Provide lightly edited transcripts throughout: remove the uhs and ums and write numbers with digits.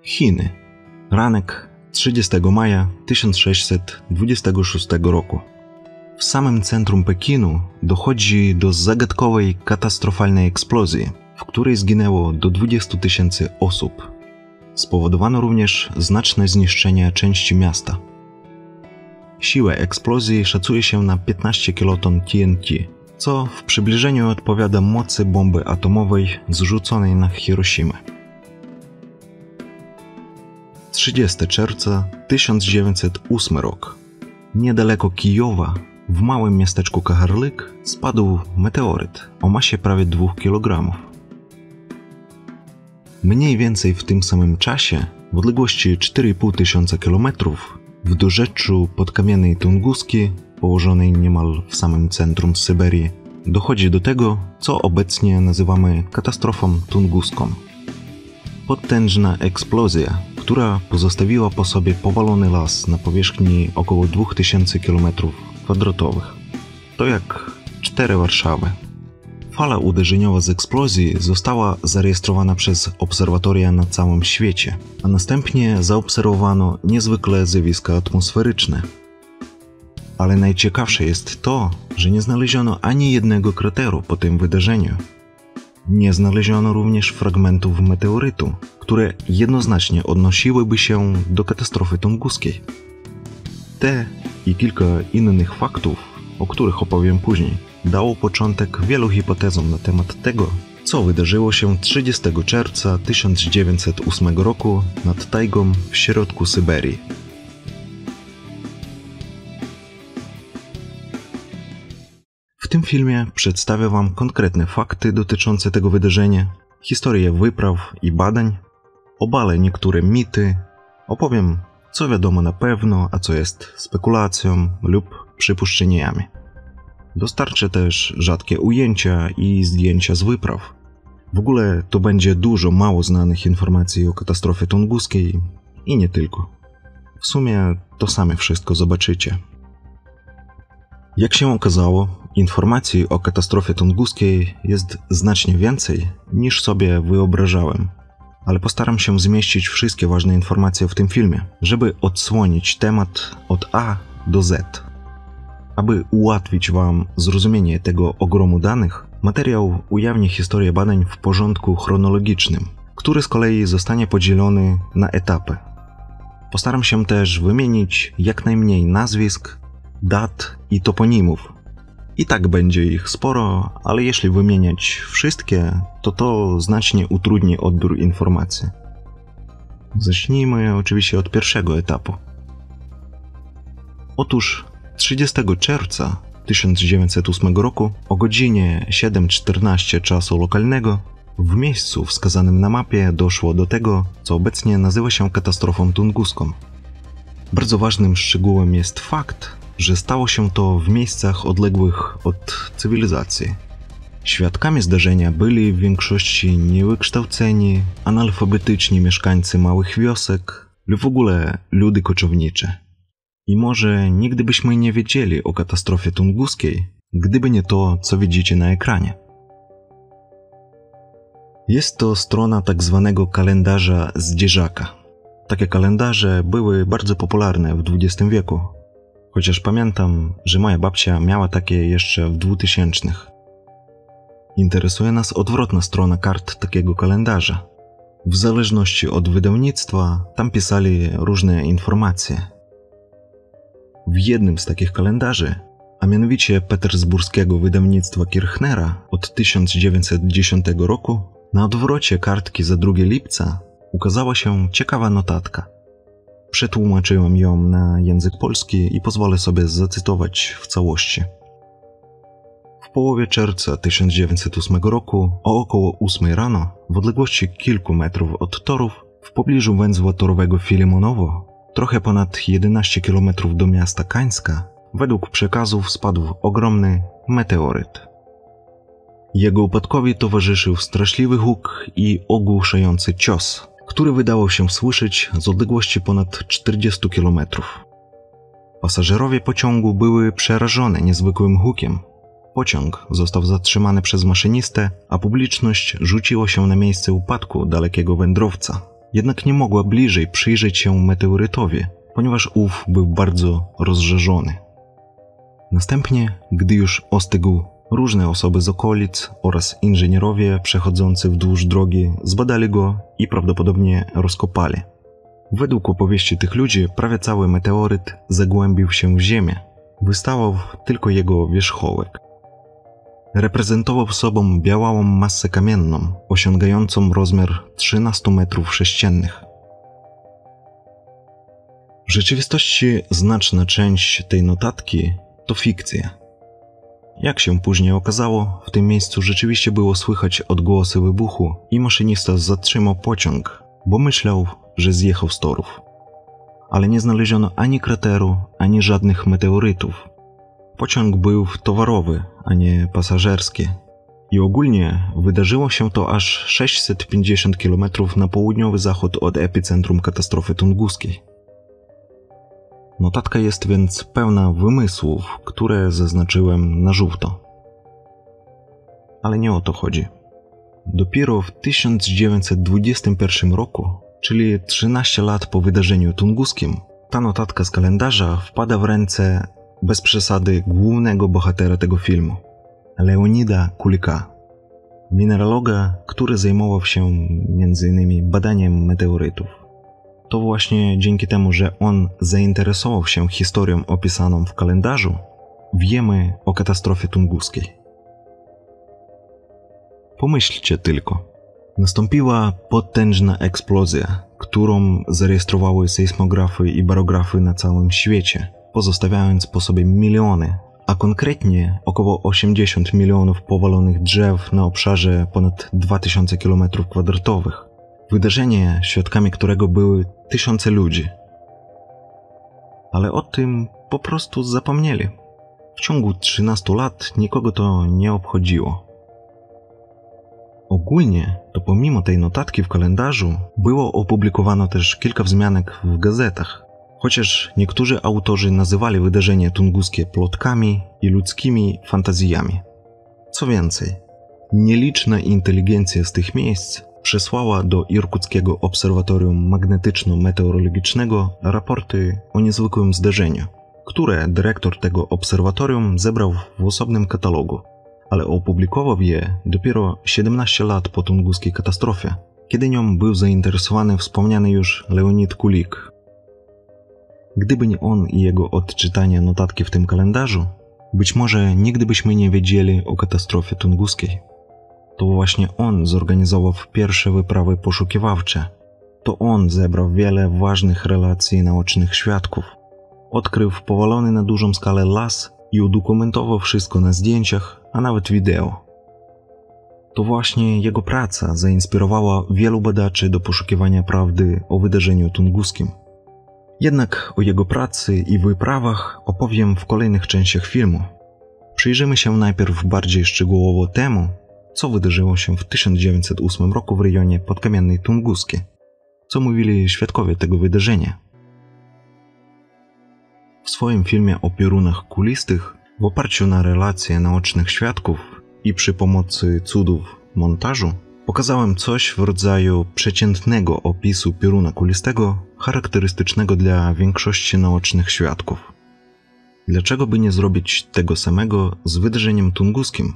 Chiny. Ranek 30 maja 1626 roku. W samym centrum Pekinu dochodzi do zagadkowej, katastrofalnej eksplozji, w której zginęło do 20 000 osób. Spowodowano również znaczne zniszczenia części miasta. Siłę eksplozji szacuje się na 15 kiloton TNT, co w przybliżeniu odpowiada mocy bomby atomowej zrzuconej na Hiroshimę. 30 czerwca 1908 rok. Niedaleko Kijowa, w małym miasteczku Kaharlyk, spadł meteoryt o masie prawie 2 kg. Mniej więcej w tym samym czasie, w odległości 4500 km, w dorzeczu podkamiennej Tunguski, położonej niemal w samym centrum Syberii, dochodzi do tego, co obecnie nazywamy katastrofą tunguską. Potężna eksplozja, która pozostawiła po sobie powalony las na powierzchni około 2000 km2. To jak 4 Warszawy. Fala uderzeniowa z eksplozji została zarejestrowana przez obserwatoria na całym świecie, a następnie zaobserwowano niezwykłe zjawiska atmosferyczne. Ale najciekawsze jest to, że nie znaleziono ani jednego krateru po tym wydarzeniu. Nie znaleziono również fragmentów meteorytu, które jednoznacznie odnosiłyby się do katastrofy tunguskiej. Te i kilka innych faktów, o których opowiem później, dało początek wielu hipotezom na temat tego, co wydarzyło się 30 czerwca 1908 roku nad tajgą w środku Syberii. W tym filmie przedstawię Wam konkretne fakty dotyczące tego wydarzenia, historię wypraw i badań, obalę niektóre mity, opowiem, co wiadomo na pewno, a co jest spekulacją lub przypuszczeniami. Dostarczę też rzadkie ujęcia i zdjęcia z wypraw. W ogóle to będzie dużo mało znanych informacji o katastrofie tunguskiej i nie tylko. W sumie to sami wszystko zobaczycie. Jak się okazało, informacji o katastrofie tunguskiej jest znacznie więcej niż sobie wyobrażałem. Ale postaram się zmieścić wszystkie ważne informacje w tym filmie, żeby odsłonić temat od A do Z. Aby ułatwić Wam zrozumienie tego ogromu danych, materiał ujawni historię badań w porządku chronologicznym, który z kolei zostanie podzielony na etapy. Postaram się też wymienić jak najmniej nazwisk, dat i toponimów. I tak będzie ich sporo, ale jeśli wymieniać wszystkie, to znacznie utrudni odbiór informacji. Zacznijmy oczywiście od pierwszego etapu. Otóż 30 czerwca 1908 roku o godzinie 7:14 czasu lokalnego w miejscu wskazanym na mapie doszło do tego, co obecnie nazywa się katastrofą tunguską. Bardzo ważnym szczegółem jest fakt, że stało się to w miejscach odległych od cywilizacji. Świadkami zdarzenia byli w większości niewykształceni, analfabetyczni mieszkańcy małych wiosek lub w ogóle ludy koczownicze. I może nigdy byśmy nie wiedzieli o katastrofie tunguskiej, gdyby nie to, co widzicie na ekranie. Jest to strona tak zwanego kalendarza Zdzierzaka. Takie kalendarze były bardzo popularne w XX wieku. Chociaż pamiętam, że moja babcia miała takie jeszcze w 2000. Interesuje nas odwrotna strona kart takiego kalendarza. W zależności od wydawnictwa tam pisali różne informacje. W jednym z takich kalendarzy, a mianowicie petersburskiego wydawnictwa Kirchnera od 1910 roku, na odwrocie kartki za 2 lipca ukazała się ciekawa notatka. Przetłumaczyłem ją na język polski i pozwolę sobie zacytować w całości. W połowie czerwca 1908 roku o około 8 rano, w odległości kilku metrów od torów, w pobliżu węzła torowego Filimonowo, trochę ponad 11 km do miasta Kańska, według przekazów spadł ogromny meteoryt. Jego upadkowi towarzyszył straszliwy huk i ogłuszający cios, który wydawał się słyszeć z odległości ponad 40 km. Pasażerowie pociągu były przerażone niezwykłym hukiem. Pociąg został zatrzymany przez maszynistę, a publiczność rzuciła się na miejsce upadku dalekiego wędrowca. Jednak nie mogła bliżej przyjrzeć się meteorytowi, ponieważ ów był bardzo rozżarzony. Następnie, gdy już ostygł, różne osoby z okolic oraz inżynierowie przechodzący wzdłuż drogi zbadali go i prawdopodobnie rozkopali. Według opowieści tych ludzi prawie cały meteoryt zagłębił się w ziemię. Wystawał tylko jego wierzchołek. Reprezentował sobą białą masę kamienną, osiągającą rozmiar 13 metrów sześciennych. W rzeczywistości znaczna część tej notatki to fikcja. Jak się później okazało, w tym miejscu rzeczywiście było słychać odgłosy wybuchu i maszynista zatrzymał pociąg, bo myślał, że zjechał z torów. Ale nie znaleziono ani krateru, ani żadnych meteorytów. Pociąg był towarowy, a nie pasażerski. I ogólnie wydarzyło się to aż 650 km na południowy zachód od epicentrum katastrofy tunguskiej. Notatka jest więc pełna wymysłów, które zaznaczyłem na żółto. Ale nie o to chodzi. Dopiero w 1921 roku, czyli 13 lat po wydarzeniu tunguskim, ta notatka z kalendarza wpada w ręce, bez przesady, głównego bohatera tego filmu, Leonida Kulika, mineraloga, który zajmował się m.in. badaniem meteorytów. To właśnie dzięki temu, że on zainteresował się historią opisaną w kalendarzu, wiemy o katastrofie tunguskiej. Pomyślcie tylko. Nastąpiła potężna eksplozja, którą zarejestrowały sejsmografy i barografy na całym świecie, pozostawiając po sobie miliony, a konkretnie około 80 milionów powalonych drzew na obszarze ponad 2000 km². Wydarzenie, świadkami którego były tysiące ludzi. Ale o tym po prostu zapomnieli. W ciągu 13 lat nikogo to nie obchodziło. Ogólnie to pomimo tej notatki w kalendarzu było opublikowano też kilka wzmianek w gazetach, chociaż niektórzy autorzy nazywali wydarzenie tunguskie plotkami i ludzkimi fantazjami. Co więcej, nieliczna inteligencja z tych miejsc przesłała do Irkuckiego Obserwatorium Magnetyczno-Meteorologicznego raporty o niezwykłym zdarzeniu, które dyrektor tego obserwatorium zebrał w osobnym katalogu, ale opublikował je dopiero 17 lat po tunguskiej katastrofie, kiedy nią był zainteresowany wspomniany już Leonid Kulik. Gdyby nie on i jego odczytanie notatki w tym kalendarzu, być może nigdy byśmy nie wiedzieli o katastrofie tunguskiej. To właśnie on zorganizował pierwsze wyprawy poszukiwawcze. To on zebrał wiele ważnych relacji naocznych świadków. Odkrył powalony na dużą skalę las i udokumentował wszystko na zdjęciach, a nawet wideo. To właśnie jego praca zainspirowała wielu badaczy do poszukiwania prawdy o wydarzeniu tunguskim. Jednak o jego pracy i wyprawach opowiem w kolejnych częściach filmu. Przyjrzymy się najpierw bardziej szczegółowo temu, co wydarzyło się w 1908 roku w rejonie podkamiennej Tunguskiej, co mówili świadkowie tego wydarzenia. W swoim filmie o piorunach kulistych, w oparciu na relacje naocznych świadków i przy pomocy cudów montażu, pokazałem coś w rodzaju przeciętnego opisu pioruna kulistego, charakterystycznego dla większości naocznych świadków. Dlaczego by nie zrobić tego samego z wydarzeniem tunguskim?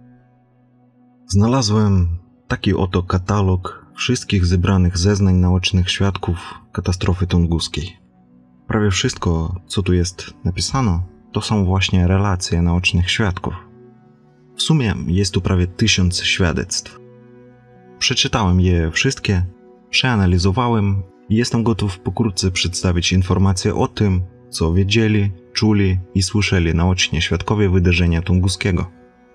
Znalazłem taki oto katalog wszystkich zebranych zeznań naocznych świadków katastrofy tunguskiej. Prawie wszystko, co tu jest napisano, to są właśnie relacje naocznych świadków. W sumie jest tu prawie 1000 świadectw. Przeczytałem je wszystkie, przeanalizowałem i jestem gotów pokrótce przedstawić informacje o tym, co wiedzieli, czuli i słyszeli naocznie świadkowie wydarzenia tunguskiego.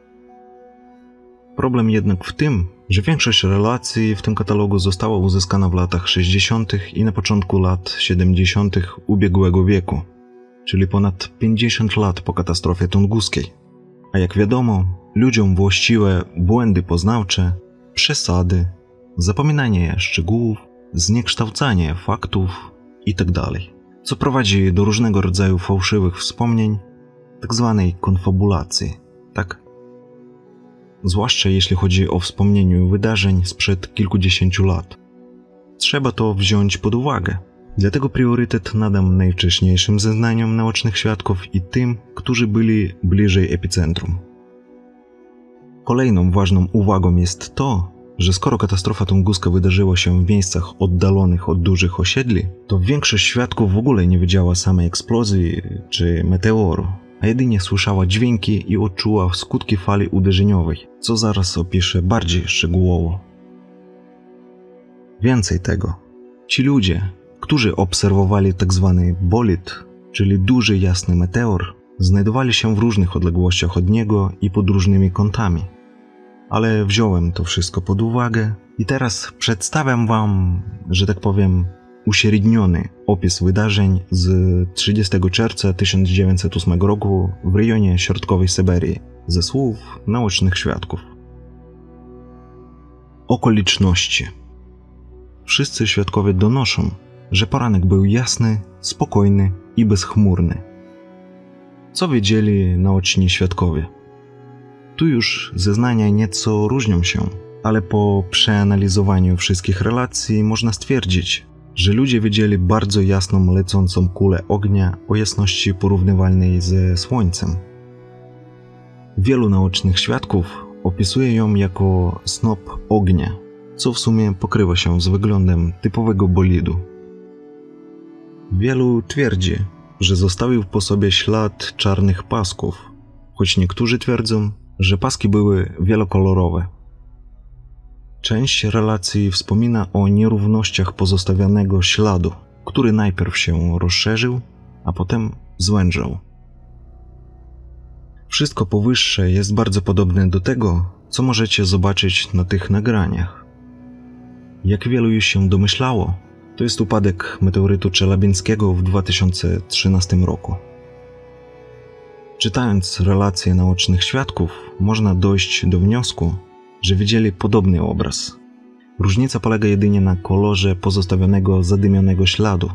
Problem jednak w tym, że większość relacji w tym katalogu została uzyskana w latach 60. i na początku lat 70. ubiegłego wieku, czyli ponad 50 lat po katastrofie tunguskiej. A jak wiadomo, ludziom właściwe błędy poznawcze, przesady, zapominanie szczegółów, zniekształcanie faktów itd., co prowadzi do różnego rodzaju fałszywych wspomnień, tzw. konfabulacji, tak? Zwłaszcza jeśli chodzi o wspomnienie wydarzeń sprzed kilkudziesięciu lat. trzeba to wziąć pod uwagę. Dlatego priorytet nadam najwcześniejszym zeznaniom naocznych świadków i tym, którzy byli bliżej epicentrum. Kolejną ważną uwagą jest to, że skoro katastrofa tunguska wydarzyła się w miejscach oddalonych od dużych osiedli, to większość świadków w ogóle nie widziała samej eksplozji czy meteoru, a jedynie słyszała dźwięki i odczuła skutki fali uderzeniowej, co zaraz opiszę bardziej szczegółowo. Więcej tego, ci ludzie, którzy obserwowali tzw. bolid, czyli duży jasny meteor, znajdowali się w różnych odległościach od niego i pod różnymi kątami. Ale wziąłem to wszystko pod uwagę i teraz przedstawiam wam, że tak powiem, uśredniony opis wydarzeń z 30 czerwca 1908 roku w rejonie środkowej Syberii ze słów naocznych świadków. Okoliczności. Wszyscy świadkowie donoszą, że poranek był jasny, spokojny i bezchmurny. Co wiedzieli naoczni świadkowie? Tu już zeznania nieco różnią się, ale po przeanalizowaniu wszystkich relacji można stwierdzić, że ludzie widzieli bardzo jasną lecącą kulę ognia o jasności porównywalnej ze Słońcem. Wielu naocznych świadków opisuje ją jako snop ognia, co w sumie pokrywa się z wyglądem typowego bolidu. Wielu twierdzi, że zostawił po sobie ślad czarnych pasków, choć niektórzy twierdzą, że paski były wielokolorowe. Część relacji wspomina o nierównościach pozostawionego śladu, który najpierw się rozszerzył, a potem zwężał. Wszystko powyższe jest bardzo podobne do tego, co możecie zobaczyć na tych nagraniach. Jak wielu już się domyślało, to jest upadek meteorytu Czelabińskiego w 2013 roku. Czytając relacje naocznych świadków, można dojść do wniosku, że widzieli podobny obraz. Różnica polega jedynie na kolorze pozostawionego zadymionego śladu.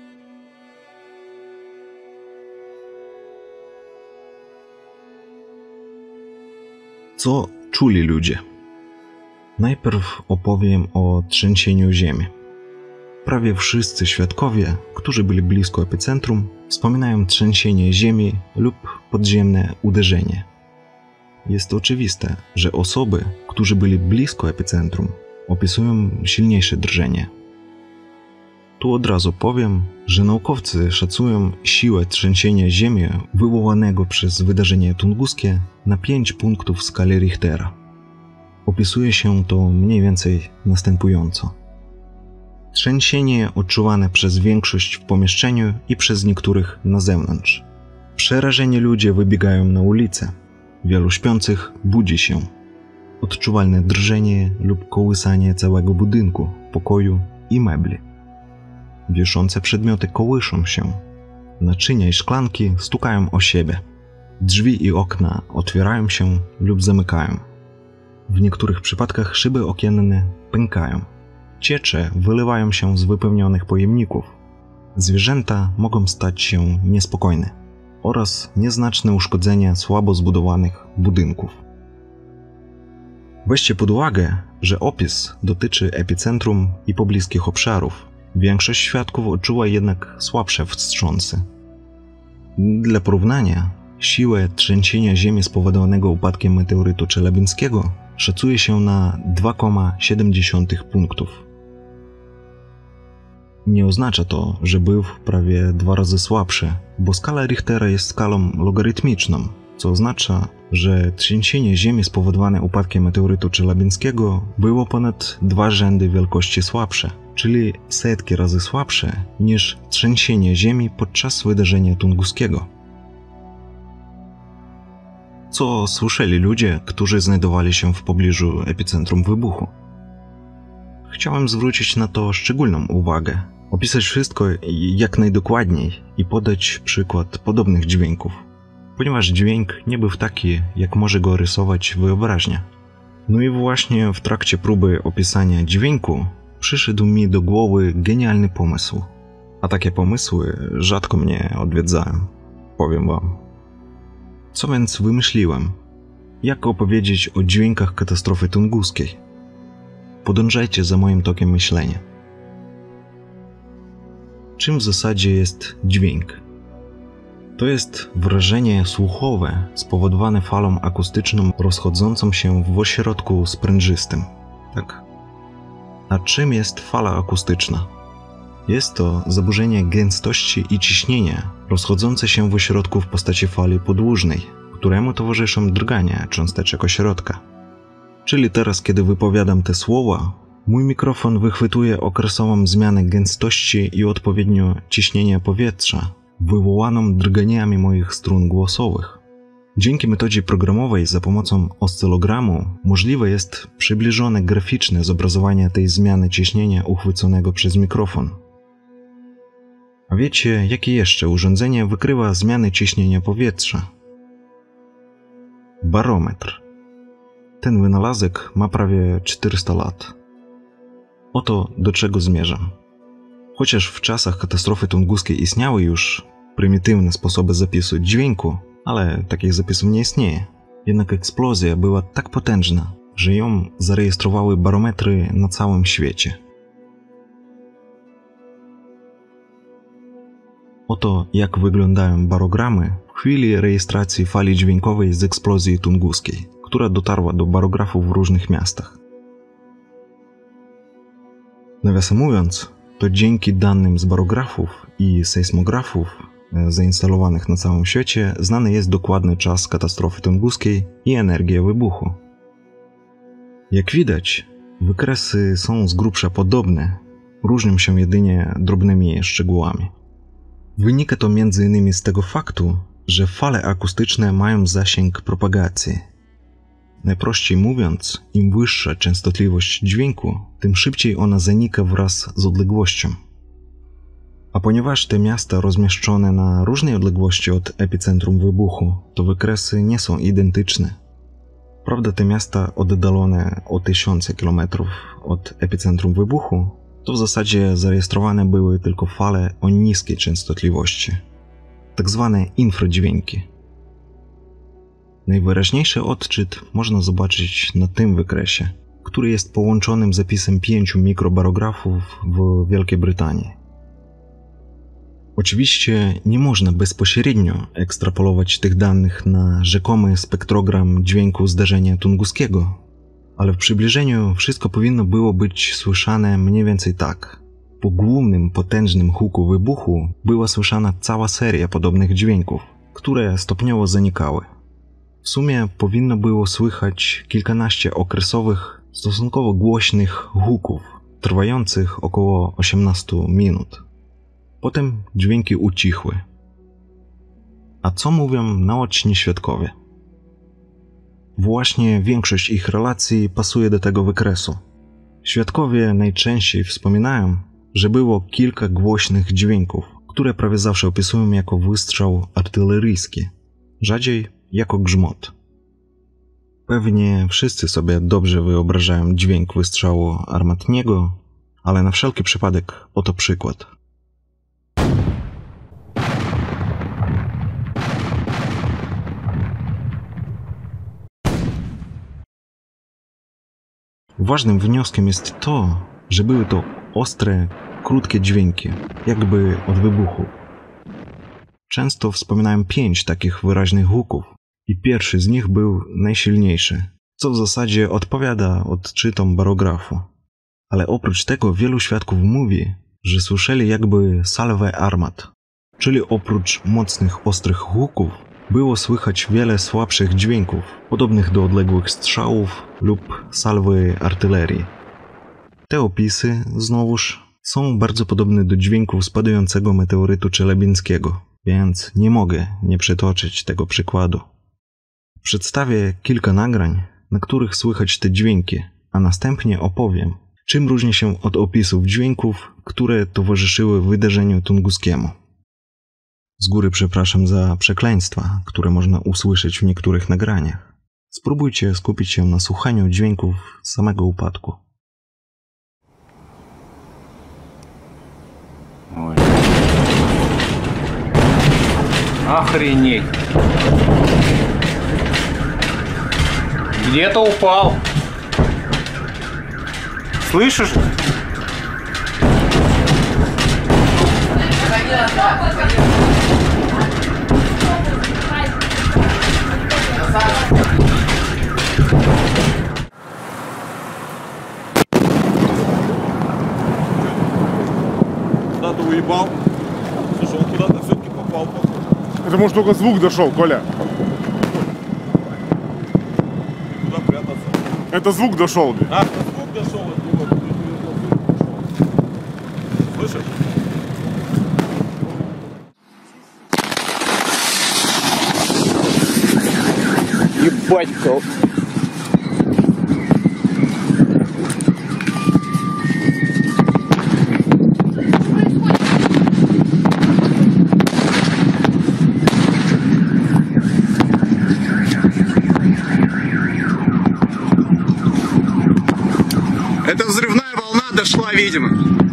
Co czuli ludzie? Najpierw opowiem o trzęsieniu ziemi. Prawie wszyscy świadkowie, którzy byli blisko epicentrum, wspominają trzęsienie ziemi lub podziemne uderzenie. Jest oczywiste, że osoby, którzy byli blisko epicentrum, opisują silniejsze drżenie. Tu od razu powiem, że naukowcy szacują siłę trzęsienia ziemi wywołanego przez wydarzenie tunguskie na 5 punktów w skali Richtera. Opisuje się to mniej więcej następująco. Trzęsienie odczuwane przez większość w pomieszczeniu i przez niektórych na zewnątrz. Przerażeni ludzie wybiegają na ulicę. Wielu śpiących budzi się. Odczuwalne drżenie lub kołysanie całego budynku, pokoju i mebli. Wiszące przedmioty kołyszą się. Naczynia i szklanki stukają o siebie. Drzwi i okna otwierają się lub zamykają. W niektórych przypadkach szyby okienne pękają. Ciecze wylewają się z wypełnionych pojemników. Zwierzęta mogą stać się niespokojne oraz nieznaczne uszkodzenia słabo zbudowanych budynków. Weźcie pod uwagę, że opis dotyczy epicentrum i pobliskich obszarów. Większość świadków odczuła jednak słabsze wstrząsy. Dla porównania, siłę trzęsienia ziemi spowodowanego upadkiem meteorytu Czelabińskiego szacuje się na 2,7 punktów. Nie oznacza to, że był prawie 2 razy słabszy, bo skala Richtera jest skalą logarytmiczną, co oznacza, że trzęsienie ziemi spowodowane upadkiem meteorytu Czelabińskiego było ponad 2 rzędy wielkości słabsze, czyli setki razy słabsze niż trzęsienie ziemi podczas wydarzenia tunguskiego. Co słyszeli ludzie, którzy znajdowali się w pobliżu epicentrum wybuchu? Chciałem zwrócić na to szczególną uwagę, opisać wszystko jak najdokładniej i podać przykład podobnych dźwięków, ponieważ dźwięk nie był taki, jak może go rysować wyobraźnia. No i właśnie w trakcie próby opisania dźwięku przyszedł mi do głowy genialny pomysł, a takie pomysły rzadko mnie odwiedzają, powiem wam. Co więc wymyśliłem? Jak opowiedzieć o dźwiękach katastrofy tunguskiej? Podążajcie za moim tokiem myślenia. czym w zasadzie jest dźwięk. To jest wrażenie słuchowe spowodowane falą akustyczną rozchodzącą się w ośrodku sprężystym. Tak? A czym jest fala akustyczna? Jest to zaburzenie gęstości i ciśnienia rozchodzące się w ośrodku w postaci fali podłużnej, któremu towarzyszą drgania cząsteczek ośrodka. Czyli teraz, kiedy wypowiadam te słowa, mój mikrofon wychwytuje okresową zmianę gęstości i odpowiednio ciśnienia powietrza, wywołaną drganiami moich strun głosowych. Dzięki metodzie programowej za pomocą oscylogramu możliwe jest przybliżone graficzne zobrazowanie tej zmiany ciśnienia uchwyconego przez mikrofon. A wiecie, jakie jeszcze urządzenie wykrywa zmiany ciśnienia powietrza? Barometr. Ten wynalazek ma prawie 400 lat. Oto do czego zmierzam. Chociaż w czasach katastrofy tunguskiej istniały już prymitywne sposoby zapisu dźwięku, ale takich zapisów nie istnieje. Jednak eksplozja była tak potężna, że ją zarejestrowały barometry na całym świecie. Oto jak wyglądają barogramy w chwili rejestracji fali dźwiękowej z eksplozji tunguskiej, która dotarła do barografów w różnych miastach. Nawiasem mówiąc, to dzięki danym z barografów i sejsmografów zainstalowanych na całym świecie znany jest dokładny czas katastrofy tunguskiej i energia wybuchu. Jak widać, wykresy są z grubsza podobne, różnią się jedynie drobnymi szczegółami. Wynika to m.in. z tego faktu, że fale akustyczne mają zasięg propagacji. Najprościej mówiąc, im wyższa częstotliwość dźwięku, tym szybciej ona zanika wraz z odległością. A ponieważ te miasta rozmieszczone na różnej odległości od epicentrum wybuchu, to wykresy nie są identyczne. Prawda, te miasta oddalone o tysiące kilometrów od epicentrum wybuchu, to w zasadzie zarejestrowane były tylko fale o niskiej częstotliwości, tak zwane infradźwięki. Najwyraźniejszy odczyt można zobaczyć na tym wykresie, który jest połączonym zapisem 5 mikrobarografów w Wielkiej Brytanii. Oczywiście nie można bezpośrednio ekstrapolować tych danych na rzekomy spektrogram dźwięku zdarzenia tunguskiego, ale w przybliżeniu wszystko powinno było być słyszane mniej więcej tak. Po głównym, potężnym huku wybuchu była słyszana cała seria podobnych dźwięków, które stopniowo zanikały. W sumie powinno było słychać kilkanaście okresowych, stosunkowo głośnych huków, trwających około 18 minut. Potem dźwięki ucichły. A co mówią naoczni świadkowie? Właśnie większość ich relacji pasuje do tego wykresu. Świadkowie najczęściej wspominają, że było kilka głośnych dźwięków, które prawie zawsze opisują jako wystrzał artyleryjski, rzadziej jako grzmot. Pewnie wszyscy sobie dobrze wyobrażają dźwięk wystrzału armatniego, ale na wszelki przypadek oto przykład. Ważnym wnioskiem jest to, że były to ostre, krótkie dźwięki, jakby od wybuchu. Często wspominają 5 takich wyraźnych huków i pierwszy z nich był najsilniejszy, co w zasadzie odpowiada odczytom barografu. Ale oprócz tego wielu świadków mówi, że słyszeli jakby salve armat, czyli oprócz mocnych, ostrych huków było słychać wiele słabszych dźwięków, podobnych do odległych strzałów lub salwy artylerii. Te opisy, znowuż, są bardzo podobne do dźwięków spadającego meteorytu czelebińskiego, więc nie mogę nie przytoczyć tego przykładu. Przedstawię kilka nagrań, na których słychać te dźwięki, a następnie opowiem, czym różni się od opisów dźwięków, które towarzyszyły wydarzeniu tunguskiemu. Z góry przepraszam za przekleństwa, które można usłyszeć w niektórych nagraniach. Spróbujcie skupić się na słuchaniu dźwięków samego upadku. Ой. Охренеть! Где-то упал. Слышишь? куда-то уебал. Слушай, он куда-то все-таки попал. Это может только звук дошел, Коля. Куда прятаться? Это звук дошел, блин. А, звук дошел от него. Слышишь? Ебать, кол. Эта взрывная волна дошла, видимо.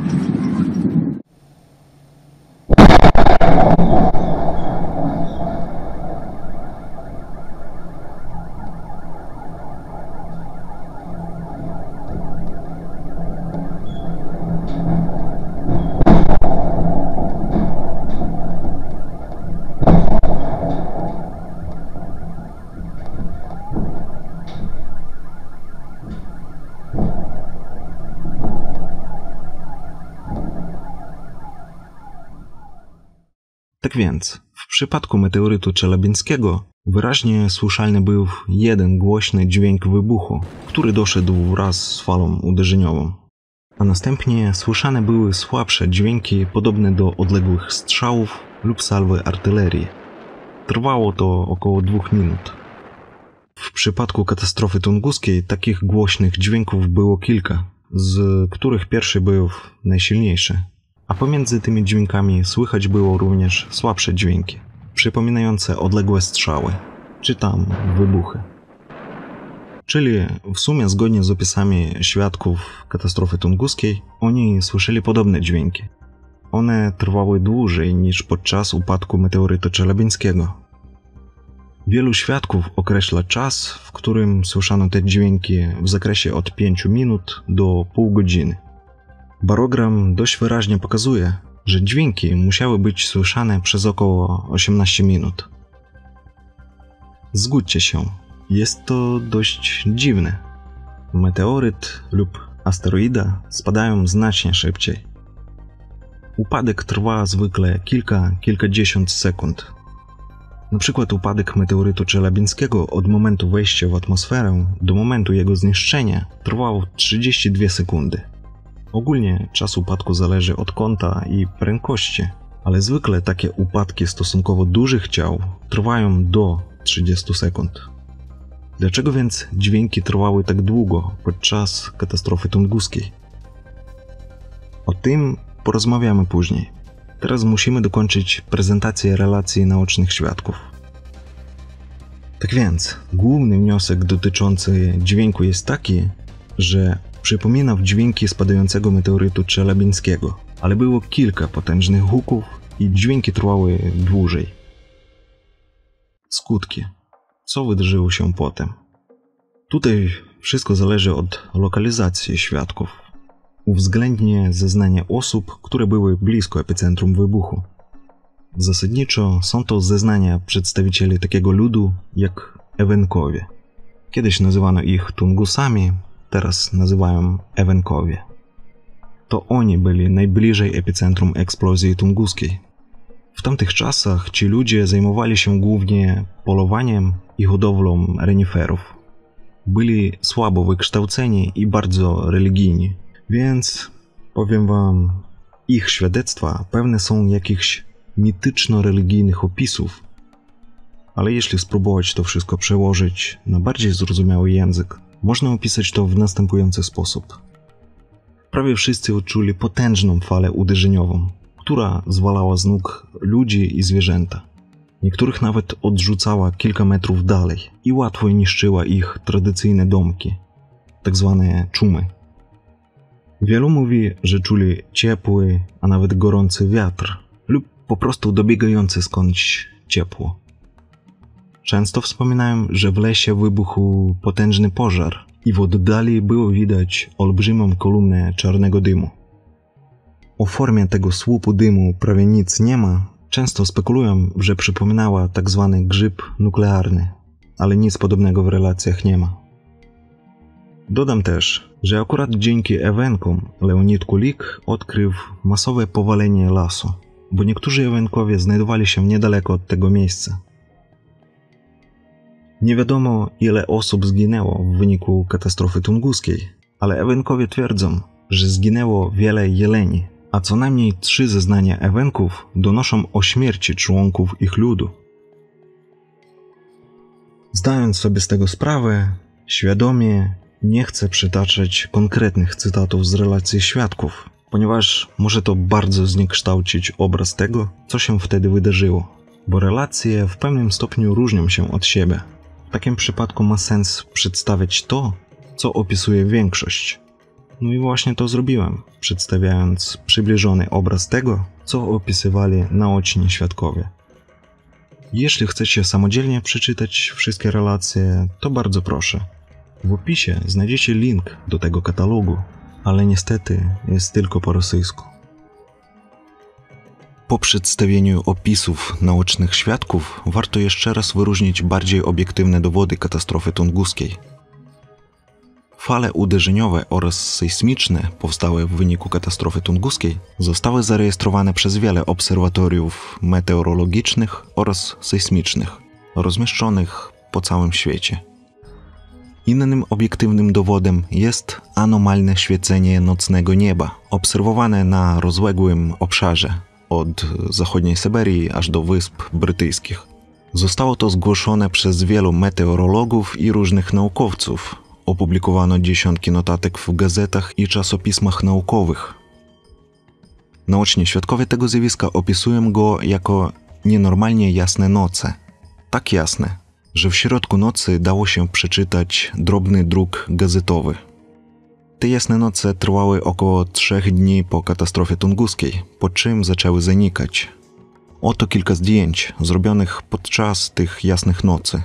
Tak więc, w przypadku meteorytu czelabińskiego wyraźnie słyszalny był jeden głośny dźwięk wybuchu, który doszedł wraz z falą uderzeniową. A następnie słyszane były słabsze dźwięki podobne do odległych strzałów lub salwy artylerii. Trwało to około 2 minut. W przypadku katastrofy tunguskiej takich głośnych dźwięków było kilka, z których pierwszy był najsilniejszy. A pomiędzy tymi dźwiękami słychać było również słabsze dźwięki, przypominające odległe strzały, czy tam wybuchy. Czyli w sumie zgodnie z opisami świadków katastrofy tunguskiej, oni słyszeli podobne dźwięki. One trwały dłużej niż podczas upadku meteorytu czelabińskiego. Wielu świadków określa czas, w którym słyszano te dźwięki w zakresie od 5 minut do pół godziny. Barogram dość wyraźnie pokazuje, że dźwięki musiały być słyszane przez około 18 minut. Zgódźcie się, jest to dość dziwne. Meteoryt lub asteroida spadają znacznie szybciej. Upadek trwa zwykle kilkadziesiąt sekund. Na przykład upadek meteorytu czelabińskiego od momentu wejścia w atmosferę do momentu jego zniszczenia trwał 32 sekundy. Ogólnie czas upadku zależy od kąta i prędkości, ale zwykle takie upadki stosunkowo dużych ciał trwają do 30 sekund. Dlaczego więc dźwięki trwały tak długo podczas katastrofy tunguskiej? O tym porozmawiamy później. Teraz musimy dokończyć prezentację relacji naocznych świadków. Tak więc, główny wniosek dotyczący dźwięku jest taki, że przypomina dźwięki spadającego meteorytu czelabińskiego, ale było kilka potężnych huków i dźwięki trwały dłużej. Skutki. Co wydarzyło się potem? Tutaj wszystko zależy od lokalizacji świadków. Uwzględnię zeznania osób, które były blisko epicentrum wybuchu. Zasadniczo są to zeznania przedstawicieli takiego ludu jak Ewenkowie. Kiedyś nazywano ich Tungusami, teraz nazywają Ewenkowie. To oni byli najbliżej epicentrum eksplozji tunguskiej. W tamtych czasach ci ludzie zajmowali się głównie polowaniem i hodowlą reniferów. Byli słabo wykształceni i bardzo religijni, więc powiem wam, ich świadectwa pewne są jakichś mityczno-religijnych opisów, ale jeśli spróbować to wszystko przełożyć na bardziej zrozumiały język, można opisać to w następujący sposób. Prawie wszyscy odczuli potężną falę uderzeniową, która zwalała z nóg ludzi i zwierzęta. Niektórych nawet odrzucała kilka metrów dalej i łatwo niszczyła ich tradycyjne domki, tak zwane czumy. Wielu mówi, że czuli ciepły, a nawet gorący wiatr lub po prostu dobiegające skądś ciepło. Często wspominają, że w lesie wybuchł potężny pożar i w oddali było widać olbrzymią kolumnę czarnego dymu. O formie tego słupu dymu prawie nic nie ma. Często spekulują, że przypominała tak zwany grzyb nuklearny, ale nic podobnego w relacjach nie ma. Dodam też, że akurat dzięki ewenkom Leonid Kulik odkrył masowe powalenie lasu, bo niektórzy ewenkowie znajdowali się niedaleko od tego miejsca. Nie wiadomo, ile osób zginęło w wyniku katastrofy tunguskiej, ale ewenkowie twierdzą, że zginęło wiele jeleni, a co najmniej 3 zeznania ewenków donoszą o śmierci członków ich ludu. Zdając sobie z tego sprawę, świadomie nie chcę przytaczać konkretnych cytatów z relacji świadków, ponieważ może to bardzo zniekształcić obraz tego, co się wtedy wydarzyło, bo relacje w pewnym stopniu różnią się od siebie. W takim przypadku ma sens przedstawiać to, co opisuje większość. No i właśnie to zrobiłem, przedstawiając przybliżony obraz tego, co opisywali naoczni świadkowie. Jeśli chcecie samodzielnie przeczytać wszystkie relacje, to bardzo proszę. W opisie znajdziecie link do tego katalogu, ale niestety jest tylko po rosyjsku. Po przedstawieniu opisów naocznych świadków warto jeszcze raz wyróżnić bardziej obiektywne dowody katastrofy tunguskiej. Fale uderzeniowe oraz sejsmiczne powstałe w wyniku katastrofy tunguskiej zostały zarejestrowane przez wiele obserwatoriów meteorologicznych oraz sejsmicznych, rozmieszczonych po całym świecie. Innym obiektywnym dowodem jest anomalne świecenie nocnego nieba, obserwowane na rozległym obszarze, od zachodniej Syberii aż do Wysp Brytyjskich. Zostało to zgłoszone przez wielu meteorologów i różnych naukowców. Opublikowano dziesiątki notatek w gazetach i czasopismach naukowych. Naoczni świadkowie tego zjawiska opisują go jako nienormalnie jasne noce. Tak jasne, że w środku nocy dało się przeczytać drobny druk gazetowy. Te jasne noce trwały około 3 dni po katastrofie tunguskiej, po czym zaczęły zanikać. Oto kilka zdjęć zrobionych podczas tych jasnych nocy.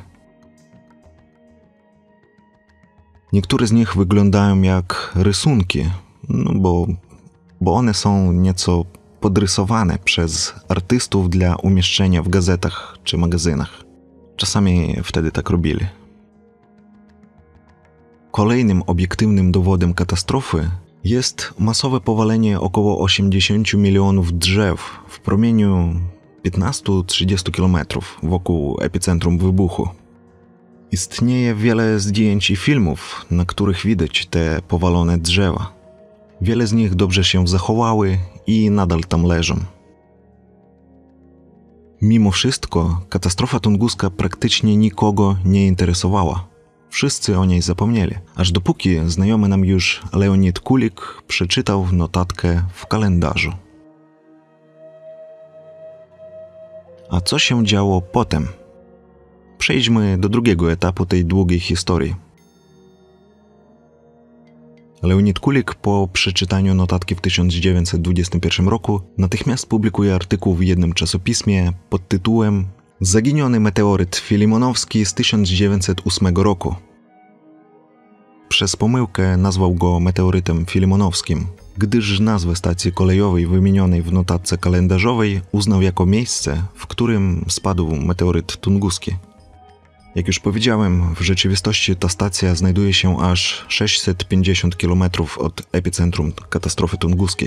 Niektóre z nich wyglądają jak rysunki, bo one są nieco podrysowane przez artystów dla umieszczenia w gazetach czy magazynach. Czasami wtedy tak robili. Kolejnym obiektywnym dowodem katastrofy jest masowe powalenie około 80 milionów drzew w promieniu 15-30 km wokół epicentrum wybuchu. Istnieje wiele zdjęć i filmów, na których widać te powalone drzewa. Wiele z nich dobrze się zachowały i nadal tam leżą. Mimo wszystko, katastrofa tunguska praktycznie nikogo nie interesowała. Wszyscy o niej zapomnieli, aż dopóki znajomy nam już Leonid Kulik przeczytał notatkę w kalendarzu. A co się działo potem? Przejdźmy do drugiego etapu tej długiej historii. Leonid Kulik po przeczytaniu notatki w 1921 roku natychmiast publikuje artykuł w jednym czasopismie pod tytułem Zaginiony meteoryt Filimonowski z 1908 roku. Przez pomyłkę nazwał go meteorytem filimonowskim, gdyż nazwę stacji kolejowej wymienionej w notatce kalendarzowej uznał jako miejsce, w którym spadł meteoryt tunguski. Jak już powiedziałem, w rzeczywistości ta stacja znajduje się aż 650 km od epicentrum katastrofy tunguskiej.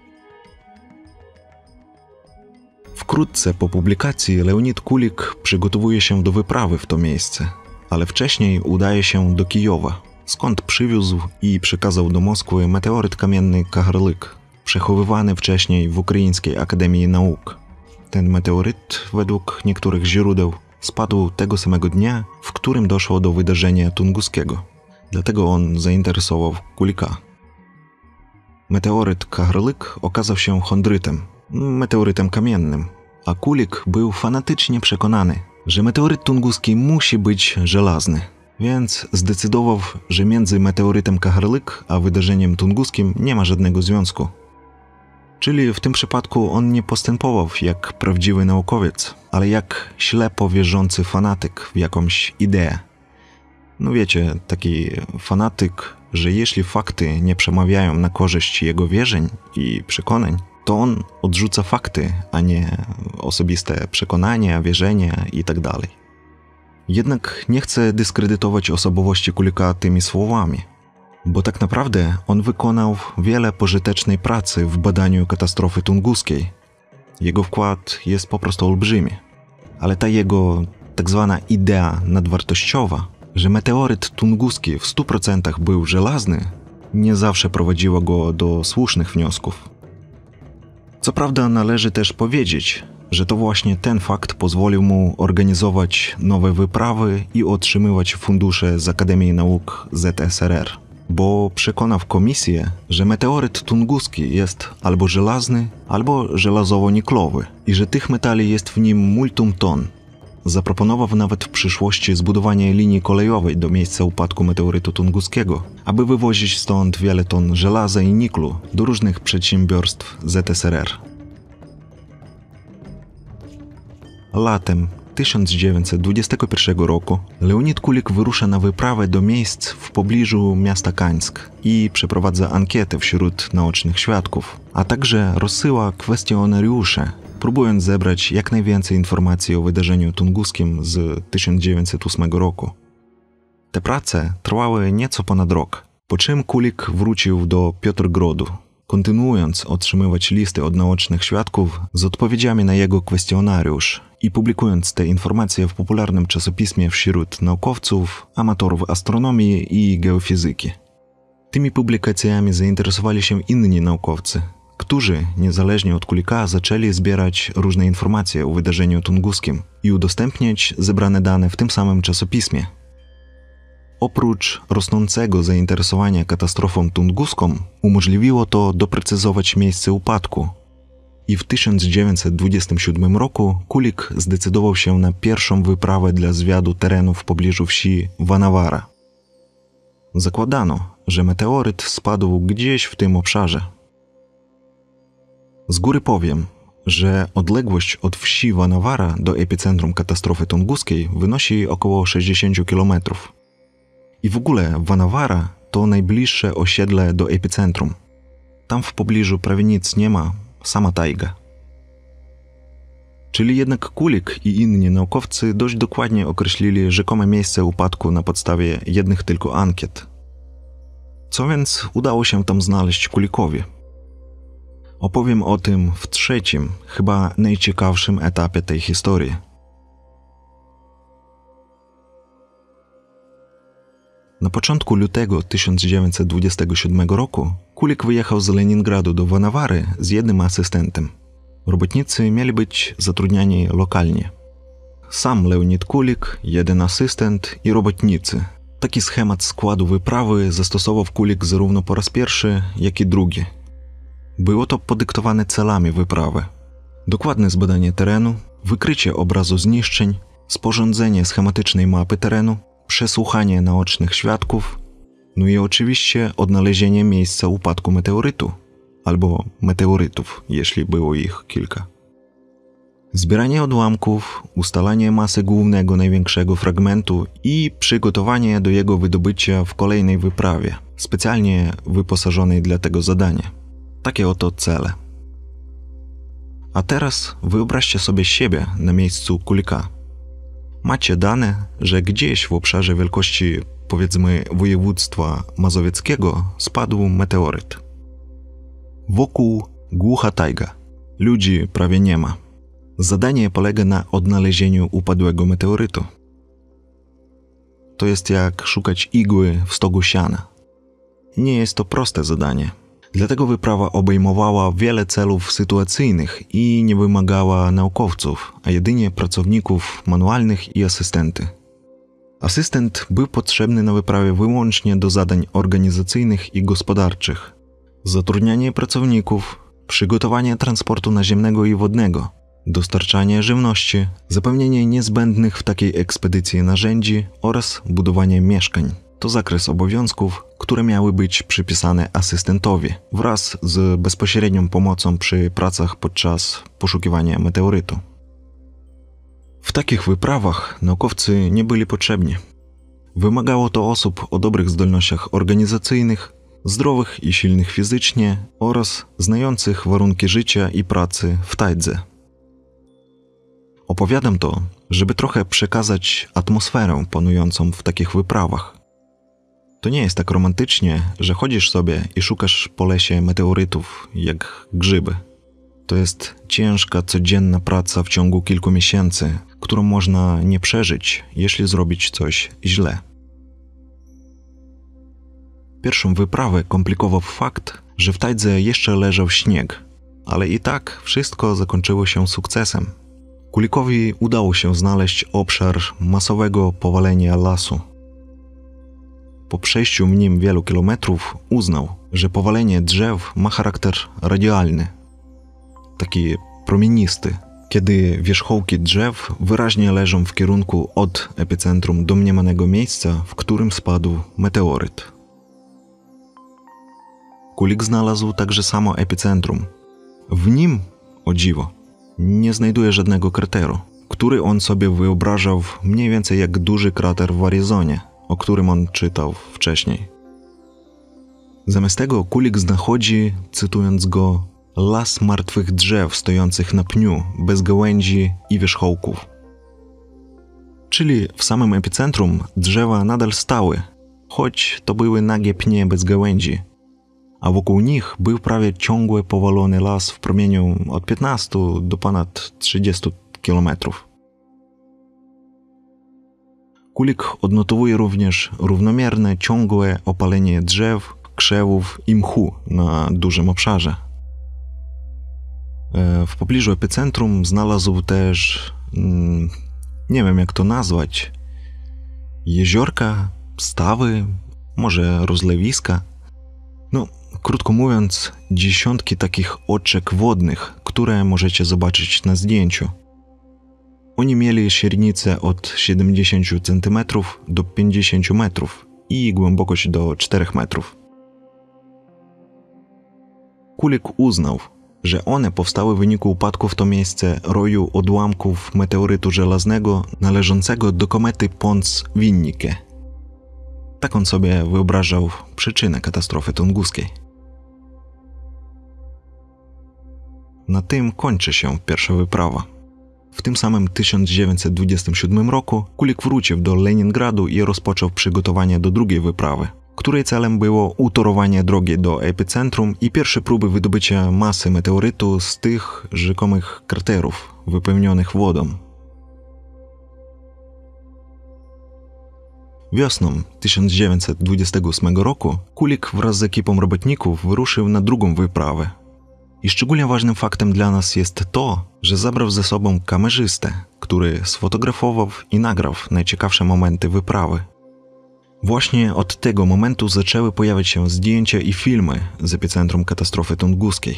Wkrótce po publikacji Leonid Kulik przygotowuje się do wyprawy w to miejsce, ale wcześniej udaje się do Kijowa, skąd przywiózł i przekazał do Moskwy meteoryt kamienny Kagarlik, przechowywany wcześniej w Ukraińskiej Akademii Nauk. Ten meteoryt, według niektórych źródeł, spadł tego samego dnia, w którym doszło do wydarzenia tunguskiego. Dlatego on zainteresował Kulika. Meteoryt Kagarlik okazał się chondrytem, meteorytem kamiennym, a Kulik był fanatycznie przekonany, że meteoryt tunguski musi być żelazny, więc zdecydował, że między meteorytem Kagarlik a wydarzeniem tunguskim nie ma żadnego związku. Czyli w tym przypadku on nie postępował jak prawdziwy naukowiec, ale jak ślepo wierzący fanatyk w jakąś ideę. No wiecie, taki fanatyk, że jeśli fakty nie przemawiają na korzyść jego wierzeń i przekonań, to on odrzuca fakty, a nie osobiste przekonania, wierzenia itd. Jednak nie chcę dyskredytować osobowości Kulika tymi słowami. bo tak naprawdę on wykonał wiele pożytecznej pracy w badaniu katastrofy tunguskiej. Jego wkład jest po prostu olbrzymi. Ale ta jego tak zwana idea nadwartościowa, że meteoryt tunguski w 100% był żelazny, nie zawsze prowadziła go do słusznych wniosków. Co prawda należy też powiedzieć, że to właśnie ten fakt pozwolił mu organizować nowe wyprawy i otrzymywać fundusze z Akademii Nauk ZSRR, bo przekonał komisję, że meteoryt tunguski jest albo żelazny, albo żelazowo-niklowy i że tych metali jest w nim multum ton. Zaproponował nawet w przyszłości zbudowanie linii kolejowej do miejsca upadku meteorytu tunguskiego, aby wywozić stąd wiele ton żelaza i niklu do różnych przedsiębiorstw ZSRR. Latem 1921 roku Leonid Kulik wyrusza na wyprawę do miejsc w pobliżu miasta Kańsk i przeprowadza ankietę wśród naocznych świadków, a także rozsyła kwestionariusze, próbując zebrać jak najwięcej informacji o wydarzeniu tunguskim z 1908 roku. Te prace trwały nieco ponad rok, po czym Kulik wrócił do Piotrgrodu, kontynuując otrzymywać listy od naocznych świadków z odpowiedziami na jego kwestionariusz i publikując te informacje w popularnym czasopismie wśród naukowców, amatorów astronomii i geofizyki. Tymi publikacjami zainteresowali się inni naukowcy, którzy, niezależnie od Kulika, zaczęli zbierać różne informacje o wydarzeniu tunguskim i udostępniać zebrane dane w tym samym czasopismie. Oprócz rosnącego zainteresowania katastrofą tunguską, umożliwiło to doprecyzować miejsce upadku. I w 1927 roku Kulik zdecydował się na pierwszą wyprawę dla zwiadu terenu w pobliżu wsi Vanavara. Zakładano, że meteoryt spadł gdzieś w tym obszarze. Z góry powiem, że odległość od wsi Vanavara do epicentrum katastrofy tunguskiej wynosi około 60 km. I w ogóle Vanavara to najbliższe osiedle do epicentrum. Tam w pobliżu prawie nic nie ma, sama tajga. Czyli jednak Kulik i inni naukowcy dość dokładnie określili rzekome miejsce upadku na podstawie jednych tylko ankiet. Co więc udało się tam znaleźć Kulikowi? Opowiem o tym w trzecim, chyba najciekawszym etapie tej historii. Na początku lutego 1927 roku Kulik wyjechał z Leningradu do Vanavary z jednym asystentem. Robotnicy mieli być zatrudniani lokalnie. Sam Leonid Kulik, jeden asystent i robotnicy. Taki schemat składu wyprawy zastosował Kulik zarówno po raz pierwszy, jak i drugi. Było to podyktowane celami wyprawy. Dokładne zbadanie terenu, wykrycie obrazu zniszczeń, sporządzenie schematycznej mapy terenu, przesłuchanie naocznych świadków, no i oczywiście odnalezienie miejsca upadku meteorytu, albo meteorytów, jeśli było ich kilka. Zbieranie odłamków, ustalanie masy głównego największego fragmentu i przygotowanie do jego wydobycia w kolejnej wyprawie, specjalnie wyposażonej dla tego zadania. Takie oto cele. A teraz wyobraźcie sobie siebie na miejscu Kulika. Macie dane, że gdzieś w obszarze wielkości, powiedzmy, województwa mazowieckiego spadł meteoryt. Wokół głucha tajga. Ludzi prawie nie ma. Zadanie polega na odnalezieniu upadłego meteorytu. To jest jak szukać igły w stogu siana. Nie jest to proste zadanie. Dlatego wyprawa obejmowała wiele celów sytuacyjnych i nie wymagała naukowców, a jedynie pracowników manualnych i asystenty. Asystent był potrzebny na wyprawie wyłącznie do zadań organizacyjnych i gospodarczych. Zatrudnianie pracowników, przygotowanie transportu naziemnego i wodnego, dostarczanie żywności, zapewnienie niezbędnych w takiej ekspedycji narzędzi oraz budowanie mieszkań. To zakres obowiązków, które miały być przypisane asystentowi wraz z bezpośrednią pomocą przy pracach podczas poszukiwania meteorytu. W takich wyprawach naukowcy nie byli potrzebni. Wymagało to osób o dobrych zdolnościach organizacyjnych, zdrowych i silnych fizycznie oraz znających warunki życia i pracy w tajdze. Opowiadam to, żeby trochę przekazać atmosferę panującą w takich wyprawach. To nie jest tak romantycznie, że chodzisz sobie i szukasz po lesie meteorytów jak grzyby. To jest ciężka, codzienna praca w ciągu kilku miesięcy, którą można nie przeżyć, jeśli zrobić coś źle. Pierwszą wyprawę komplikował fakt, że w tajdze jeszcze leżał śnieg, ale i tak wszystko zakończyło się sukcesem. Kulikowi udało się znaleźć obszar masowego powalenia lasu. Po przejściu w nim wielu kilometrów uznał, że powalenie drzew ma charakter radialny, taki promienisty, kiedy wierzchołki drzew wyraźnie leżą w kierunku od epicentrum domniemanego miejsca, w którym spadł meteoryt. Kulik znalazł także samo epicentrum. W nim, o dziwo, nie znajduje żadnego krateru, który on sobie wyobrażał mniej więcej jak duży krater w Arizonie, o którym on czytał wcześniej. Zamiast tego Kulik znachodzi, cytując go, las martwych drzew stojących na pniu, bez gałęzi i wierzchołków. Czyli w samym epicentrum drzewa nadal stały, choć to były nagie pnie bez gałęzi, a wokół nich był prawie ciągły powalony las w promieniu od 15 do ponad 30 kilometrów. Kulik odnotowuje również równomierne, ciągłe opalenie drzew, krzewów i mchu na dużym obszarze. W pobliżu epicentrum znalazł też, nie wiem jak to nazwać, jeziorka, stawy, może rozlewiska. No, krótko mówiąc, dziesiątki takich oczek wodnych, które możecie zobaczyć na zdjęciu. Oni mieli średnicę od 70 cm do 50 metrów i głębokość do 4 metrów. Kulik uznał, że one powstały w wyniku upadku w to miejsce roju odłamków meteorytu żelaznego należącego do komety Pons-Winnicke. Tak on sobie wyobrażał przyczynę katastrofy tunguskiej. Na tym kończy się pierwsza wyprawa. W tym samym 1927 roku Kulik wrócił do Leningradu i rozpoczął przygotowanie do drugiej wyprawy, której celem było utorowanie drogi do epicentrum i pierwsze próby wydobycia masy meteorytu z tych rzekomych kraterów wypełnionych wodą. Wiosną 1928 roku Kulik wraz z ekipą robotników wyruszył na drugą wyprawę. I szczególnie ważnym faktem dla nas jest to, że zabrał ze sobą kamerzystę, który sfotografował i nagrał najciekawsze momenty wyprawy. Właśnie od tego momentu zaczęły pojawiać się zdjęcia i filmy z epicentrum katastrofy tunguskiej.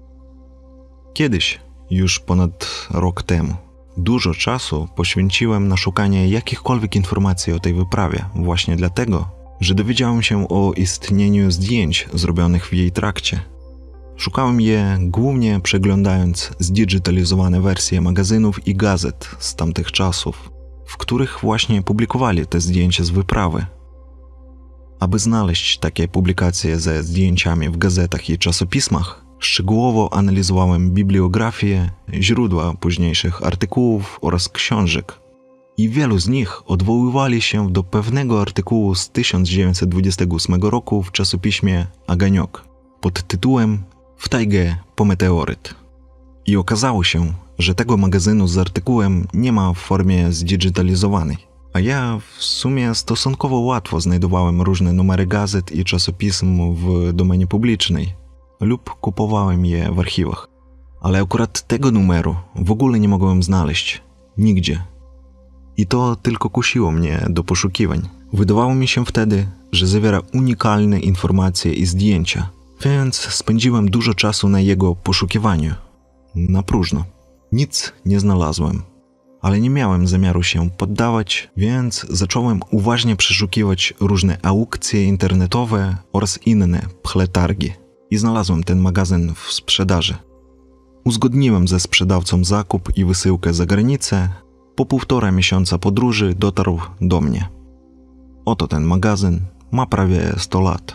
Kiedyś, już ponad rok temu, dużo czasu poświęciłem na szukanie jakichkolwiek informacji o tej wyprawie, właśnie dlatego, że dowiedziałem się o istnieniu zdjęć zrobionych w jej trakcie. Szukałem je głównie przeglądając zdigitalizowane wersje magazynów i gazet z tamtych czasów, w których właśnie publikowali te zdjęcia z wyprawy. Aby znaleźć takie publikacje ze zdjęciami w gazetach i czasopismach, szczegółowo analizowałem bibliografię, źródła późniejszych artykułów oraz książek. I wielu z nich odwoływali się do pewnego artykułu z 1928 roku w czasopiśmie Agoniok pod tytułem W tajgę po meteoryt. I okazało się, że tego magazynu z artykułem nie ma w formie zdigitalizowanej. A ja w sumie stosunkowo łatwo znajdowałem różne numery gazet i czasopism w domenie publicznej lub kupowałem je w archiwach. Ale akurat tego numeru w ogóle nie mogłem znaleźć. Nigdzie. I to tylko kusiło mnie do poszukiwań. Wydawało mi się wtedy, że zawiera unikalne informacje i zdjęcia, więc spędziłem dużo czasu na jego poszukiwaniu. Na próżno. Nic nie znalazłem. Ale nie miałem zamiaru się poddawać, więc zacząłem uważnie przeszukiwać różne aukcje internetowe oraz inne pchletargi. I znalazłem ten magazyn w sprzedaży. Uzgodniłem ze sprzedawcą zakup i wysyłkę za granicę. Po 1,5 miesiąca podróży dotarł do mnie. Oto ten magazyn, ma prawie 100 lat.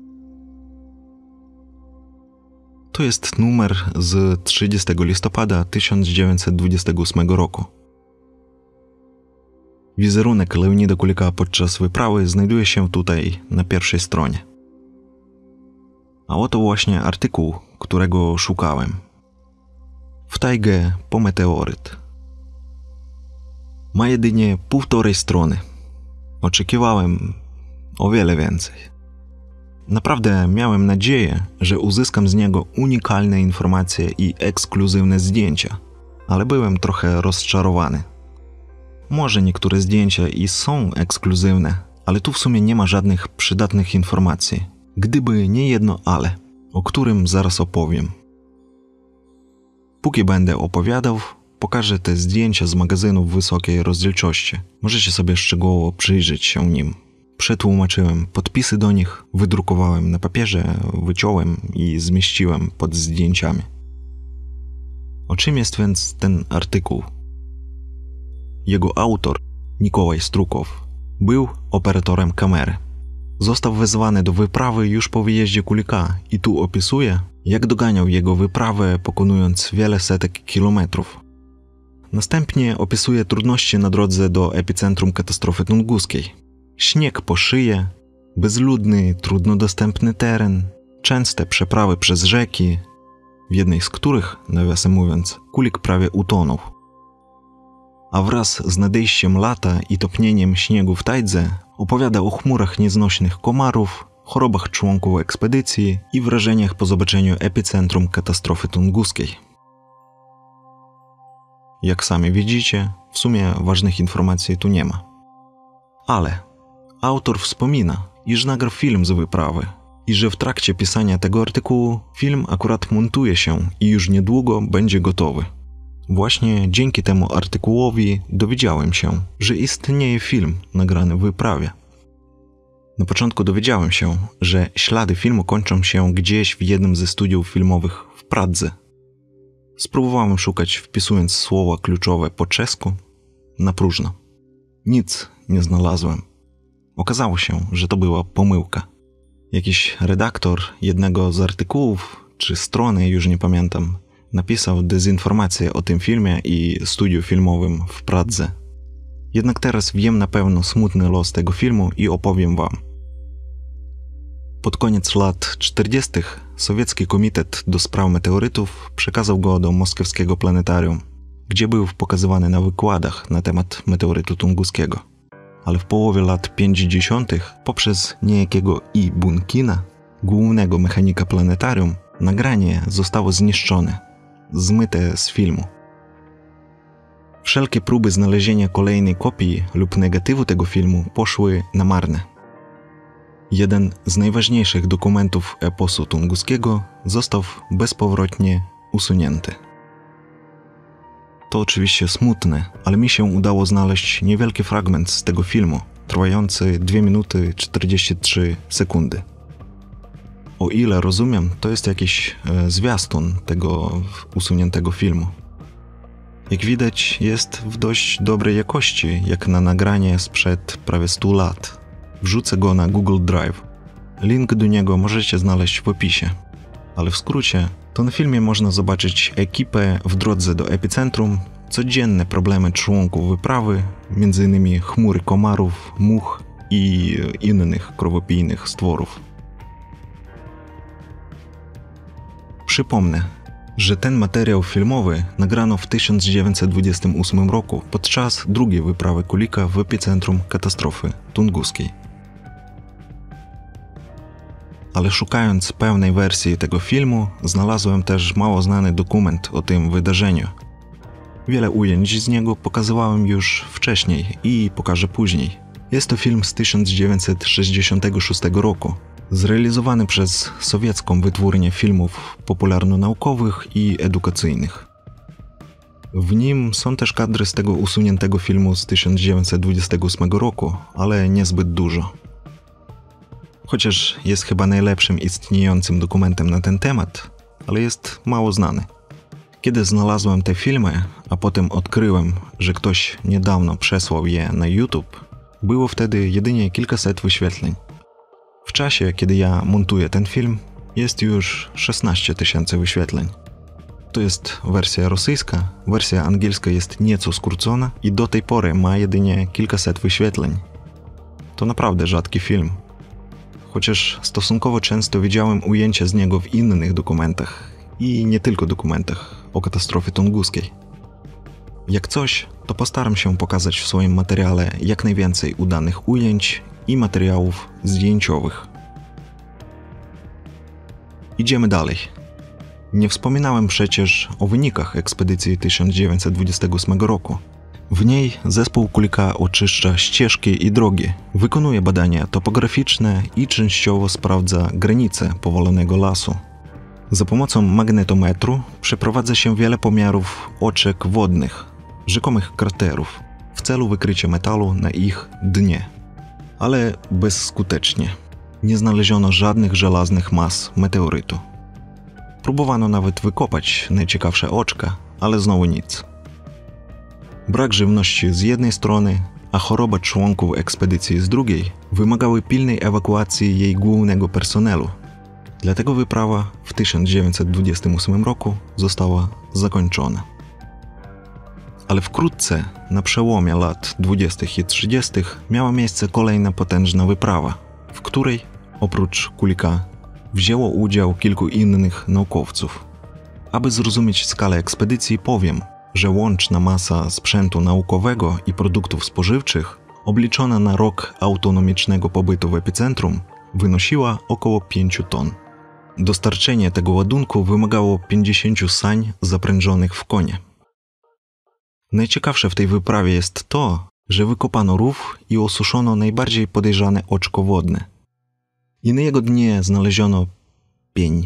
To jest numer z 30 listopada 1928 roku. Wizerunek Leonida Kulika podczas wyprawy znajduje się tutaj na pierwszej stronie. A oto właśnie artykuł, którego szukałem. W tajgę po meteoryt. Ma jedynie 1,5 strony. Oczekiwałem o wiele więcej. Naprawdę miałem nadzieję, że uzyskam z niego unikalne informacje i ekskluzywne zdjęcia, ale byłem trochę rozczarowany. Może niektóre zdjęcia i są ekskluzywne, ale tu w sumie nie ma żadnych przydatnych informacji. Gdyby nie jedno ale, o którym zaraz opowiem. Póki będę opowiadał, pokażę te zdjęcia z magazynów wysokiej rozdzielczości. Możecie sobie szczegółowo przyjrzeć się nim. Przetłumaczyłem podpisy do nich, wydrukowałem na papierze, wyciąłem i zmieściłem pod zdjęciami. O czym jest więc ten artykuł? Jego autor, Nikołaj Strukow, był operatorem kamery. Został wezwany do wyprawy już po wyjeździe Kulika i tu opisuje, jak doganiał jego wyprawę, pokonując wiele setek kilometrów. Następnie opisuje trudności na drodze do epicentrum katastrofy tunguskiej. Śnieg po szyję, bezludny, trudno dostępny teren, częste przeprawy przez rzeki, w jednej z których, nawiasem mówiąc, Kulik prawie utonął. A wraz z nadejściem lata i topnieniem śniegu w tajdze opowiada o chmurach nieznośnych komarów, chorobach członków ekspedycji i wrażeniach po zobaczeniu epicentrum katastrofy tunguskiej. Jak sami widzicie, w sumie ważnych informacji tu nie ma. Ale autor wspomina, iż nagrał film z wyprawy i że w trakcie pisania tego artykułu film akurat montuje się i już niedługo będzie gotowy. Właśnie dzięki temu artykułowi dowiedziałem się, że istnieje film nagrany w wyprawie. Na początku dowiedziałem się, że ślady filmu kończą się gdzieś w jednym ze studiów filmowych w Pradze. Spróbowałem szukać, wpisując słowa kluczowe po czesku, na próżno. Nic nie znalazłem. Okazało się, że to była pomyłka. Jakiś redaktor jednego z artykułów, czy strony, już nie pamiętam, napisał dezinformację o tym filmie i studiu filmowym w Pradze. Jednak teraz wiem na pewno smutny los tego filmu i opowiem wam. Pod koniec lat 40. sowiecki komitet do spraw meteorytów przekazał go do moskiewskiego planetarium, gdzie był pokazywany na wykładach na temat meteorytu tunguskiego. Ale w połowie lat 50. poprzez niejakiego I. Bunkina, głównego mechanika planetarium, nagranie zostało zniszczone, zmyte z filmu. Wszelkie próby znalezienia kolejnej kopii lub negatywu tego filmu poszły na marne. Jeden z najważniejszych dokumentów eposu tunguskiego został bezpowrotnie usunięty. To oczywiście smutne, ale mi się udało znaleźć niewielki fragment z tego filmu, trwający 2 minuty 43 sekundy. O ile rozumiem, to jest jakiś zwiastun tego usuniętego filmu. Jak widać, jest w dość dobrej jakości, jak na nagranie sprzed prawie 100 lat. Wrzucę go na Google Drive. Link do niego możecie znaleźć w opisie. Ale w skrócie, to na filmie można zobaczyć ekipę w drodze do epicentrum, codzienne problemy członków wyprawy, m.in. chmury komarów, much i innych krwopijnych stworów. Przypomnę, że ten materiał filmowy nagrano w 1928 roku podczas drugiej wyprawy Kulika w epicentrum katastrofy tunguskiej. Ale szukając pełnej wersji tego filmu, znalazłem też mało znany dokument o tym wydarzeniu. Wiele ujęć z niego pokazywałem już wcześniej i pokażę później. Jest to film z 1966 roku, zrealizowany przez sowiecką wytwórnię filmów popularno-naukowych i edukacyjnych. W nim są też kadry z tego usuniętego filmu z 1928 roku, ale niezbyt dużo. Chociaż jest chyba najlepszym istniejącym dokumentem na ten temat, ale jest mało znany. Kiedy znalazłem te filmy, a potem odkryłem, że ktoś niedawno przesłał je na YouTube, było wtedy jedynie kilkaset wyświetleń. W czasie, kiedy ja montuję ten film, jest już 16 000 wyświetleń. To jest wersja rosyjska, wersja angielska jest nieco skrócona i do tej pory ma jedynie kilkaset wyświetleń. To naprawdę rzadki film. Chociaż stosunkowo często widziałem ujęcia z niego w innych dokumentach i nie tylko dokumentach o katastrofie tunguskiej. Jak coś, to postaram się pokazać w swoim materiale jak najwięcej udanych ujęć i materiałów zdjęciowych. Idziemy dalej. Nie wspominałem przecież o wynikach ekspedycji 1928 roku. W niej zespół Kulika oczyszcza ścieżki i drogi, wykonuje badania topograficzne i częściowo sprawdza granice powalonego lasu. Za pomocą magnetometru przeprowadza się wiele pomiarów oczek wodnych, rzekomych kraterów, w celu wykrycia metalu na ich dnie. Ale bezskutecznie. Nie znaleziono żadnych żelaznych mas meteorytu. Próbowano nawet wykopać najciekawsze oczka, ale znowu nic. Brak żywności z jednej strony, a choroba członków ekspedycji z drugiej wymagały pilnej ewakuacji jej głównego personelu. Dlatego wyprawa w 1928 roku została zakończona. Ale wkrótce, na przełomie lat 20. i 30. miała miejsce kolejna potężna wyprawa, w której, oprócz Kulika, wzięło udział kilku innych naukowców. Aby zrozumieć skalę ekspedycji, powiem, że łączna masa sprzętu naukowego i produktów spożywczych, obliczona na rok autonomicznego pobytu w epicentrum, wynosiła około 5 ton. Dostarczenie tego ładunku wymagało 50 sań zaprężonych w konie. Najciekawsze w tej wyprawie jest to, że wykopano rów i osuszono najbardziej podejrzane oczko wodne. I na jego dnie znaleziono pień.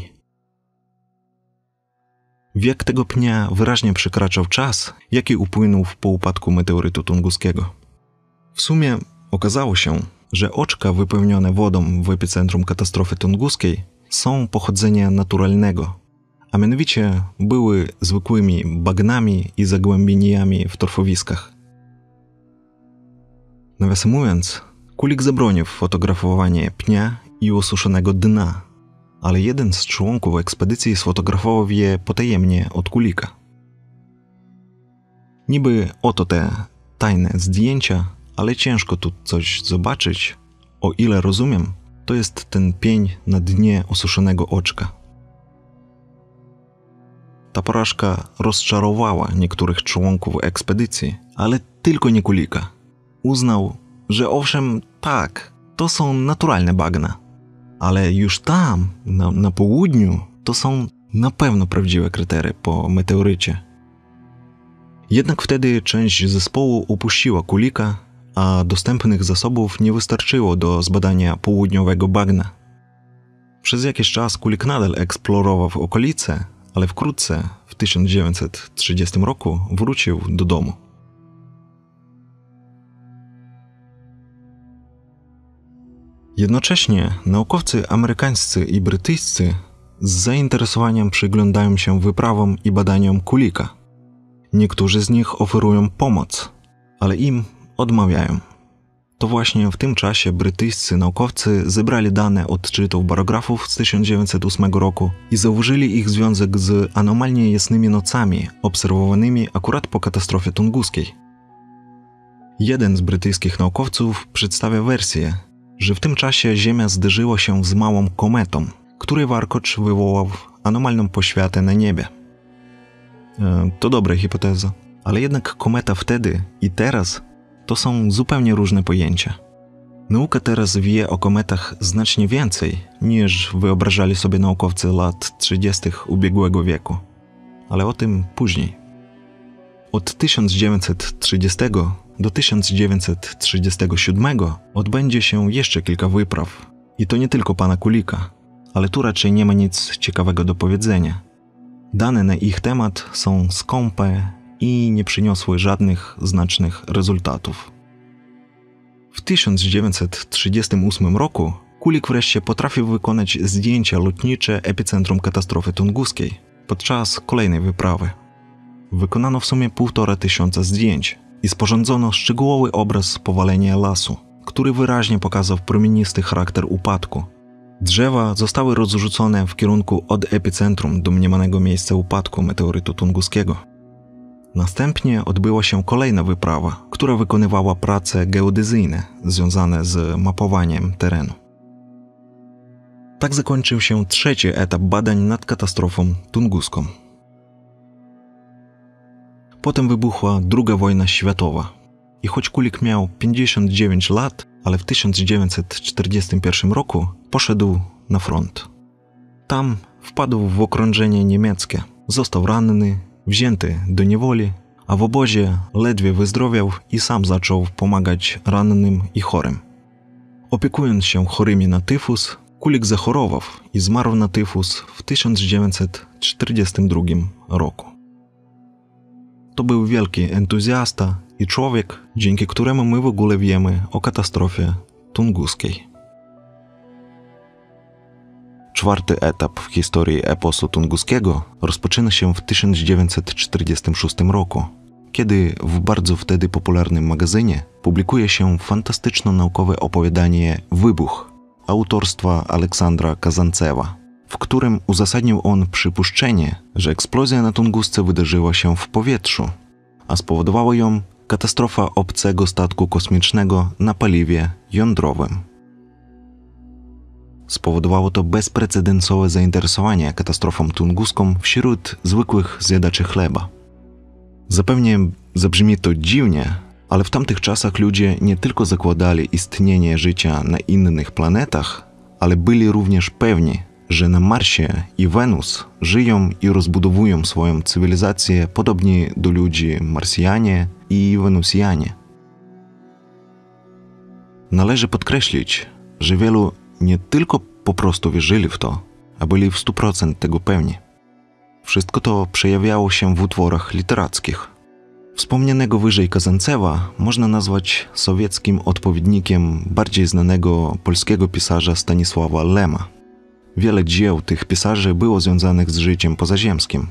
Wiek tego pnia wyraźnie przekraczał czas, jaki upłynął po upadku meteorytu tunguskiego. W sumie okazało się, że oczka wypełnione wodą w epicentrum katastrofy tunguskiej są pochodzenia naturalnego, a mianowicie były zwykłymi bagnami i zagłębieniami w torfowiskach. Nawiasem mówiąc, Kulik zabronił fotografowanie pnia i osuszonego dna, ale jeden z członków ekspedycji sfotografował je potajemnie od Kulika. Niby oto te tajne zdjęcia, ale ciężko tu coś zobaczyć. O ile rozumiem, to jest ten pień na dnie osuszonego oczka. Ta porażka rozczarowała niektórych członków ekspedycji, ale tylko nie Kulika. Uznał, że owszem, tak, to są naturalne bagna, ale już tam, na południu, to są na pewno prawdziwe kratery po meteorycie. Jednak wtedy część zespołu opuściła Kulika, a dostępnych zasobów nie wystarczyło do zbadania południowego bagna. Przez jakiś czas Kulik nadal eksplorował okolice, ale wkrótce, w 1930 roku, wrócił do domu. Jednocześnie naukowcy amerykańscy i brytyjscy z zainteresowaniem przyglądają się wyprawom i badaniom Kulika. Niektórzy z nich oferują pomoc, ale im odmawiają. To właśnie w tym czasie brytyjscy naukowcy zebrali dane odczytów barografów z 1908 roku i zauważyli ich związek z anomalnie jasnymi nocami obserwowanymi akurat po katastrofie tunguskiej. Jeden z brytyjskich naukowców przedstawia wersję, że w tym czasie Ziemia zderzyła się z małą kometą, której warkocz wywołał anomalną poświatę na niebie. To dobra hipoteza, ale jednak kometa wtedy i teraz to są zupełnie różne pojęcia. Nauka teraz wie o kometach znacznie więcej, niż wyobrażali sobie naukowcy lat 30. ubiegłego wieku. Ale o tym później. Od 1930 do 1937 odbędzie się jeszcze kilka wypraw. I to nie tylko pana Kulika, ale tu raczej nie ma nic ciekawego do powiedzenia. Dane na ich temat są skąpe i nie przyniosły żadnych znacznych rezultatów. W 1938 roku Kulik wreszcie potrafił wykonać zdjęcia lotnicze epicentrum katastrofy tunguskiej podczas kolejnej wyprawy. Wykonano w sumie 1500 zdjęć i sporządzono szczegółowy obraz powalenia lasu, który wyraźnie pokazał promienisty charakter upadku. Drzewa zostały rozrzucone w kierunku od epicentrum domniemanego miejsca upadku meteorytu tunguskiego. Następnie odbyła się kolejna wyprawa, która wykonywała prace geodezyjne związane z mapowaniem terenu. Tak zakończył się trzeci etap badań nad katastrofą tunguską. Potem wybuchła II wojna światowa i choć Kulik miał 59 lat, ale w 1941 roku poszedł na front. Tam wpadł w okrążenie niemieckie, został ranny, wzięty do niewoli, a w obozie ledwie wyzdrowiał i sam zaczął pomagać rannym i chorym. Opiekując się chorymi na tyfus, Kulik zachorował i zmarł na tyfus w 1942 roku. To był wielki entuzjasta i człowiek, dzięki któremu my w ogóle wiemy o katastrofie tunguskiej. Czwarty etap w historii eposu tunguskiego rozpoczyna się w 1946 roku, kiedy w bardzo wtedy popularnym magazynie publikuje się fantastyczno-naukowe opowiadanie „Wybuch” autorstwa Aleksandra Kazancewa, w którym uzasadnił on przypuszczenie, że eksplozja na Tungusce wydarzyła się w powietrzu, a spowodowała ją katastrofa obcego statku kosmicznego na paliwie jądrowym. Spowodowało to bezprecedensowe zainteresowanie katastrofą tunguską wśród zwykłych zjadaczy chleba. Zapewne zabrzmi to dziwnie, ale w tamtych czasach ludzie nie tylko zakładali istnienie życia na innych planetach, ale byli również pewni, że na Marsie i Wenus żyją i rozbudowują swoją cywilizację podobnie do ludzi Marsjanie i Wenusjanie. Należy podkreślić, że wielu nie tylko po prostu wierzyli w to, a byli w 100% tego pewni. Wszystko to przejawiało się w utworach literackich. Wspomnianego wyżej Kazancewa można nazwać sowieckim odpowiednikiem bardziej znanego polskiego pisarza Stanisława Lema. Wiele dzieł tych pisarzy było związanych z życiem pozaziemskim.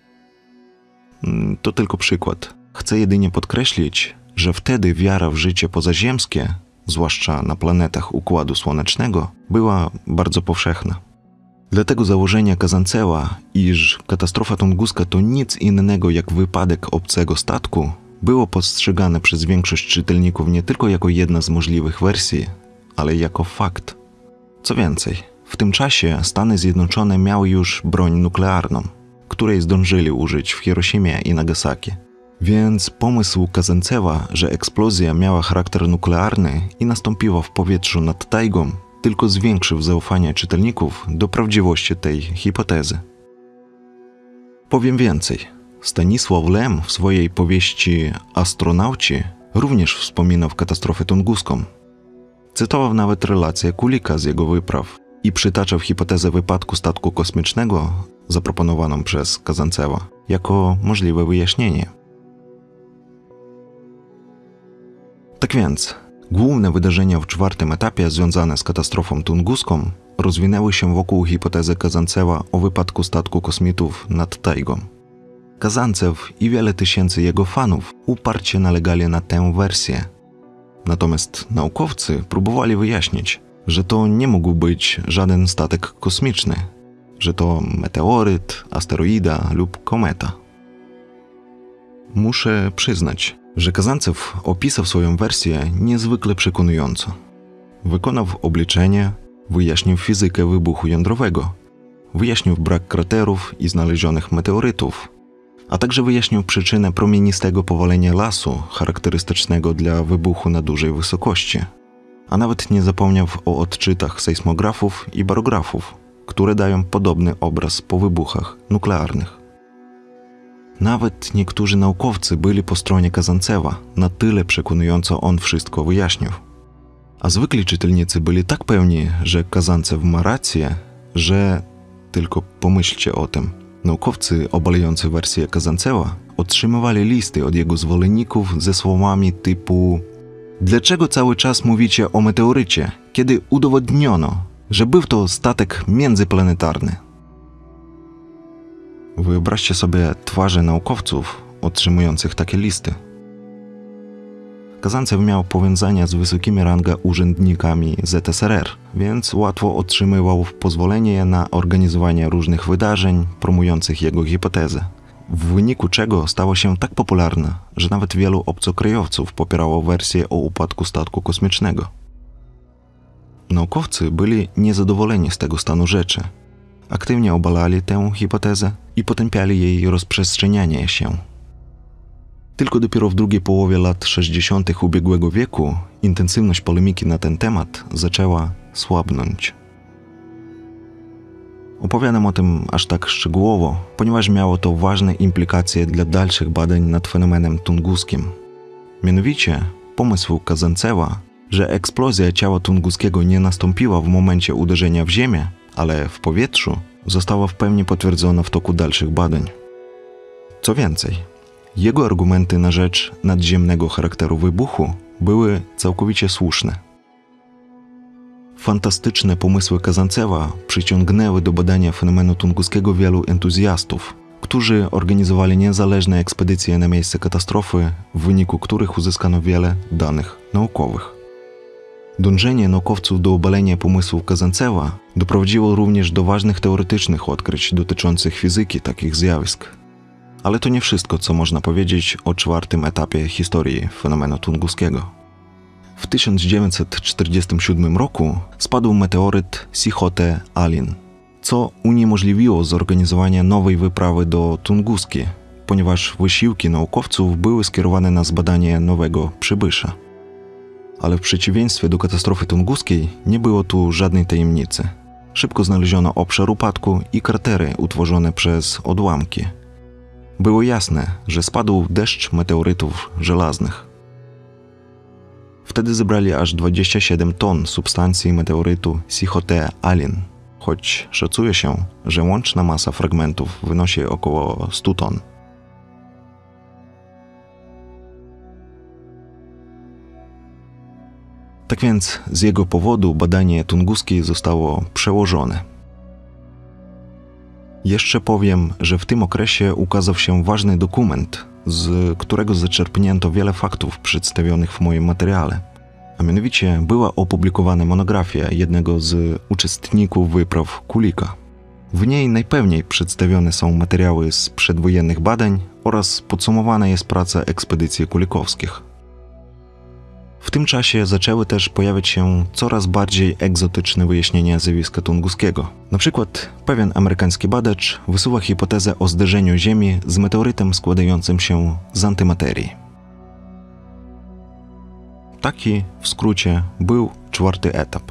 To tylko przykład. Chcę jedynie podkreślić, że wtedy wiara w życie pozaziemskie, zwłaszcza na planetach Układu Słonecznego, była bardzo powszechna. Dlatego założenia Kazancewa, iż katastrofa tunguska to nic innego jak wypadek obcego statku, było postrzegane przez większość czytelników nie tylko jako jedna z możliwych wersji, ale jako fakt. Co więcej, w tym czasie Stany Zjednoczone miały już broń nuklearną, której zdążyli użyć w Hiroshimie i Nagasaki. Więc pomysł Kazancewa, że eksplozja miała charakter nuklearny i nastąpiła w powietrzu nad tajgą, tylko zwiększył zaufanie czytelników do prawdziwości tej hipotezy. Powiem więcej. Stanisław Lem w swojej powieści Astronauci również wspominał katastrofę tunguską. Cytował nawet relację Kulika z jego wypraw i przytaczał hipotezę wypadku statku kosmicznego zaproponowaną przez Kazancewa jako możliwe wyjaśnienie. Tak więc, główne wydarzenia w czwartym etapie związane z katastrofą tunguską rozwinęły się wokół hipotezy Kazancewa o wypadku statku kosmitów nad tajgą. Kazancew i wiele tysięcy jego fanów uparcie nalegali na tę wersję. Natomiast naukowcy próbowali wyjaśnić, że to nie mógł być żaden statek kosmiczny, że to meteoryt, asteroida lub kometa. Muszę przyznać, że Kazancew opisał swoją wersję niezwykle przekonująco. Wykonał obliczenie, wyjaśnił fizykę wybuchu jądrowego, wyjaśnił brak kraterów i znalezionych meteorytów, a także wyjaśnił przyczynę promienistego powalenia lasu charakterystycznego dla wybuchu na dużej wysokości. A nawet nie zapomniał o odczytach sejsmografów i barografów, które dają podobny obraz po wybuchach nuklearnych. Nawet niektórzy naukowcy byli po stronie Kazancewa, na tyle przekonująco on wszystko wyjaśnił. A zwykli czytelnicy byli tak pewni, że Kazancew ma rację, że tylko pomyślcie o tym. Naukowcy obalający wersję Kazancewa otrzymywali listy od jego zwolenników ze słowami typu: dlaczego cały czas mówicie o meteorycie, kiedy udowodniono, że był to statek międzyplanetarny? Wyobraźcie sobie twarze naukowców otrzymujących takie listy. Kazancew miał powiązania z wysokimi ranga urzędnikami ZSRR, więc łatwo otrzymywał pozwolenie na organizowanie różnych wydarzeń promujących jego hipotezę. W wyniku czego stało się tak popularne, że nawet wielu obcokrajowców popierało wersję o upadku statku kosmicznego. Naukowcy byli niezadowoleni z tego stanu rzeczy. Aktywnie obalali tę hipotezę i potępiali jej rozprzestrzenianie się. Tylko dopiero w drugiej połowie lat 60. ubiegłego wieku intensywność polemiki na ten temat zaczęła słabnąć. Opowiadam o tym aż tak szczegółowo, ponieważ miało to ważne implikacje dla dalszych badań nad fenomenem tunguskim. Mianowicie pomysł Kazancewa, że eksplozja ciała tunguskiego nie nastąpiła w momencie uderzenia w ziemię, ale w powietrzu, została w pełni potwierdzona w toku dalszych badań. Co więcej, jego argumenty na rzecz nadziemnego charakteru wybuchu były całkowicie słuszne. Fantastyczne pomysły Kazancewa przyciągnęły do badania fenomenu tunguskiego wielu entuzjastów, którzy organizowali niezależne ekspedycje na miejsce katastrofy, w wyniku których uzyskano wiele danych naukowych. Dążenie naukowców do obalenia pomysłu Kazancewa doprowadziło również do ważnych teoretycznych odkryć dotyczących fizyki takich zjawisk. Ale to nie wszystko, co można powiedzieć o czwartym etapie historii fenomenu tunguskiego. W 1947 roku spadł meteoryt Sihote-Alin, co uniemożliwiło zorganizowanie nowej wyprawy do Tunguski, ponieważ wysiłki naukowców były skierowane na zbadanie nowego przybysza. Ale w przeciwieństwie do katastrofy tunguskiej nie było tu żadnej tajemnicy. Szybko znaleziono obszar upadku i kratery utworzone przez odłamki. Było jasne, że spadł deszcz meteorytów żelaznych. Wtedy zebrali aż 27 ton substancji meteorytu Sihote-Alin, choć szacuje się, że łączna masa fragmentów wynosi około 100 ton. Tak więc z jego powodu badanie tunguskiej zostało przełożone. Jeszcze powiem, że w tym okresie ukazał się ważny dokument, z którego zaczerpnięto wiele faktów przedstawionych w moim materiale. A mianowicie była opublikowana monografia jednego z uczestników wypraw Kulika. W niej najpewniej przedstawione są materiały z przedwojennych badań oraz podsumowana jest praca ekspedycji kulikowskich. W tym czasie zaczęły też pojawiać się coraz bardziej egzotyczne wyjaśnienia zjawiska tunguskiego. Na przykład pewien amerykański badacz wysuwa hipotezę o zderzeniu Ziemi z meteorytem składającym się z antymaterii. Taki, w skrócie, był czwarty etap.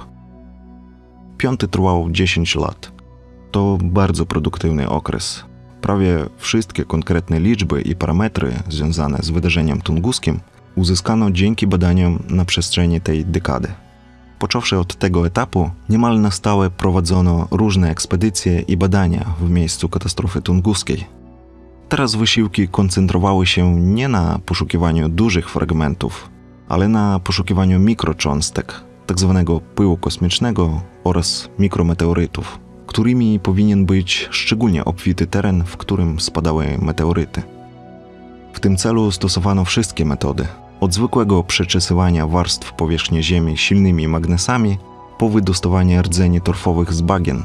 Piąty trwał 10 lat. To bardzo produktywny okres. Prawie wszystkie konkretne liczby i parametry związane z wydarzeniem tunguskim uzyskano dzięki badaniom na przestrzeni tej dekady. Począwszy od tego etapu, niemal na stałe prowadzono różne ekspedycje i badania w miejscu katastrofy tunguskiej. Teraz wysiłki koncentrowały się nie na poszukiwaniu dużych fragmentów, ale na poszukiwaniu mikrocząstek, tzw. pyłu kosmicznego oraz mikrometeorytów, którymi powinien być szczególnie obfity teren, w którym spadały meteoryty. W tym celu stosowano wszystkie metody, od zwykłego przeczesywania warstw powierzchni Ziemi silnymi magnesami, po wydostawanie rdzeni torfowych z bagien.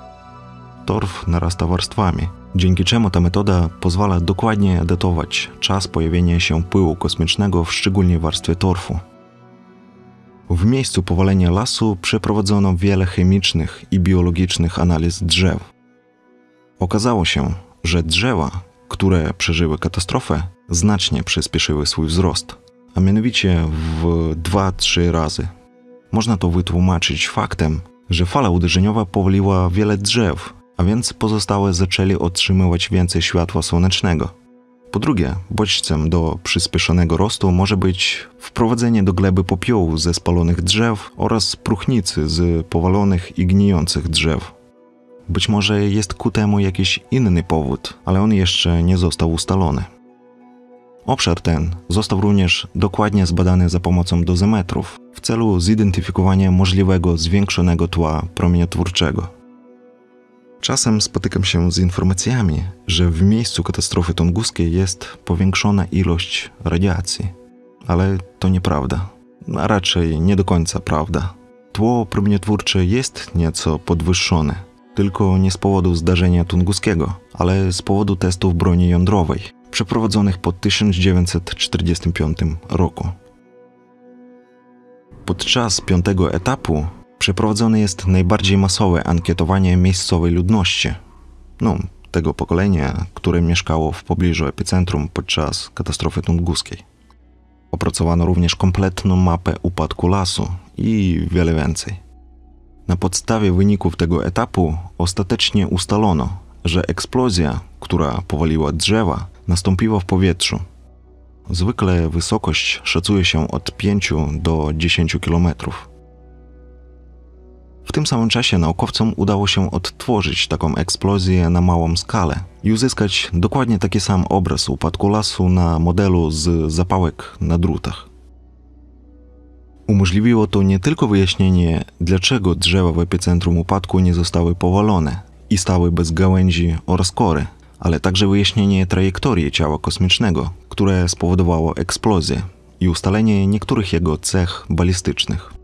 Torf narasta warstwami, dzięki czemu ta metoda pozwala dokładnie datować czas pojawienia się pyłu kosmicznego w szczególnej warstwie torfu. W miejscu powalenia lasu przeprowadzono wiele chemicznych i biologicznych analiz drzew. Okazało się, że drzewa, które przeżyły katastrofę, znacznie przyspieszyły swój wzrost, a mianowicie w 2-3 razy. Można to wytłumaczyć faktem, że fala uderzeniowa powaliła wiele drzew, a więc pozostałe zaczęli otrzymywać więcej światła słonecznego. Po drugie, bodźcem do przyspieszonego rostu może być wprowadzenie do gleby popiołu ze spalonych drzew oraz próchnicy z powalonych i gnijących drzew. Być może jest ku temu jakiś inny powód, ale on jeszcze nie został ustalony. Obszar ten został również dokładnie zbadany za pomocą dozymetrów w celu zidentyfikowania możliwego zwiększonego tła promieniotwórczego. Czasem spotykam się z informacjami, że w miejscu katastrofy tunguskiej jest powiększona ilość radiacji. ale to nieprawda. A raczej nie do końca prawda. Tło promieniotwórcze jest nieco podwyższone, tylko nie z powodu zdarzenia tunguskiego, ale z powodu testów broni jądrowej, przeprowadzonych po 1945 roku. Podczas 5. etapu przeprowadzone jest najbardziej masowe ankietowanie miejscowej ludności, tego pokolenia, które mieszkało w pobliżu epicentrum podczas katastrofy tunguskiej. Opracowano również kompletną mapę upadku lasu i wiele więcej. Na podstawie wyników tego etapu ostatecznie ustalono, że eksplozja, która powaliła drzewa, nastąpiła w powietrzu. Zwykle wysokość szacuje się od 5 do 10 kilometrów. W tym samym czasie naukowcom udało się odtworzyć taką eksplozję na małą skalę i uzyskać dokładnie taki sam obraz upadku lasu na modelu z zapałek na drutach. Umożliwiło to nie tylko wyjaśnienie, dlaczego drzewa w epicentrum upadku nie zostały powalone i stały bez gałęzi oraz kory, ale także wyjaśnienie trajektorii ciała kosmicznego, które spowodowało eksplozję i ustalenie niektórych jego cech balistycznych.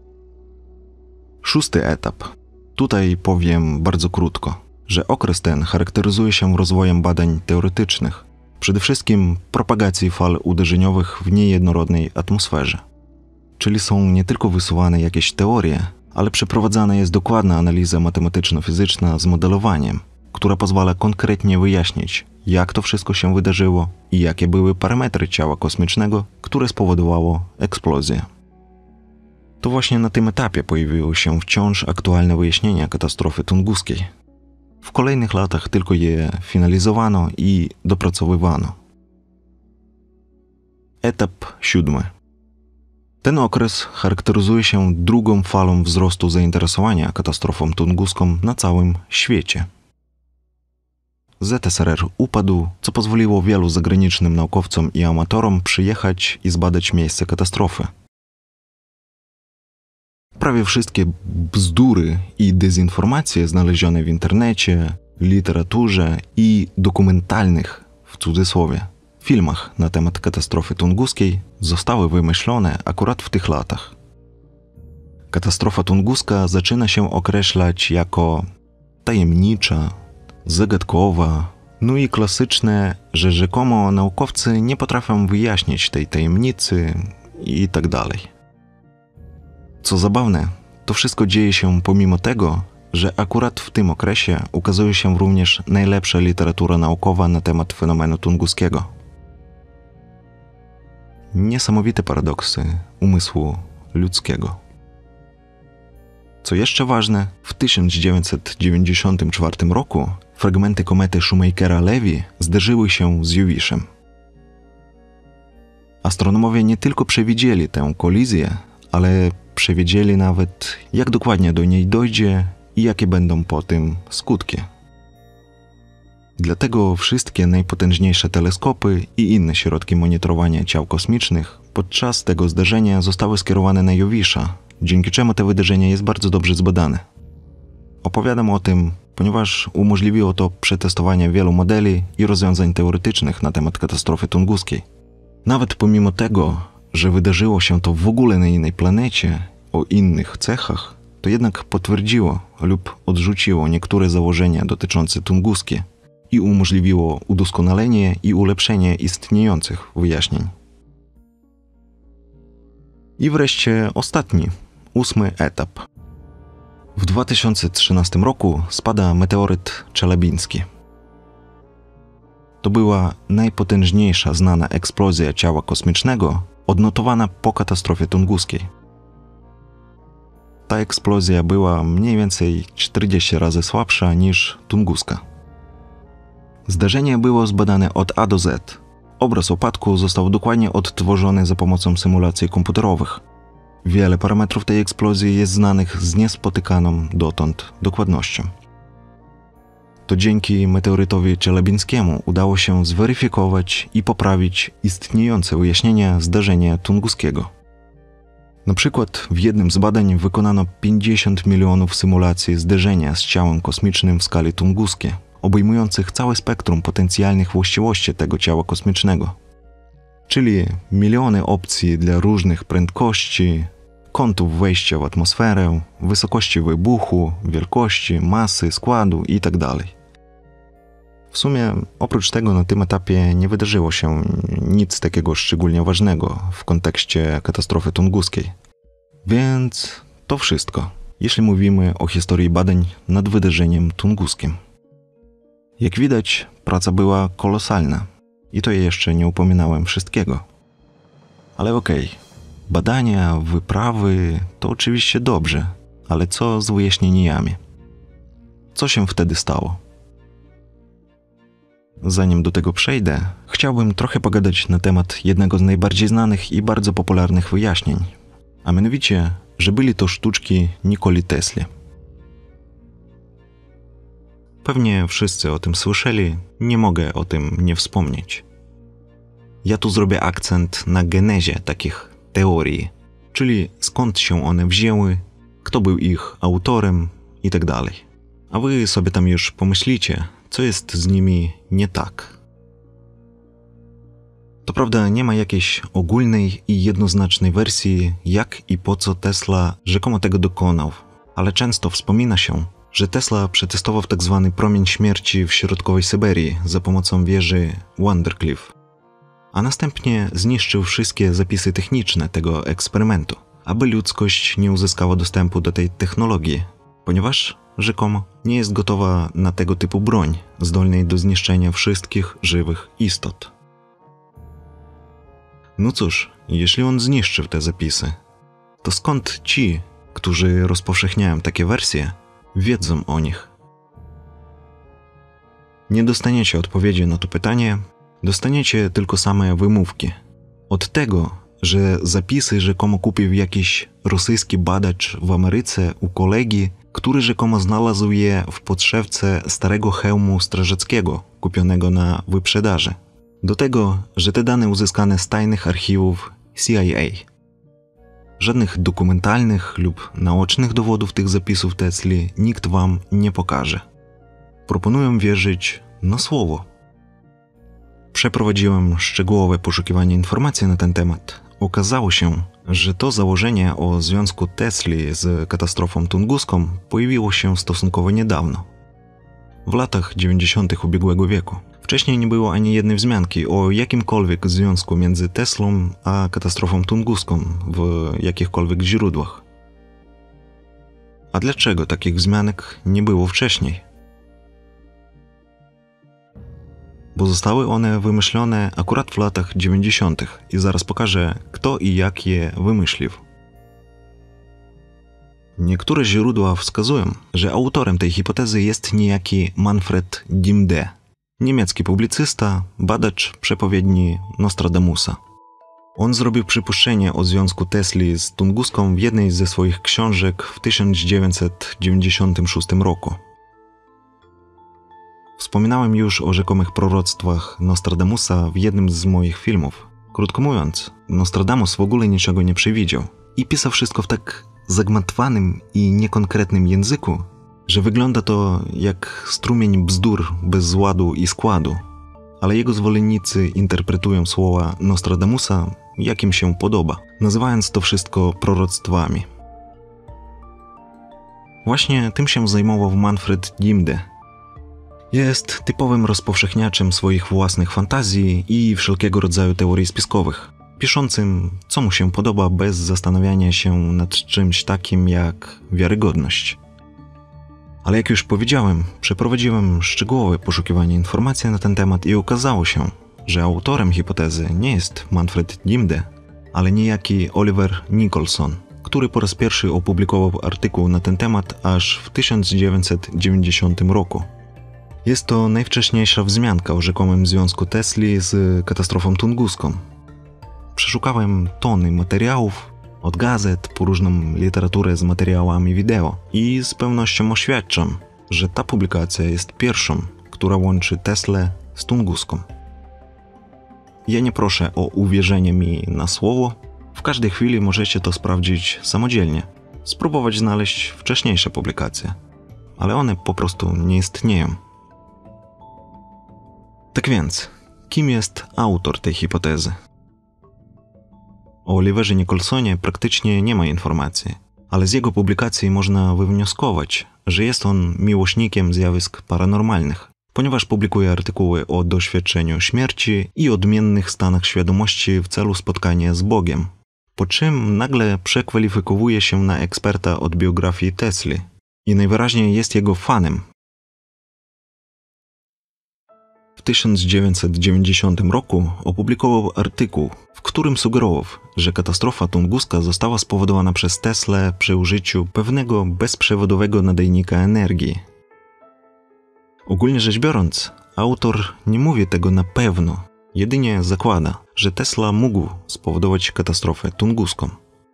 6. etap. Tutaj powiem bardzo krótko, że okres ten charakteryzuje się rozwojem badań teoretycznych, przede wszystkim propagacji fal uderzeniowych w niejednorodnej atmosferze. Czyli są nie tylko wysuwane jakieś teorie, ale przeprowadzana jest dokładna analiza matematyczno-fizyczna z modelowaniem, która pozwala konkretnie wyjaśnić, jak to wszystko się wydarzyło i jakie były parametry ciała kosmicznego, które spowodowało eksplozję. To właśnie na tym etapie pojawiły się wciąż aktualne wyjaśnienia katastrofy tunguskiej. W kolejnych latach tylko je finalizowano i dopracowywano. Etap 7. Ten okres charakteryzuje się drugą falą wzrostu zainteresowania katastrofą tunguską na całym świecie. ZSRR upadł, co pozwoliło wielu zagranicznym naukowcom i amatorom przyjechać i zbadać miejsce katastrofy. Prawie wszystkie bzdury i dezinformacje znalezione w internecie, literaturze i dokumentalnych, w cudzysłowie, filmach na temat katastrofy tunguskiej zostały wymyślone akurat w tych latach. Katastrofa tunguska zaczyna się określać jako tajemnicza, zagadkowa, i klasyczne, że rzekomo naukowcy nie potrafią wyjaśnić tej tajemnicy i tak dalej. Co zabawne, to wszystko dzieje się pomimo tego, że akurat w tym okresie ukazuje się również najlepsza literatura naukowa na temat fenomenu tunguskiego. Niesamowite paradoksy umysłu ludzkiego. Co jeszcze ważne, w 1994 roku fragmenty komety Shoemakera-Levy zderzyły się z Jowiszem. Astronomowie nie tylko przewidzieli tę kolizję, ale przewidzieli nawet, jak dokładnie do niej dojdzie i jakie będą po tym skutki. Dlatego wszystkie najpotężniejsze teleskopy i inne środki monitorowania ciał kosmicznych podczas tego zdarzenia zostały skierowane na Jowisza, dzięki czemu to wydarzenie jest bardzo dobrze zbadane. Opowiadam o tym, ponieważ umożliwiło to przetestowanie wielu modeli i rozwiązań teoretycznych na temat katastrofy tunguskiej. Nawet pomimo tego, że wydarzyło się to w ogóle na innej planecie, o innych cechach, to jednak potwierdziło lub odrzuciło niektóre założenia dotyczące tunguskie i umożliwiło udoskonalenie i ulepszenie istniejących wyjaśnień. I wreszcie ostatni, 8. etap. W 2013 roku spada meteoryt czelabiński. To była najpotężniejsza znana eksplozja ciała kosmicznego odnotowana po katastrofie tunguskiej. Ta eksplozja była mniej więcej 40 razy słabsza niż tunguska. Zdarzenie było zbadane od A do Z. Obraz upadku został dokładnie odtworzony za pomocą symulacji komputerowych. Wiele parametrów tej eksplozji jest znanych z niespotykaną dotąd dokładnością. To dzięki meteorytowi czelabińskiemu udało się zweryfikować i poprawić istniejące wyjaśnienia zdarzenia tunguskiego. Na przykład w jednym z badań wykonano 50 milionów symulacji zderzenia z ciałem kosmicznym w skali tunguskiej, obejmujących całe spektrum potencjalnych właściwości tego ciała kosmicznego. czyli miliony opcji dla różnych prędkości, kątów wejścia w atmosferę, wysokości wybuchu, wielkości, masy, składu itd. W sumie oprócz tego na tym etapie nie wydarzyło się nic takiego szczególnie ważnego w kontekście katastrofy tunguskiej. Więc to wszystko, jeśli mówimy o historii badań nad wydarzeniem tunguskim. Jak widać, praca była kolosalna i to jeszcze nie upominałem wszystkiego. Ale okej, badania, wyprawy to oczywiście dobrze, ale co z wyjaśnieniami? Co się wtedy stało? Zanim do tego przejdę, chciałbym trochę pogadać na temat jednego z najbardziej znanych i bardzo popularnych wyjaśnień, a mianowicie, że byli to sztuczki Nikoli Tesli. Pewnie wszyscy o tym słyszeli, nie mogę o tym nie wspomnieć. Ja tu zrobię akcent na genezie takich teorii, czyli skąd się one wzięły, kto był ich autorem itd. A wy sobie tam już pomyślicie, co jest z nimi nie tak. To prawda, nie ma jakiejś ogólnej i jednoznacznej wersji, jak i po co Tesla rzekomo tego dokonał, ale często wspomina się, że Tesla przetestował tzw. promień śmierci w środkowej Syberii za pomocą wieży Wondercliff, a następnie zniszczył wszystkie zapisy techniczne tego eksperymentu, aby ludzkość nie uzyskała dostępu do tej technologii, ponieważ rzekomo nie jest gotowa na tego typu broń, zdolnej do zniszczenia wszystkich żywych istot. No cóż, jeśli on zniszczył te zapisy, to skąd ci, którzy rozpowszechniają takie wersje, wiedzą o nich? Nie dostaniecie odpowiedzi na to pytanie, dostaniecie tylko same wymówki. Od tego, że zapisy rzekomo kupił jakiś rosyjski badacz w Ameryce u kolegi, który rzekomo znalazł je w podszewce starego hełmu strażackiego, kupionego na wyprzedaży. Do tego, że te dane uzyskane z tajnych archiwów CIA. Żadnych dokumentalnych lub naocznych dowodów tych zapisów Tesli nikt wam nie pokaże. Proponuję wierzyć na słowo. Przeprowadziłem szczegółowe poszukiwanie informacji na ten temat. Okazało się, że to założenie o związku Tesli z katastrofą tunguską pojawiło się stosunkowo niedawno. W latach 90. ubiegłego wieku. Wcześniej nie było ani jednej wzmianki o jakimkolwiek związku między Teslą a katastrofą tunguską w jakichkolwiek źródłach. A dlaczego takich wzmianek nie było wcześniej? Bo zostały one wymyślone akurat w latach 90. i zaraz pokażę, kto i jak je wymyślił. Niektóre źródła wskazują, że autorem tej hipotezy jest niejaki Manfred Dimde, niemiecki publicysta, badacz przepowiedni Nostradamusa. On zrobił przypuszczenie o związku Tesli z tunguską w jednej ze swoich książek w 1996 roku. Wspominałem już o rzekomych proroctwach Nostradamusa w jednym z moich filmów. Krótko mówiąc, Nostradamus w ogóle niczego nie przewidział i pisał wszystko w tak zagmatwanym i niekonkretnym języku, że wygląda to jak strumień bzdur bez ładu i składu, ale jego zwolennicy interpretują słowa Nostradamusa jak im się podoba, nazywając to wszystko proroctwami. Właśnie tym się zajmował Manfred Dimde. Jest typowym rozpowszechniaczem swoich własnych fantazji i wszelkiego rodzaju teorii spiskowych, piszącym co mu się podoba bez zastanawiania się nad czymś takim jak wiarygodność. Ale jak już powiedziałem, przeprowadziłem szczegółowe poszukiwanie informacji na ten temat i okazało się, że autorem hipotezy nie jest Manfred Dimde, ale niejaki Oliver Nicholson, który po raz pierwszy opublikował artykuł na ten temat aż w 1990 roku. Jest to najwcześniejsza wzmianka o rzekomym związku Tesli z katastrofą tunguską. Przeszukałem tony materiałów, od gazet po różną literaturę z materiałami wideo i z pewnością oświadczam, że ta publikacja jest pierwszą, która łączy Teslę z tunguską. Ja nie proszę o uwierzenie mi na słowo, w każdej chwili możecie to sprawdzić samodzielnie, spróbować znaleźć wcześniejsze publikacje, ale one po prostu nie istnieją. Tak więc, kim jest autor tej hipotezy? O Oliverze Nicholsonie praktycznie nie ma informacji, ale z jego publikacji można wywnioskować, że jest on miłośnikiem zjawisk paranormalnych, ponieważ publikuje artykuły o doświadczeniu śmierci i odmiennych stanach świadomości w celu spotkania z Bogiem, po czym nagle przekwalifikowuje się na eksperta od biografii Tesli i najwyraźniej jest jego fanem. W 1990 roku opublikował artykuł, w którym sugerował, że katastrofa tunguska została spowodowana przez Teslę przy użyciu pewnego bezprzewodowego nadajnika energii. Ogólnie rzecz biorąc, autor nie mówi tego na pewno, jedynie zakłada, że Tesla mógł spowodować katastrofę tunguską.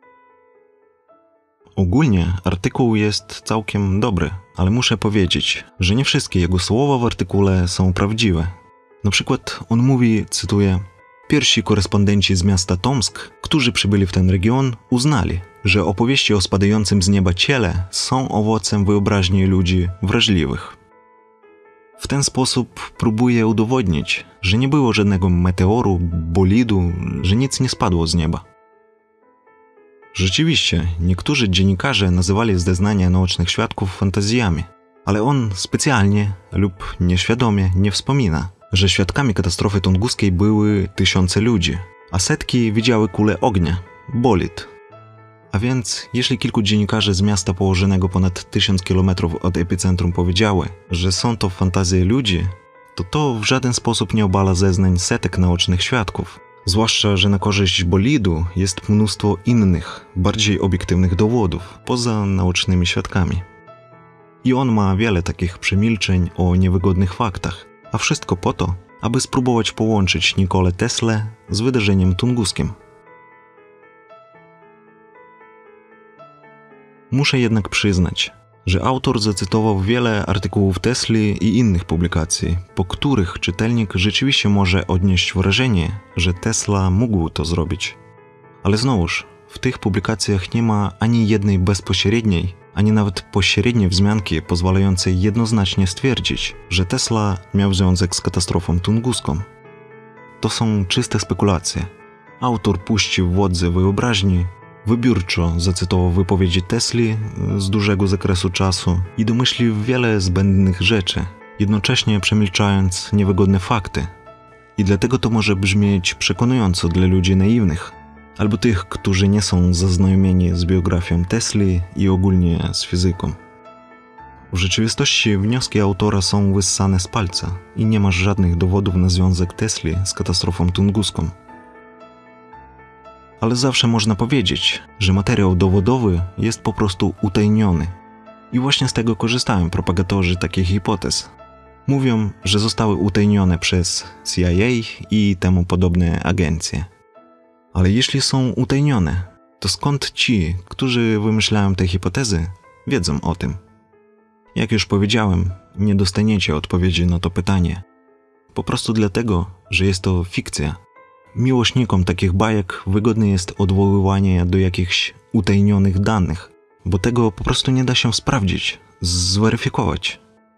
Ogólnie artykuł jest całkiem dobry, ale muszę powiedzieć, że nie wszystkie jego słowa w artykule są prawdziwe. Na przykład on mówi, cytuję: pierwsi korespondenci z miasta Tomsk, którzy przybyli w ten region, uznali, że opowieści o spadającym z nieba ciele są owocem wyobraźni ludzi wrażliwych. W ten sposób próbuje udowodnić, że nie było żadnego meteoru, bolidu, że nic nie spadło z nieba. Rzeczywiście, niektórzy dziennikarze nazywali zeznania naocznych świadków fantazjami, ale on specjalnie lub nieświadomie nie wspomina, że świadkami katastrofy tunguskiej były tysiące ludzi, a setki widziały kulę ognia, bolid. A więc, jeśli kilku dziennikarzy z miasta położonego ponad 1000 km od epicentrum powiedziały, że są to fantazje ludzi, to w żaden sposób nie obala zeznań setek naocznych świadków. Zwłaszcza, że na korzyść bolidu jest mnóstwo innych, bardziej obiektywnych dowodów, poza naocznymi świadkami. I on ma wiele takich przemilczeń o niewygodnych faktach, a wszystko po to, aby spróbować połączyć Nikolę Teslę z wydarzeniem tunguskim. Muszę jednak przyznać, że autor zacytował wiele artykułów Tesli i innych publikacji, po których czytelnik rzeczywiście może odnieść wrażenie, że Tesla mógł to zrobić. Ale znowuż, w tych publikacjach nie ma ani jednej bezpośredniej, ani nawet pośredniej wzmianki pozwalającej jednoznacznie stwierdzić, że Tesla miał związek z katastrofą tunguską. To są czyste spekulacje. Autor puścił wodze wyobraźni, wybiórczo zacytował wypowiedzi Tesli z dużego zakresu czasu i domyślił wiele zbędnych rzeczy, jednocześnie przemilczając niewygodne fakty. I dlatego to może brzmieć przekonująco dla ludzi naiwnych, albo tych, którzy nie są zaznajomieni z biografią Tesli i ogólnie z fizyką. W rzeczywistości wnioski autora są wyssane z palca i nie ma żadnych dowodów na związek Tesli z katastrofą tunguską. Ale zawsze można powiedzieć, że materiał dowodowy jest po prostu utajniony. I właśnie z tego korzystają propagatorzy takich hipotez. Mówią, że zostały utajnione przez CIA i temu podobne agencje. Ale jeśli są utajnione, to skąd ci, którzy wymyślają te hipotezy, wiedzą o tym? Jak już powiedziałem, nie dostaniecie odpowiedzi na to pytanie. Po prostu dlatego, że jest to fikcja. Miłośnikom takich bajek wygodne jest odwoływanie do jakichś utajnionych danych, bo tego po prostu nie da się sprawdzić, zweryfikować.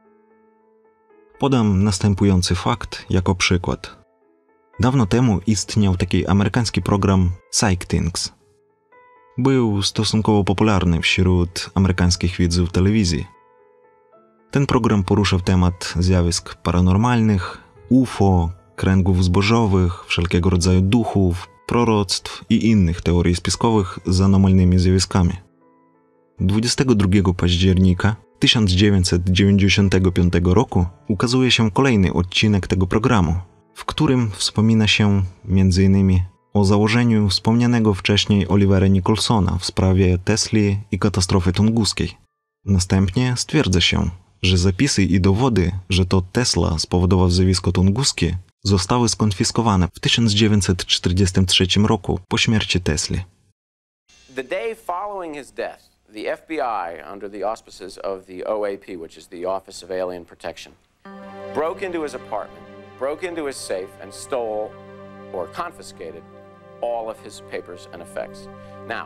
Podam następujący fakt jako przykład. Dawno temu istniał taki amerykański program PsychThings. Był stosunkowo popularny wśród amerykańskich widzów telewizji. Ten program poruszał temat zjawisk paranormalnych, UFO, kręgów zbożowych, wszelkiego rodzaju duchów, proroctw i innych teorii spiskowych z anomalnymi zjawiskami. 22 października 1995 roku ukazuje się kolejny odcinek tego programu, w którym wspomina się m.in. o założeniu wspomnianego wcześniej Olivera Nicholsona w sprawie Tesli i katastrofy tunguskiej. Następnie stwierdza się, że zapisy i dowody, że to Tesla spowodował zjawisko tunguskie, zostały skonfiskowane w 1943 roku po śmierci Tesli. The day following his death, the FBI, under the auspices of the OAP, which is the Office of Alien Protection, broke into his apartment, broke into his safe and stole or confiscated all of his papers and effects. Now,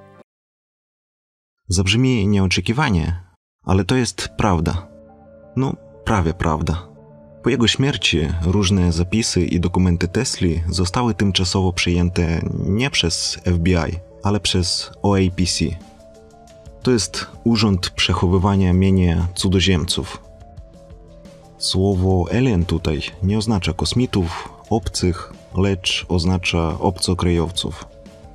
Zabrzmi nieoczekiwanie, ale to jest prawda. No, prawie prawda. Po jego śmierci różne zapisy i dokumenty Tesli zostały tymczasowo przejęte nie przez FBI, ale przez OAPC. To jest Urząd Przechowywania Mienia Cudzoziemców. Słowo alien tutaj nie oznacza kosmitów, obcych, lecz oznacza obcokrajowców.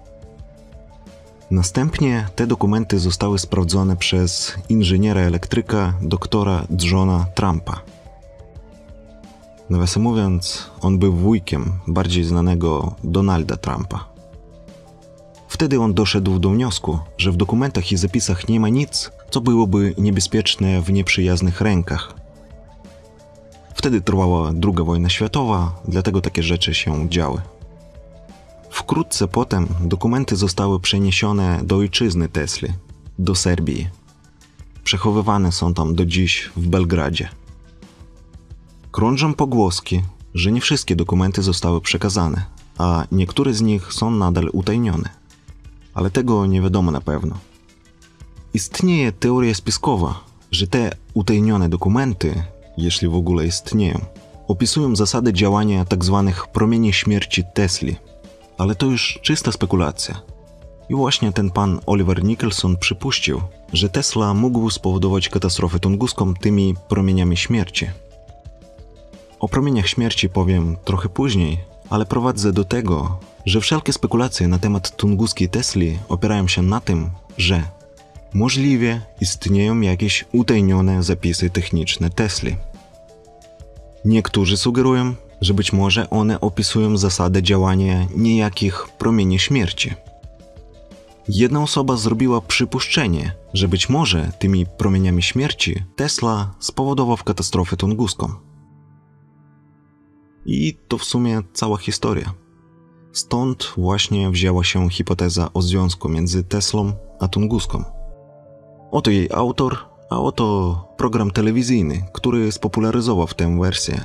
Następnie te dokumenty zostały sprawdzone przez inżyniera elektryka doktora Johna Trumpa. Nawiasem mówiąc, on był wujkiem bardziej znanego Donalda Trumpa. Wtedy on doszedł do wniosku, że w dokumentach i zapisach nie ma nic, co byłoby niebezpieczne w nieprzyjaznych rękach. Wtedy trwała II wojna światowa, dlatego takie rzeczy się działy. Wkrótce potem dokumenty zostały przeniesione do ojczyzny Tesli, do Serbii. Przechowywane są tam do dziś w Belgradzie. Krążą pogłoski, że nie wszystkie dokumenty zostały przekazane, a niektóre z nich są nadal utajnione. Ale tego nie wiadomo na pewno. Istnieje teoria spiskowa, że te utajnione dokumenty, jeśli w ogóle istnieją, opisują zasady działania tzw. promieni śmierci Tesli. Ale to już czysta spekulacja. I właśnie ten pan Oliver Nicholson przypuścił, że Tesla mógł spowodować katastrofę tunguską tymi promieniami śmierci. O promieniach śmierci powiem trochę później, ale prowadzę do tego, że wszelkie spekulacje na temat tunguskiej Tesli opierają się na tym, że możliwie istnieją jakieś utajnione zapisy techniczne Tesli. Niektórzy sugerują, że być może one opisują zasadę działania niejakich promieni śmierci. Jedna osoba zrobiła przypuszczenie, że być może tymi promieniami śmierci Tesla spowodował katastrofę tunguską. I to w sumie cała historia. Stąd właśnie wzięła się hipoteza o związku między Teslą a tunguską. Oto jej autor, a oto program telewizyjny, który spopularyzował tę wersję.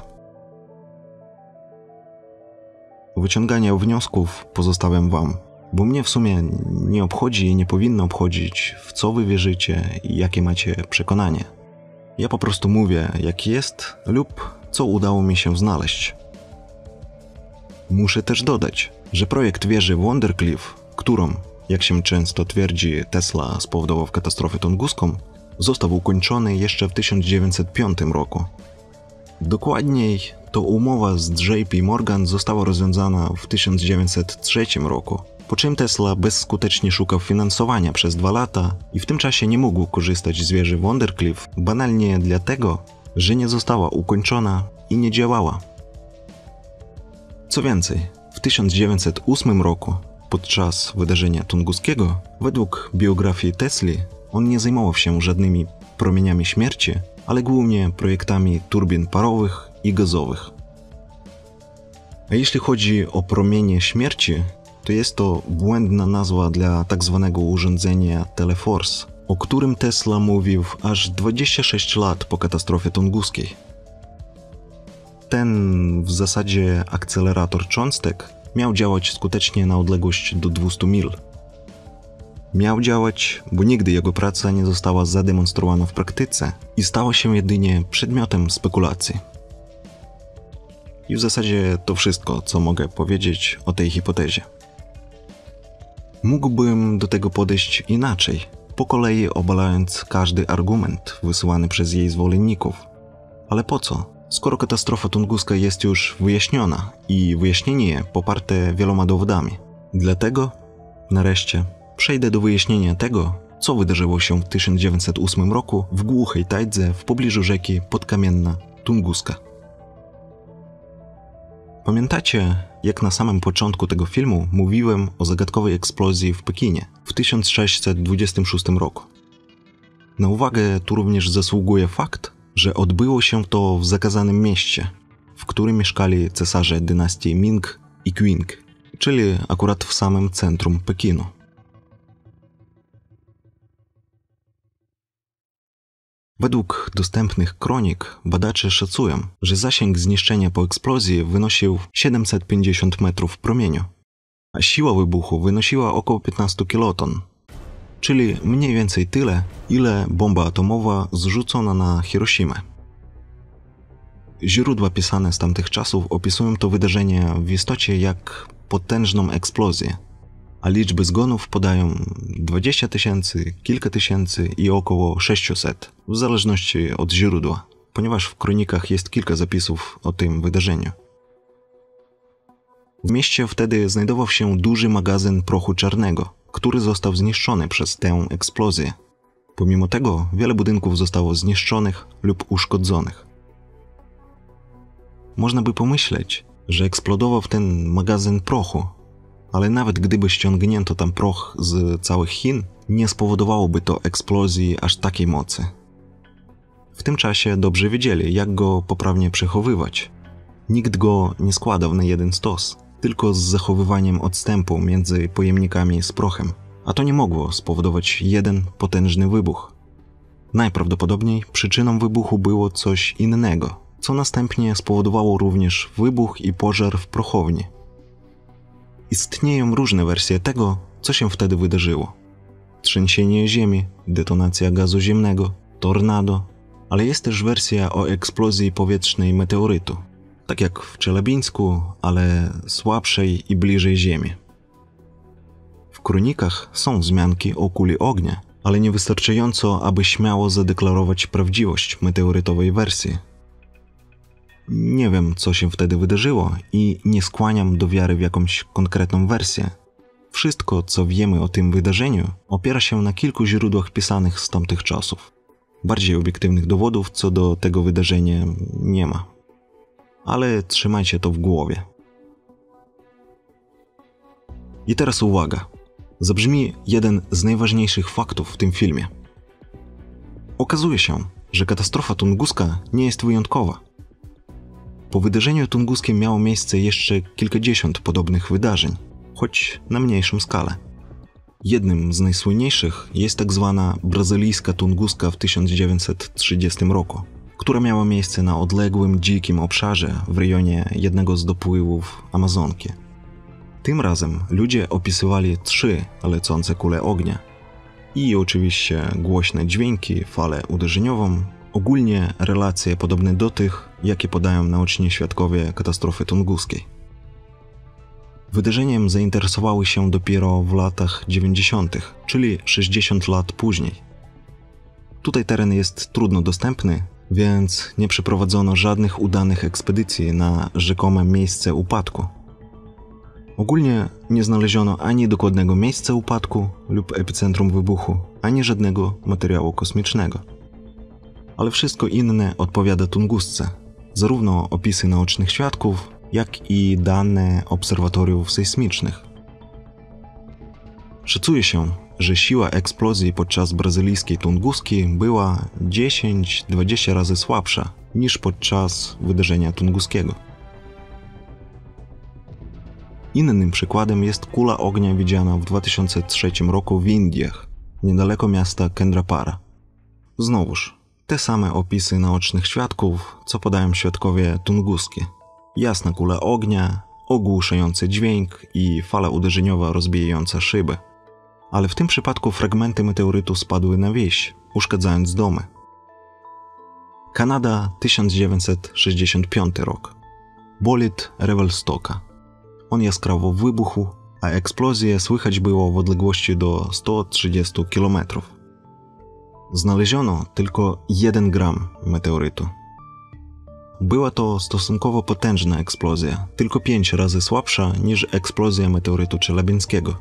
Wyciąganie wniosków pozostawiam wam, bo mnie w sumie nie obchodzi i nie powinno obchodzić, w co wy wierzycie i jakie macie przekonanie. Ja po prostu mówię, jak jest lub co udało mi się znaleźć. Muszę też dodać, że projekt wieży Wondercliff, którą, jak się często twierdzi, Tesla spowodował katastrofę tunguską, został ukończony jeszcze w 1905 roku. Dokładniej, to umowa z JP Morgan została rozwiązana w 1903 roku, po czym Tesla bezskutecznie szukał finansowania przez 2 lata i w tym czasie nie mógł korzystać z wieży Wondercliff banalnie dlatego, że nie została ukończona i nie działała. Co więcej, w 1908 roku, podczas wydarzenia tunguskiego, według biografii Tesli, on nie zajmował się żadnymi promieniami śmierci, ale głównie projektami turbin parowych i gazowych. A jeśli chodzi o promienie śmierci, to jest to błędna nazwa dla tzw. urządzenia Teleforce, o którym Tesla mówił aż 26 lat po katastrofie tunguskiej. Ten w zasadzie akcelerator cząstek miał działać skutecznie na odległość do 200 mil. Miał działać, bo nigdy jego praca nie została zademonstrowana w praktyce i stała się jedynie przedmiotem spekulacji. I w zasadzie to wszystko, co mogę powiedzieć o tej hipotezie. Mógłbym do tego podejść inaczej, po kolei obalając każdy argument wysyłany przez jej zwolenników. Ale po co? Skoro katastrofa tunguska jest już wyjaśniona i wyjaśnienie poparte wieloma dowodami. Dlatego, nareszcie, przejdę do wyjaśnienia tego, co wydarzyło się w 1908 roku w głuchej tajdze w pobliżu rzeki Podkamienna Tunguska. Pamiętacie, jak na samym początku tego filmu mówiłem o zagadkowej eksplozji w Pekinie w 1626 roku? Na uwagę tu również zasługuje fakt, że odbyło się to w zakazanym mieście, w którym mieszkali cesarze dynastii Ming i Qing, czyli akurat w samym centrum Pekinu. Według dostępnych kronik badacze szacują, że zasięg zniszczenia po eksplozji wynosił 750 metrów w promieniu, a siła wybuchu wynosiła około 15 kiloton, czyli mniej więcej tyle, ile bomba atomowa zrzucona na Hiroshimę. Źródła pisane z tamtych czasów opisują to wydarzenie w istocie jak potężną eksplozję, a liczby zgonów podają 20 000, kilka tysięcy i około 600, w zależności od źródła, ponieważ w kronikach jest kilka zapisów o tym wydarzeniu. W mieście wtedy znajdował się duży magazyn prochu czarnego, który został zniszczony przez tę eksplozję. Pomimo tego wiele budynków zostało zniszczonych lub uszkodzonych. Można by pomyśleć, że eksplodował ten magazyn prochu, ale nawet gdyby ściągnięto tam proch z całych Chin, nie spowodowałoby to eksplozji aż takiej mocy. W tym czasie dobrze wiedzieli, jak go poprawnie przechowywać. Nikt go nie składał na jeden stos, tylko z zachowywaniem odstępu między pojemnikami z prochem, a to nie mogło spowodować jeden potężny wybuch. Najprawdopodobniej przyczyną wybuchu było coś innego, co następnie spowodowało również wybuch i pożar w prochowni. Istnieją różne wersje tego, co się wtedy wydarzyło. Trzęsienie ziemi, detonacja gazu ziemnego, tornado, ale jest też wersja o eksplozji powietrznej meteorytu, tak jak w Czelabińsku, ale słabszej i bliżej Ziemi. W kronikach są wzmianki o kuli ognia, ale niewystarczająco, aby śmiało zadeklarować prawdziwość meteorytowej wersji. Nie wiem, co się wtedy wydarzyło i nie skłaniam do wiary w jakąś konkretną wersję. Wszystko, co wiemy o tym wydarzeniu, opiera się na kilku źródłach pisanych z tamtych czasów. Bardziej obiektywnych dowodów co do tego wydarzenia nie ma. Ale trzymajcie to w głowie. I teraz uwaga. Zabrzmi jeden z najważniejszych faktów w tym filmie. Okazuje się, że katastrofa tunguska nie jest wyjątkowa. Po wydarzeniu tunguskim miało miejsce jeszcze kilkadziesiąt podobnych wydarzeń, choć na mniejszą skalę. Jednym z najsłynniejszych jest tak zwana brazylijska tunguska w 1930 roku, która miała miejsce na odległym, dzikim obszarze w rejonie jednego z dopływów Amazonki. Tym razem ludzie opisywali 3 lecące kule ognia i oczywiście głośne dźwięki, falę uderzeniową, ogólnie relacje podobne do tych, jakie podają naoczni świadkowie katastrofy tunguskiej. Wydarzeniem zainteresowały się dopiero w latach 90., czyli 60 lat później. Tutaj teren jest trudno dostępny, więc nie przeprowadzono żadnych udanych ekspedycji na rzekome miejsce upadku. Ogólnie nie znaleziono ani dokładnego miejsca upadku lub epicentrum wybuchu, ani żadnego materiału kosmicznego. Ale wszystko inne odpowiada Tungusce, zarówno opisy naocznych świadków, jak i dane obserwatoriów sejsmicznych. Szacuje się, że siła eksplozji podczas brazylijskiej Tunguski była 10-20 razy słabsza niż podczas wydarzenia tunguskiego. Innym przykładem jest kula ognia widziana w 2003 roku w Indiach, niedaleko miasta Kendrapara. Znowuż, te same opisy naocznych świadków, co podają świadkowie Tunguski. Jasna kula ognia, ogłuszający dźwięk i fala uderzeniowa rozbijająca szyby. Ale w tym przypadku fragmenty meteorytu spadły na wieś, uszkadzając domy. Kanada, 1965 rok. Bolid Revelstocka. On jaskrawo wybuchł, a eksplozję słychać było w odległości do 130 km. Znaleziono tylko 1 gram meteorytu. Była to stosunkowo potężna eksplozja, tylko 5 razy słabsza niż eksplozja meteorytu czelabińskiego.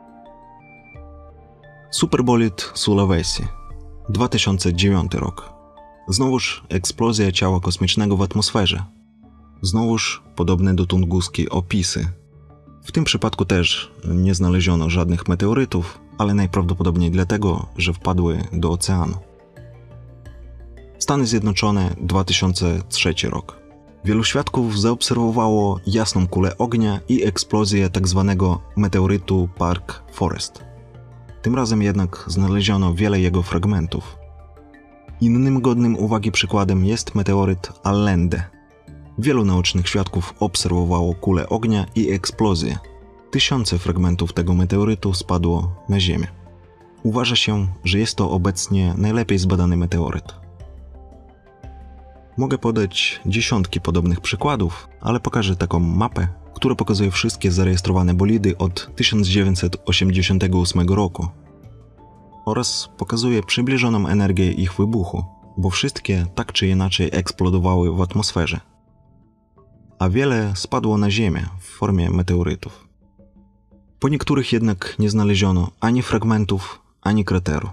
Superbolid Sulawesi, 2009 rok. Znowuż eksplozja ciała kosmicznego w atmosferze. Znowuż podobne do tunguskiej opisy. W tym przypadku też nie znaleziono żadnych meteorytów, ale najprawdopodobniej dlatego, że wpadły do oceanu. Stany Zjednoczone, 2003 rok. Wielu świadków zaobserwowało jasną kulę ognia i eksplozję tzw. meteorytu Park Forest. Tym razem jednak znaleziono wiele jego fragmentów. Innym godnym uwagi przykładem jest meteoryt Allende. Wielu naocznych świadków obserwowało kulę ognia i eksplozję. Tysiące fragmentów tego meteorytu spadło na Ziemię. Uważa się, że jest to obecnie najlepiej zbadany meteoryt. Mogę podać dziesiątki podobnych przykładów, ale pokażę taką mapę, która pokazuje wszystkie zarejestrowane bolidy od 1988 roku oraz pokazuje przybliżoną energię ich wybuchu, bo wszystkie tak czy inaczej eksplodowały w atmosferze, a wiele spadło na Ziemię w formie meteorytów. Po niektórych jednak nie znaleziono ani fragmentów, ani krateru.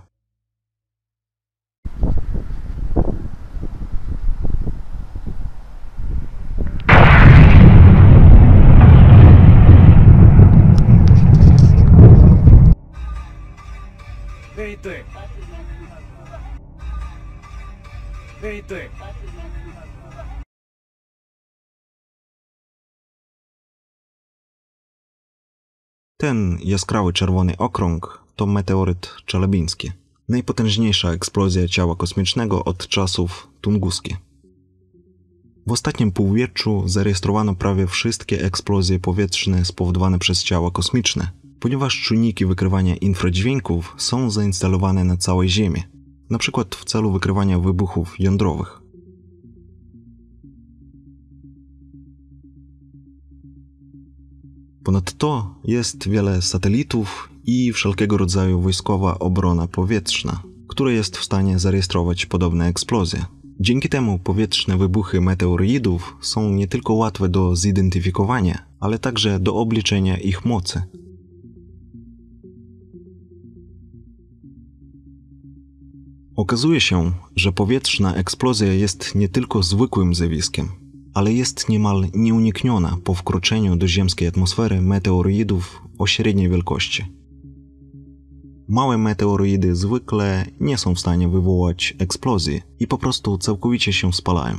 Эй ты! Эй ты! Ten jaskrawy czerwony okrąg to meteoryt czelebiński, najpotężniejsza eksplozja ciała kosmicznego od czasów Tunguskie. W ostatnim półwieczu zarejestrowano prawie wszystkie eksplozje powietrzne spowodowane przez ciała kosmiczne, ponieważ czujniki wykrywania infradźwięków są zainstalowane na całej Ziemi, na przykład w celu wykrywania wybuchów jądrowych. Ponadto jest wiele satelitów i wszelkiego rodzaju wojskowa obrona powietrzna, która jest w stanie zarejestrować podobne eksplozje. Dzięki temu powietrzne wybuchy meteoroidów są nie tylko łatwe do zidentyfikowania, ale także do obliczenia ich mocy. Okazuje się, że powietrzna eksplozja jest nie tylko zwykłym zjawiskiem, ale jest niemal nieunikniona po wkroczeniu do ziemskiej atmosfery meteoroidów o średniej wielkości. Małe meteoroidy zwykle nie są w stanie wywołać eksplozji i po prostu całkowicie się spalają.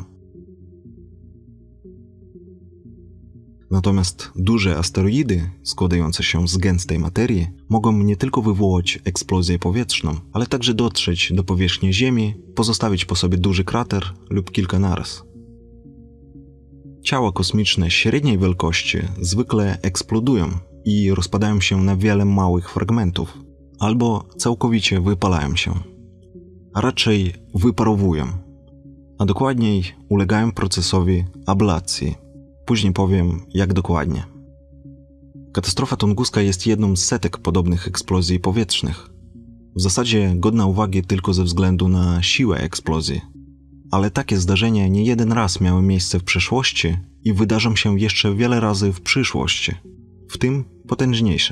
Natomiast duże asteroidy, składające się z gęstej materii, mogą nie tylko wywołać eksplozję powietrzną, ale także dotrzeć do powierzchni Ziemi, pozostawić po sobie duży krater lub kilka naraz. Ciała kosmiczne średniej wielkości zwykle eksplodują i rozpadają się na wiele małych fragmentów, albo całkowicie wypalają się, a raczej wyparowują, a dokładniej ulegają procesowi ablacji. Później powiem, jak dokładnie. Katastrofa tunguska jest jedną z setek podobnych eksplozji powietrznych. W zasadzie godna uwagi tylko ze względu na siłę eksplozji. Ale takie zdarzenia nie jeden raz miały miejsce w przeszłości i wydarzą się jeszcze wiele razy w przyszłości, w tym potężniejsze.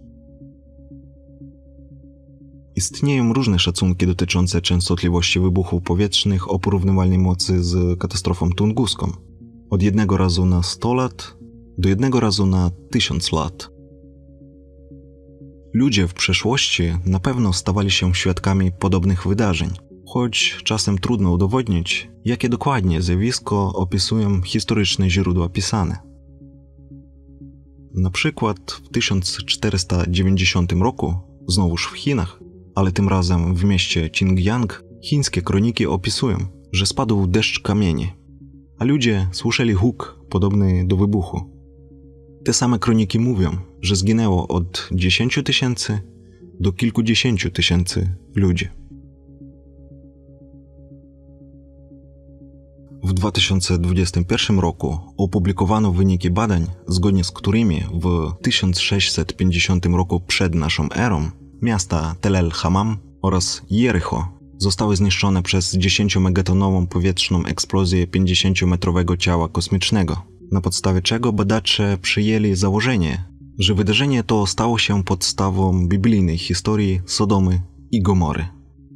Istnieją różne szacunki dotyczące częstotliwości wybuchów powietrznych o porównywalnej mocy z katastrofą tunguską. Od 1 razu na 100 lat do 1 razu na 1000 lat. Ludzie w przeszłości na pewno stawali się świadkami podobnych wydarzeń, choć czasem trudno udowodnić, jakie dokładnie zjawisko opisują historyczne źródła pisane. Na przykład w 1490 roku, znowuż w Chinach, ale tym razem w mieście Qingyang, chińskie kroniki opisują, że spadł deszcz kamieni, a ludzie słyszeli huk podobny do wybuchu. Te same kroniki mówią, że zginęło od 10 000 do kilkudziesięciu tysięcy ludzi. W 2021 roku opublikowano wyniki badań, zgodnie z którymi w 1650 roku przed naszą erą miasta Tel el-Hammam oraz Jericho zostały zniszczone przez 10-megatonową powietrzną eksplozję 50-metrowego ciała kosmicznego, na podstawie czego badacze przyjęli założenie, że wydarzenie to stało się podstawą biblijnej historii Sodomy i Gomory.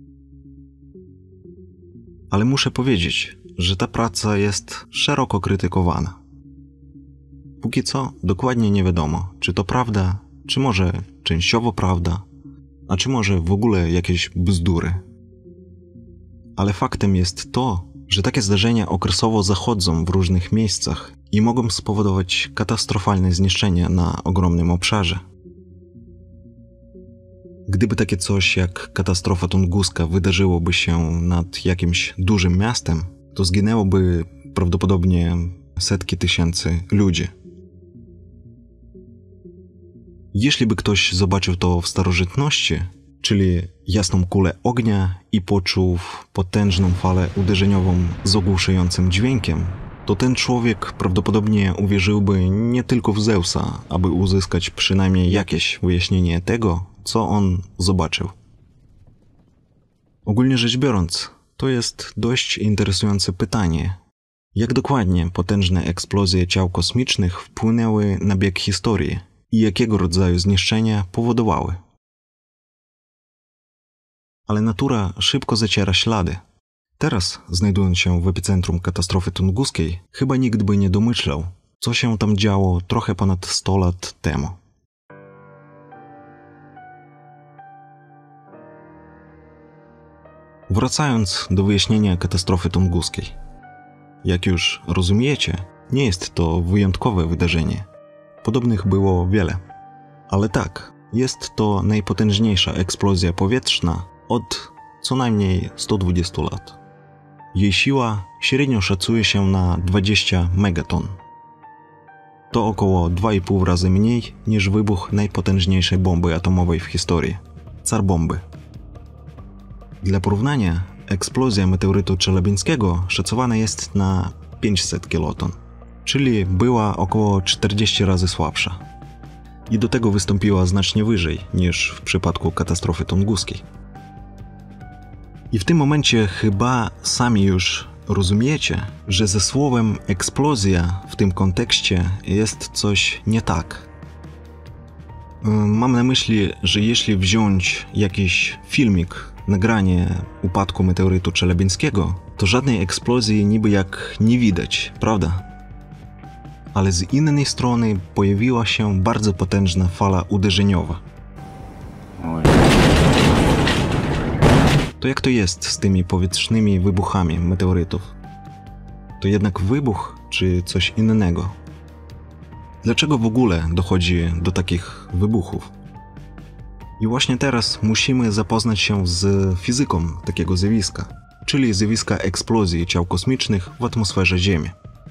Ale muszę powiedzieć, że ta praca jest szeroko krytykowana. Póki co dokładnie nie wiadomo, czy to prawda, czy może częściowo prawda, a czy może w ogóle jakieś bzdury. Ale faktem jest to, że takie zdarzenia okresowo zachodzą w różnych miejscach i mogą spowodować katastrofalne zniszczenia na ogromnym obszarze. Gdyby takie coś jak katastrofa tunguska wydarzyłoby się nad jakimś dużym miastem, to zginęłoby prawdopodobnie setki tysięcy ludzi. Jeśli by ktoś zobaczył to w starożytności, czyli jasną kulę ognia i poczuł potężną falę uderzeniową z ogłuszającym dźwiękiem, to ten człowiek prawdopodobnie uwierzyłby nie tylko w Zeusa, aby uzyskać przynajmniej jakieś wyjaśnienie tego, co on zobaczył. Ogólnie rzecz biorąc, to jest dość interesujące pytanie. Jak dokładnie potężne eksplozje ciał kosmicznych wpłynęły na bieg historii i jakiego rodzaju zniszczenia powodowały? Ale natura szybko zaciera ślady. Teraz, znajdując się w epicentrum katastrofy tunguskiej, chyba nikt by nie domyślał, co się tam działo trochę ponad 100 lat temu. Wracając do wyjaśnienia katastrofy tunguskiej. Jak już rozumiecie, nie jest to wyjątkowe wydarzenie. Podobnych było wiele. Ale tak, jest to najpotężniejsza eksplozja powietrzna od co najmniej 120 lat. Jej siła średnio szacuje się na 20 megaton. To około 2,5 razy mniej niż wybuch najpotężniejszej bomby atomowej w historii – car bomby. Dla porównania, eksplozja meteorytu czelabińskiego szacowana jest na 500 kiloton, czyli była około 40 razy słabsza. I do tego wystąpiła znacznie wyżej niż w przypadku katastrofy tunguskiej. I w tym momencie chyba sami już rozumiecie, że ze słowem eksplozja w tym kontekście jest coś nie tak. Mam na myśli, że jeśli wziąć jakiś filmik, nagranie upadku meteorytu czelabińskiego, to żadnej eksplozji niby jak nie widać, prawda? Ale z innej strony pojawiła się bardzo potężna fala uderzeniowa. To jak to jest z tymi powietrznymi wybuchami meteorytów? To jednak wybuch, czy coś innego? Dlaczego w ogóle dochodzi do takich wybuchów? I właśnie teraz musimy zapoznać się z fizyką takiego zjawiska, czyli zjawiska eksplozji ciał kosmicznych w atmosferze Ziemi.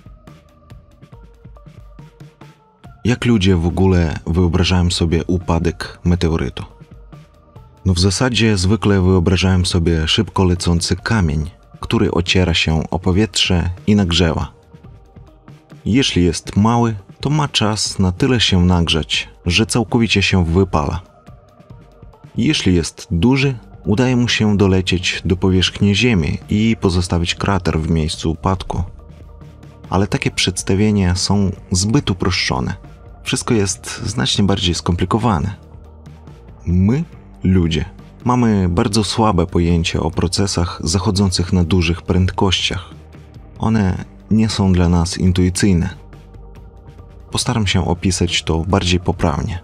Jak ludzie w ogóle wyobrażają sobie upadek meteorytu? No w zasadzie zwykle wyobrażają sobie szybko lecący kamień, który ociera się o powietrze i nagrzewa. Jeśli jest mały, to ma czas na tyle się nagrzać, że całkowicie się wypala. Jeśli jest duży, udaje mu się dolecieć do powierzchni Ziemi i pozostawić krater w miejscu upadku. Ale takie przedstawienia są zbyt uproszczone. Wszystko jest znacznie bardziej skomplikowane. My, ludzie, mamy bardzo słabe pojęcie o procesach zachodzących na dużych prędkościach. One nie są dla nas intuicyjne. Postaram się opisać to bardziej poprawnie.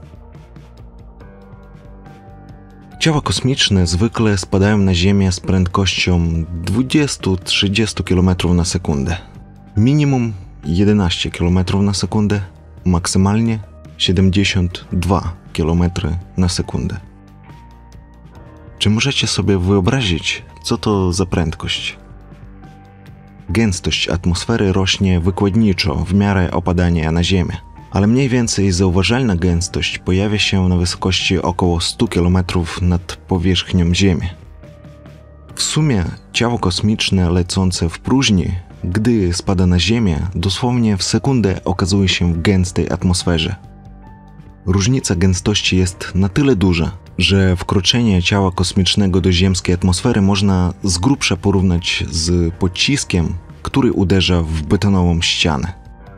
Ciała kosmiczne zwykle spadają na Ziemię z prędkością 20-30 km na sekundę. Minimum 11 km na sekundę, maksymalnie 72 km na sekundę. Czy możecie sobie wyobrazić, co to za prędkość? Gęstość atmosfery rośnie wykładniczo w miarę opadania na Ziemię, ale mniej więcej zauważalna gęstość pojawia się na wysokości około 100 km nad powierzchnią Ziemi. W sumie ciało kosmiczne lecące w próżni, gdy spada na Ziemię, dosłownie w sekundę okazuje się w gęstej atmosferze. Różnica gęstości jest na tyle duża, że wkroczenie ciała kosmicznego do ziemskiej atmosfery można z grubsza porównać z pociskiem, który uderza w betonową ścianę.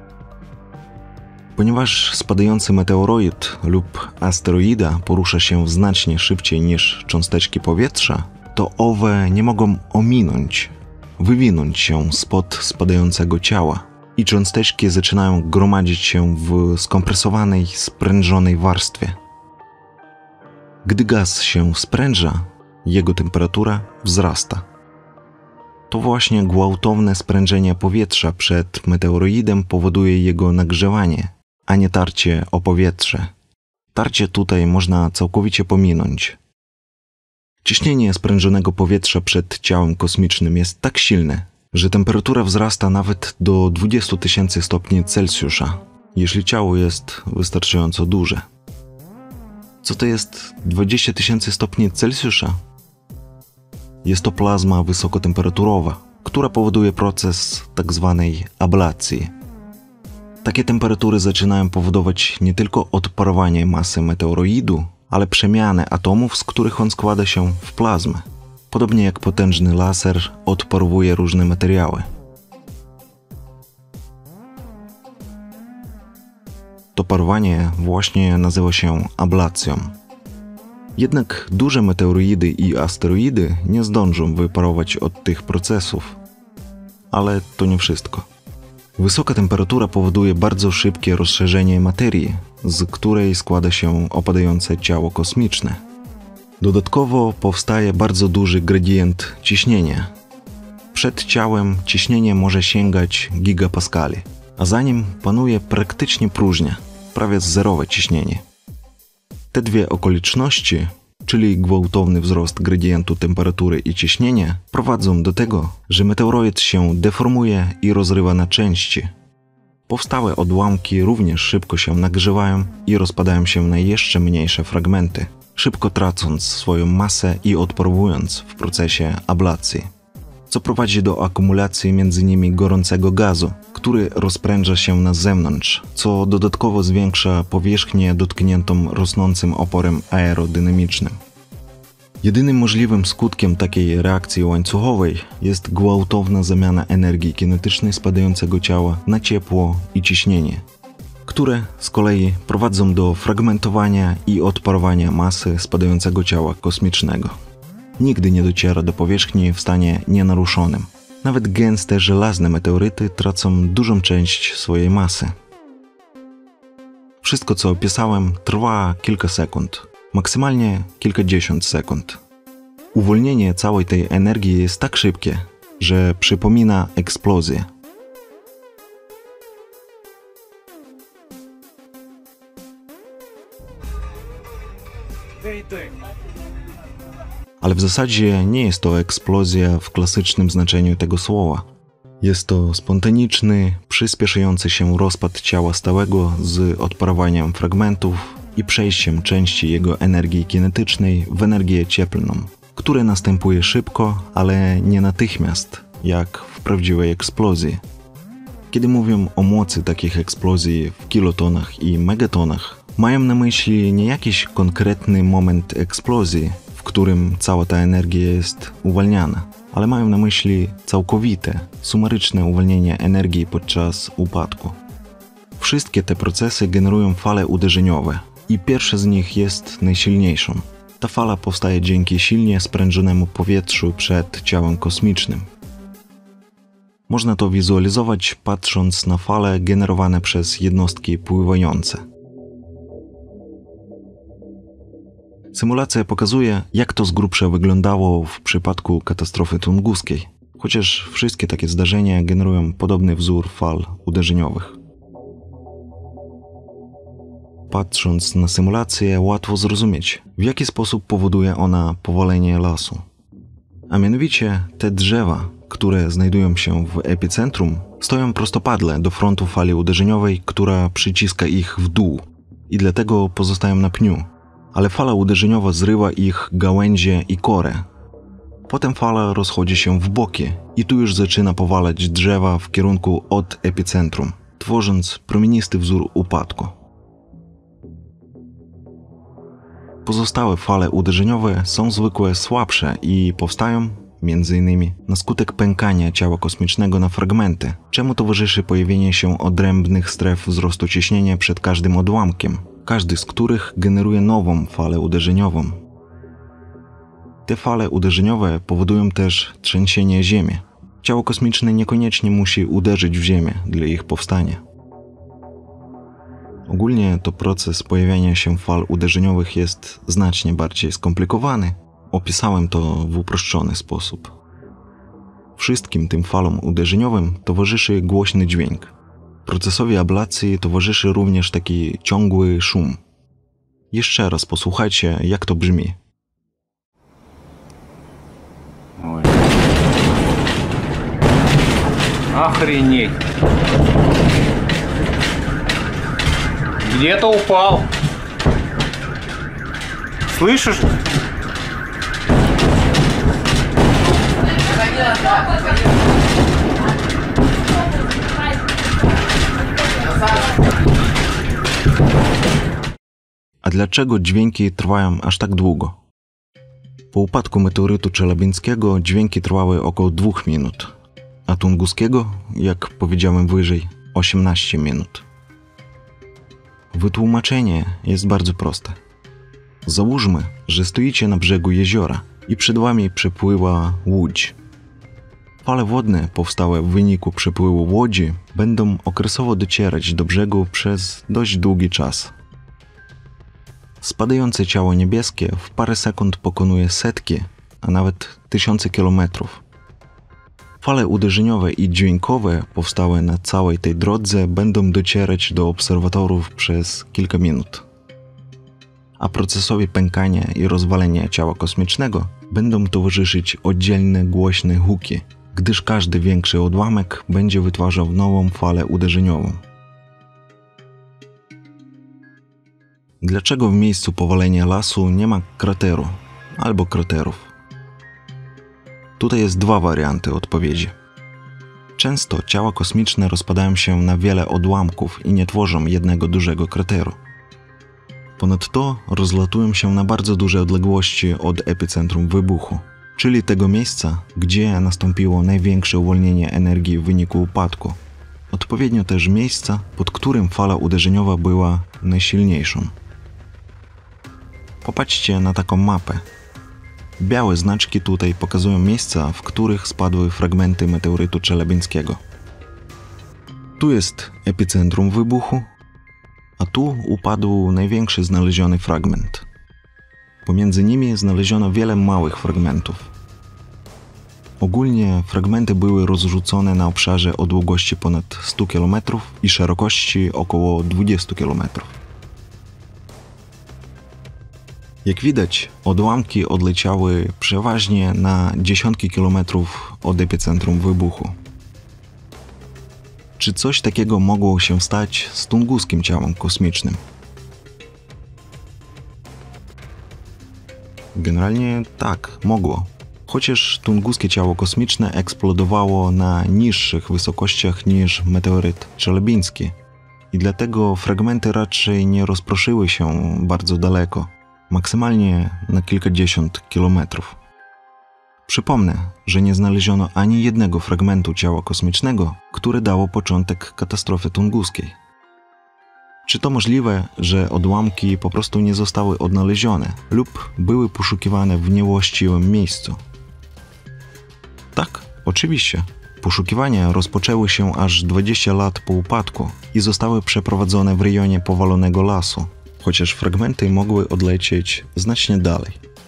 Ponieważ spadający meteoroid lub asteroida porusza się znacznie szybciej niż cząsteczki powietrza, to owe nie mogą wywinąć się spod spadającego ciała i cząsteczki zaczynają gromadzić się w skompresowanej, sprężonej warstwie. Gdy gaz się spręża, jego temperatura wzrasta. To właśnie gwałtowne sprężenie powietrza przed meteoroidem powoduje jego nagrzewanie, a nie tarcie o powietrze. Tarcie tutaj można całkowicie pominąć. Ciśnienie sprężonego powietrza przed ciałem kosmicznym jest tak silne, że temperatura wzrasta nawet do 20 000 stopni Celsjusza, jeśli ciało jest wystarczająco duże. Co to jest 20 000 stopni Celsjusza? Jest to plazma wysokotemperaturowa, która powoduje proces tzw. ablacji. Takie temperatury zaczynają powodować nie tylko odparowanie masy meteoroidu, ale przemianę atomów, z których on składa się w plazmę. Podobnie jak potężny laser odparowuje różne materiały. To parowanie właśnie nazywa się ablacją. Jednak duże meteoroidy i asteroidy nie zdążą wyparować od tych procesów. Ale to nie wszystko. Wysoka temperatura powoduje bardzo szybkie rozszerzenie materii, z której składa się opadające ciało kosmiczne. Dodatkowo powstaje bardzo duży gradient ciśnienia. Przed ciałem ciśnienie może sięgać gigapaskali, a za nim panuje praktycznie próżnia, prawie zerowe ciśnienie. Te dwie okoliczności, czyli gwałtowny wzrost gradientu temperatury i ciśnienia, prowadzą do tego, że meteoroid się deformuje i rozrywa na części. Powstałe odłamki również szybko się nagrzewają i rozpadają się na jeszcze mniejsze fragmenty, szybko tracąc swoją masę i odparowując w procesie ablacji, co prowadzi do akumulacji między nimi gorącego gazu, który rozpręża się na zewnątrz, co dodatkowo zwiększa powierzchnię dotkniętą rosnącym oporem aerodynamicznym. Jedynym możliwym skutkiem takiej reakcji łańcuchowej jest gwałtowna zamiana energii kinetycznej spadającego ciała na ciepło i ciśnienie, które z kolei prowadzą do fragmentowania i odparowania masy spadającego ciała kosmicznego. Nigdy nie dociera do powierzchni w stanie nienaruszonym. Nawet gęste żelazne meteoryty tracą dużą część swojej masy. Wszystko, co opisałem, trwa kilka sekund, maksymalnie kilkadziesiąt sekund. Uwolnienie całej tej energii jest tak szybkie, że przypomina eksplozję. Эй ты! Ale w zasadzie nie jest to eksplozja w klasycznym znaczeniu tego słowa. Jest to spontaniczny, przyspieszający się rozpad ciała stałego z odparowaniem fragmentów i przejściem części jego energii kinetycznej w energię cieplną, które następuje szybko, ale nie natychmiast, jak w prawdziwej eksplozji. Kiedy mówią o mocy takich eksplozji w kilotonach i megatonach, mają na myśli nie jakiś konkretny moment eksplozji, w którym cała ta energia jest uwalniana, ale mają na myśli całkowite, sumaryczne uwolnienie energii podczas upadku. Wszystkie te procesy generują fale uderzeniowe i pierwsza z nich jest najsilniejszą. Ta fala powstaje dzięki silnie sprężonemu powietrzu przed ciałem kosmicznym. Można to wizualizować patrząc na fale generowane przez jednostki pływające. Symulacja pokazuje, jak to z grubsza wyglądało w przypadku katastrofy tunguskiej, chociaż wszystkie takie zdarzenia generują podobny wzór fal uderzeniowych. Patrząc na symulację, łatwo zrozumieć, w jaki sposób powoduje ona powalenie lasu. A mianowicie te drzewa, które znajdują się w epicentrum, stoją prostopadle do frontu fali uderzeniowej, która przyciska ich w dół i dlatego pozostają na pniu. Ale fala uderzeniowa zrywa ich gałęzie i korę. Potem fala rozchodzi się w boki i tu już zaczyna powalać drzewa w kierunku od epicentrum, tworząc promienisty wzór upadku. Pozostałe fale uderzeniowe są zwykle słabsze i powstają, m.in. na skutek pękania ciała kosmicznego na fragmenty, czemu towarzyszy pojawienie się odrębnych stref wzrostu ciśnienia przed każdym odłamkiem, każdy z których generuje nową falę uderzeniową. Te fale uderzeniowe powodują też trzęsienie Ziemi. Ciało kosmiczne niekoniecznie musi uderzyć w Ziemię dla ich powstania. Ogólnie to proces pojawiania się fal uderzeniowych jest znacznie bardziej skomplikowany. Opisałem to w uproszczony sposób. Wszystkim tym falom uderzeniowym towarzyszy głośny dźwięk. Procesowi ablacji towarzyszy również taki ciągły szum. Jeszcze raz posłuchajcie, jak to brzmi. Ой. Охренеть. Где-то упал. Слышишь? A dlaczego dźwięki trwają aż tak długo? Po upadku meteorytu Czelabińskiego dźwięki trwały około 2 minut, a Tunguskiego, jak powiedziałem wyżej, 18 minut. Wytłumaczenie jest bardzo proste. Załóżmy, że stoicie na brzegu jeziora i przed wami przepływa łódź. Fale wodne powstałe w wyniku przepływu łodzi będą okresowo docierać do brzegu przez dość długi czas. Spadające ciało niebieskie w parę sekund pokonuje setki, a nawet tysiące kilometrów. Fale uderzeniowe i dźwiękowe powstałe na całej tej drodze będą docierać do obserwatorów przez kilka minut. A procesowi pękania i rozwalenia ciała kosmicznego będą towarzyszyć oddzielne głośne huki, gdyż każdy większy odłamek będzie wytwarzał nową falę uderzeniową. Dlaczego w miejscu powalenia lasu nie ma krateru albo kraterów? Tutaj jest 2 warianty odpowiedzi. Często ciała kosmiczne rozpadają się na wiele odłamków i nie tworzą jednego dużego krateru. Ponadto rozlatują się na bardzo duże odległości od epicentrum wybuchu, czyli tego miejsca, gdzie nastąpiło największe uwolnienie energii w wyniku upadku. Odpowiednio też miejsca, pod którym fala uderzeniowa była najsilniejszą. Popatrzcie na taką mapę. Białe znaczki tutaj pokazują miejsca, w których spadły fragmenty meteorytu Czelabińskiego. Tu jest epicentrum wybuchu, a tu upadł największy znaleziony fragment. Pomiędzy nimi znaleziono wiele małych fragmentów. Ogólnie fragmenty były rozrzucone na obszarze o długości ponad 100 km i szerokości około 20 km. Jak widać, odłamki odleciały przeważnie na dziesiątki kilometrów od epicentrum wybuchu. Czy coś takiego mogło się stać z tunguskim ciałem kosmicznym? Generalnie tak, mogło. Chociaż tunguskie ciało kosmiczne eksplodowało na niższych wysokościach niż meteoryt czelabiński i dlatego fragmenty raczej nie rozproszyły się bardzo daleko, maksymalnie na kilkadziesiąt kilometrów. Przypomnę, że nie znaleziono ani jednego fragmentu ciała kosmicznego, które dało początek katastrofie tunguskiej. Czy to możliwe, że odłamki po prostu nie zostały odnalezione lub były poszukiwane w niewłaściwym miejscu? Tak, oczywiście. Poszukiwania rozpoczęły się aż 20 lat po upadku i zostały przeprowadzone w rejonie powalonego lasu, chociaż fragmenty mogły odlecieć znacznie dalej.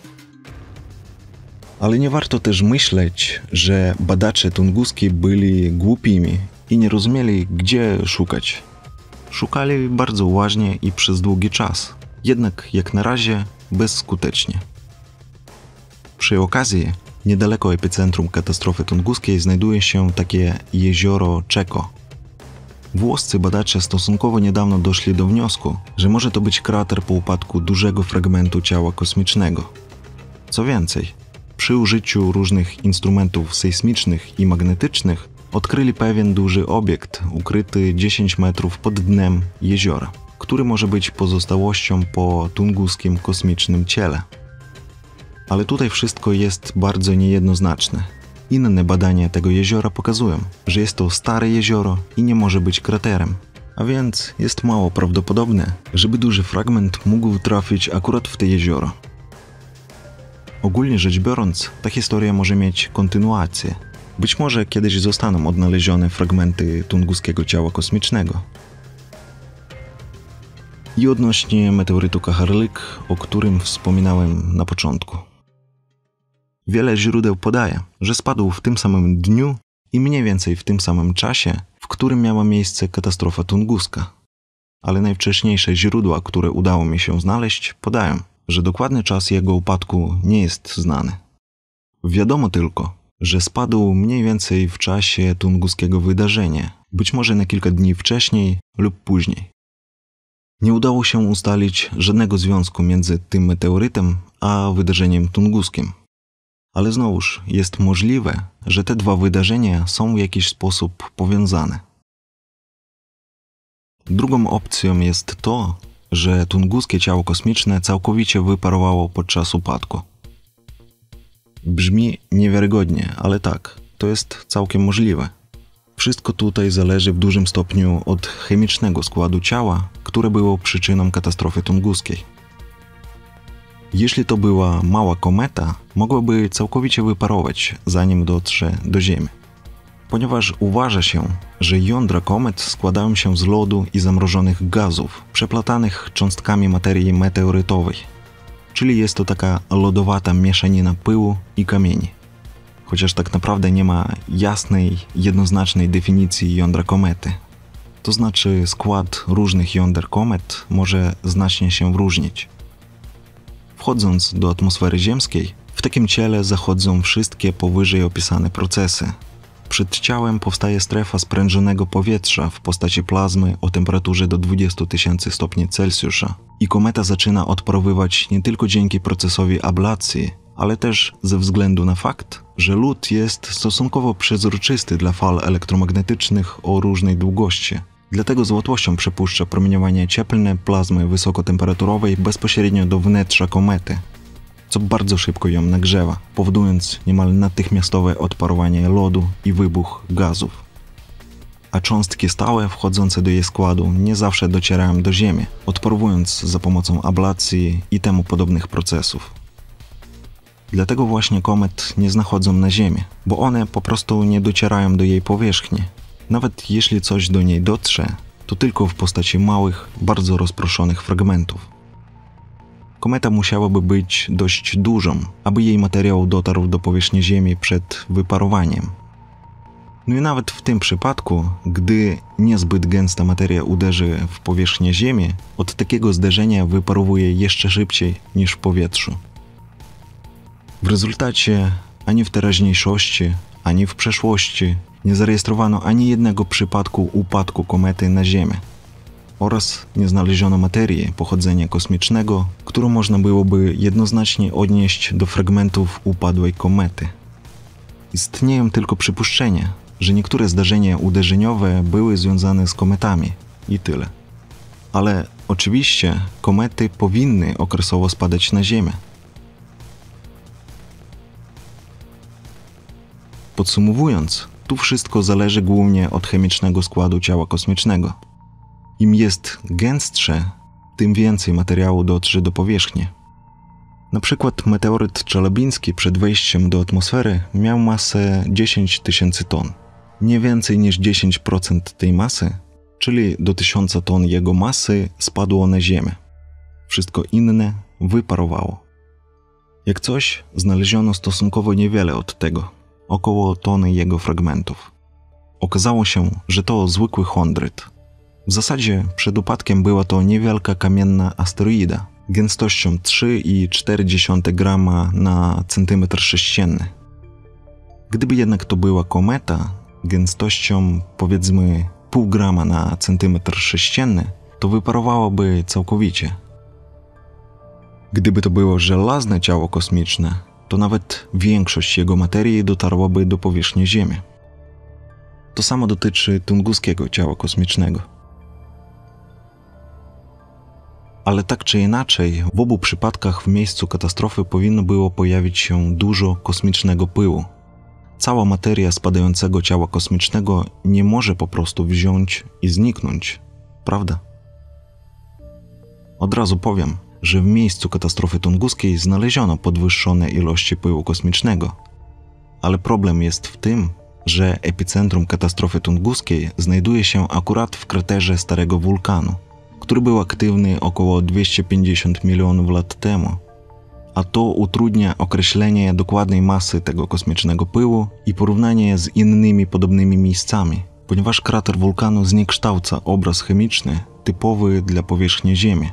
Ale nie warto też myśleć, że badacze tunguski byli głupimi i nie rozumieli, gdzie szukać. Szukali bardzo uważnie i przez długi czas, jednak jak na razie bezskutecznie. Przy okazji, niedaleko epicentrum katastrofy tunguskiej znajduje się takie jezioro Czeko. Włoscy badacze stosunkowo niedawno doszli do wniosku, że może to być krater po upadku dużego fragmentu ciała kosmicznego. Co więcej, przy użyciu różnych instrumentów sejsmicznych i magnetycznych odkryli pewien duży obiekt ukryty 10 metrów pod dnem jeziora, który może być pozostałością po tunguskim kosmicznym ciele. Ale tutaj wszystko jest bardzo niejednoznaczne. Inne badania tego jeziora pokazują, że jest to stare jezioro i nie może być kraterem, a więc jest mało prawdopodobne, żeby duży fragment mógł trafić akurat w to jezioro. Ogólnie rzecz biorąc, ta historia może mieć kontynuację. Być może kiedyś zostaną odnalezione fragmenty tunguskiego ciała kosmicznego. I odnośnie meteorytu Kaharlik, o którym wspominałem na początku. Wiele źródeł podaje, że spadł w tym samym dniu i mniej więcej w tym samym czasie, w którym miała miejsce katastrofa tunguska. Ale najwcześniejsze źródła, które udało mi się znaleźć, podają, że dokładny czas jego upadku nie jest znany. Wiadomo tylko, że spadł mniej więcej w czasie tunguskiego wydarzenia, być może na kilka dni wcześniej lub później. Nie udało się ustalić żadnego związku między tym meteorytem a wydarzeniem tunguskim. Ale znowuż jest możliwe, że te dwa wydarzenia są w jakiś sposób powiązane. Drugą opcją jest to, że tunguskie ciało kosmiczne całkowicie wyparowało podczas upadku. Brzmi niewiarygodnie, ale tak, to jest całkiem możliwe. Wszystko tutaj zależy w dużym stopniu od chemicznego składu ciała, które było przyczyną katastrofy tunguskiej. Jeśli to była mała kometa, mogłaby całkowicie wyparować, zanim dotrze do Ziemi. Ponieważ uważa się, że jądra komet składają się z lodu i zamrożonych gazów, przeplatanych cząstkami materii meteorytowej. Czyli jest to taka lodowata mieszanina pyłu i kamieni. Chociaż tak naprawdę nie ma jasnej, jednoznacznej definicji jądra komety. To znaczy skład różnych jąder komet może znacznie się różnić. Wchodząc do atmosfery ziemskiej, w takim ciele zachodzą wszystkie powyżej opisane procesy. Przed ciałem powstaje strefa sprężonego powietrza w postaci plazmy o temperaturze do 20 000 stopni Celsjusza i kometa zaczyna odparowywać nie tylko dzięki procesowi ablacji, ale też ze względu na fakt, że lód jest stosunkowo przezroczysty dla fal elektromagnetycznych o różnej długości. Dlatego z łatwością przepuszcza promieniowanie cieplne plazmy wysokotemperaturowej bezpośrednio do wnętrza komety, co bardzo szybko ją nagrzewa, powodując niemal natychmiastowe odparowanie lodu i wybuch gazów. A cząstki stałe wchodzące do jej składu nie zawsze docierają do Ziemi, odparowując za pomocą ablacji i temu podobnych procesów. Dlatego właśnie komet nie znachodzą na Ziemi, bo one po prostu nie docierają do jej powierzchni. Nawet jeśli coś do niej dotrze, to tylko w postaci małych, bardzo rozproszonych fragmentów. Kometa musiałaby być dość dużą, aby jej materiał dotarł do powierzchni Ziemi przed wyparowaniem. No i nawet w tym przypadku, gdy niezbyt gęsta materia uderzy w powierzchnię Ziemi, od takiego zderzenia wyparowuje jeszcze szybciej niż w powietrzu. W rezultacie ani w teraźniejszości, ani w przeszłości nie zarejestrowano ani jednego przypadku upadku komety na Ziemię oraz nie znaleziono materii pochodzenia kosmicznego, którą można byłoby jednoznacznie odnieść do fragmentów upadłej komety. Istnieją tylko przypuszczenia, że niektóre zdarzenia uderzeniowe były związane z kometami i tyle. Ale oczywiście komety powinny okresowo spadać na Ziemię. Podsumowując, tu wszystko zależy głównie od chemicznego składu ciała kosmicznego. Im jest gęstsze, tym więcej materiału dotrze do powierzchni. Na przykład meteoryt czelabiński przed wejściem do atmosfery miał masę 10 000 ton. Nie więcej niż 10% tej masy, czyli do 1000 ton jego masy, spadło na Ziemię. Wszystko inne wyparowało. Jak coś, znaleziono stosunkowo niewiele od tego, około tony jego fragmentów. Okazało się, że to zwykły chondryt. W zasadzie przed upadkiem była to niewielka kamienna asteroida, gęstością 3,4 grama na centymetr sześcienny. Gdyby jednak to była kometa, gęstością powiedzmy pół grama na centymetr sześcienny, to wyparowałoby całkowicie. Gdyby to było żelazne ciało kosmiczne, to nawet większość jego materii dotarłaby do powierzchni Ziemi. To samo dotyczy tunguskiego ciała kosmicznego. Ale tak czy inaczej, w obu przypadkach w miejscu katastrofy powinno było pojawić się dużo kosmicznego pyłu. Cała materia spadającego ciała kosmicznego nie może po prostu wziąć i zniknąć, prawda? Od razu powiem, że w miejscu katastrofy tunguskiej znaleziono podwyższone ilości pyłu kosmicznego. Ale problem jest w tym, że epicentrum katastrofy tunguskiej znajduje się akurat w kraterze starego wulkanu, który był aktywny około 250 milionów lat temu. A to utrudnia określenie dokładnej masy tego kosmicznego pyłu i porównanie z innymi podobnymi miejscami, ponieważ krater wulkanu zniekształca obraz chemiczny typowy dla powierzchni Ziemi.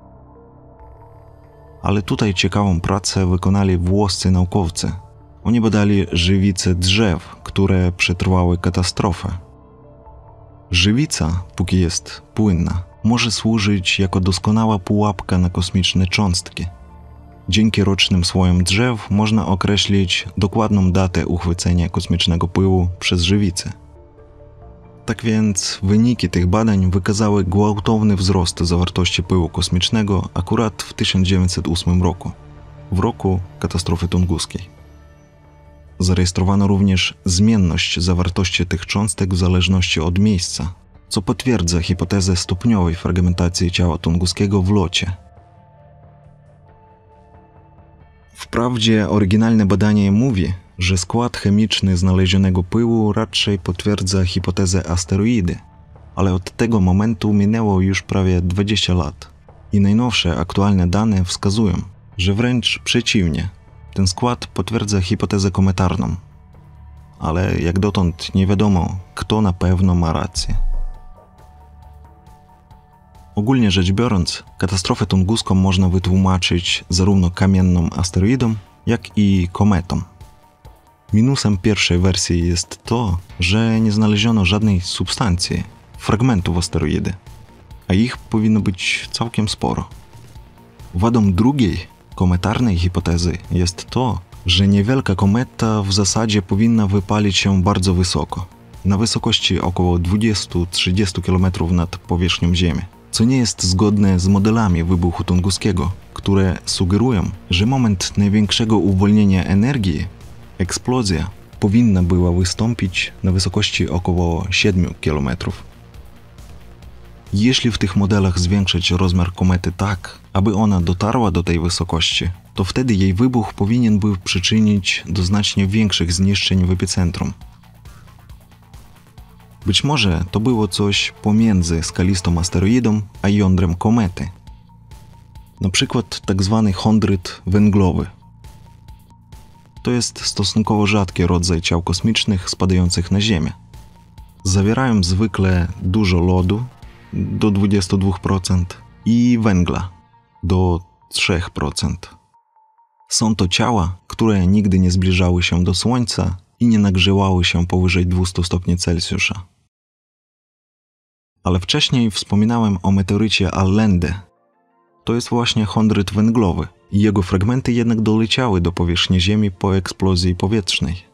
Ale tutaj ciekawą pracę wykonali włoscy naukowcy. Oni badali żywice drzew, które przetrwały katastrofę. Żywica, póki jest płynna, może służyć jako doskonała pułapka na kosmiczne cząstki. Dzięki rocznym słojom drzew można określić dokładną datę uchwycenia kosmicznego pyłu przez żywicę. Tak więc wyniki tych badań wykazały gwałtowny wzrost zawartości pyłu kosmicznego akurat w 1908 roku, w roku katastrofy tunguskiej. Zarejestrowano również zmienność zawartości tych cząstek w zależności od miejsca, co potwierdza hipotezę stopniowej fragmentacji ciała tunguskiego w locie. Wprawdzie oryginalne badanie mówi, że skład chemiczny znalezionego pyłu raczej potwierdza hipotezę asteroidy, ale od tego momentu minęło już prawie 20 lat i najnowsze aktualne dane wskazują, że wręcz przeciwnie, ten skład potwierdza hipotezę kometarną. Ale jak dotąd nie wiadomo, kto na pewno ma rację. Ogólnie rzecz biorąc, katastrofę tunguską można wytłumaczyć zarówno kamienną asteroidą, jak i kometą. Minusem pierwszej wersji jest to, że nie znaleziono żadnej substancji, fragmentów asteroidy, a ich powinno być całkiem sporo. Wadą drugiej, kometarnej hipotezy jest to, że niewielka kometa w zasadzie powinna wypalić się bardzo wysoko, na wysokości około 20-30 km nad powierzchnią Ziemi, co nie jest zgodne z modelami wybuchu tunguskiego, które sugerują, że moment największego uwolnienia energii, eksplozja, powinna była wystąpić na wysokości około 7 km. Jeśli w tych modelach zwiększyć rozmiar komety tak, aby ona dotarła do tej wysokości, to wtedy jej wybuch powinien był przyczynić do znacznie większych zniszczeń w epicentrum. Być może to było coś pomiędzy skalistą asteroidą a jądrem komety. Na przykład tak zwany chondryt węglowy. To jest stosunkowo rzadki rodzaj ciał kosmicznych spadających na Ziemię. Zawierają zwykle dużo lodu, do 22%, i węgla, do 3%. Są to ciała, które nigdy nie zbliżały się do Słońca i nie nagrzewały się powyżej 200 stopni Celsjusza. Ale wcześniej wspominałem o meteorycie Allende. To jest właśnie chondryt węglowy i jego fragmenty jednak doleciały do powierzchni Ziemi po eksplozji powietrznej.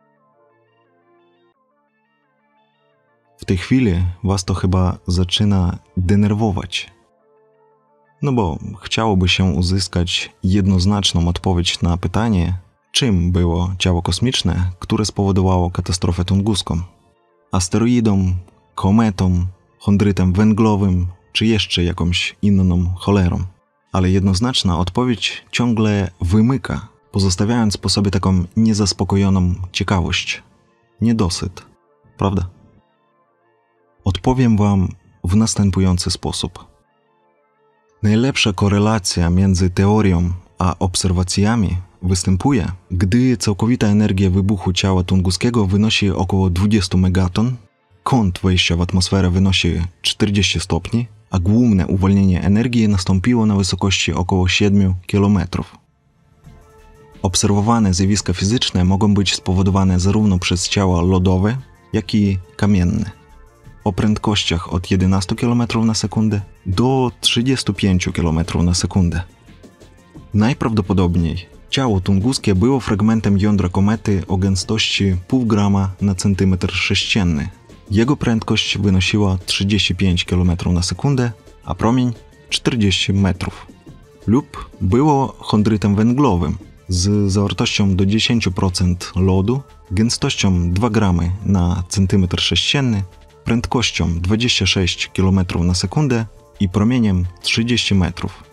W tej chwili was to chyba zaczyna denerwować. No bo chciałoby się uzyskać jednoznaczną odpowiedź na pytanie, czym było ciało kosmiczne, które spowodowało katastrofę tunguską. Asteroidą, kometą, chondrytem węglowym, czy jeszcze jakąś inną cholerą. Ale jednoznaczna odpowiedź ciągle wymyka, pozostawiając po sobie taką niezaspokojoną ciekawość. Niedosyt, prawda? Odpowiem wam w następujący sposób. Najlepsza korelacja między teorią a obserwacjami występuje, gdy całkowita energia wybuchu ciała tunguskiego wynosi około 20 megaton, kąt wejścia w atmosferę wynosi 40 stopni, a główne uwolnienie energii nastąpiło na wysokości około 7 km. Obserwowane zjawiska fizyczne mogą być spowodowane zarówno przez ciała lodowe, jak i kamienne, o prędkościach od 11 km na sekundę do 35 km na sekundę. Najprawdopodobniej ciało tunguskie było fragmentem jądra komety o gęstości 0,5 grama na centymetr sześcienny. Jego prędkość wynosiła 35 km na sekundę, a promień 40 metrów. Lub było chondrytem węglowym z zawartością do 10% lodu, gęstością 2 gramy na centymetr sześcienny, prędkością 26 km na sekundę i promieniem 30 metrów.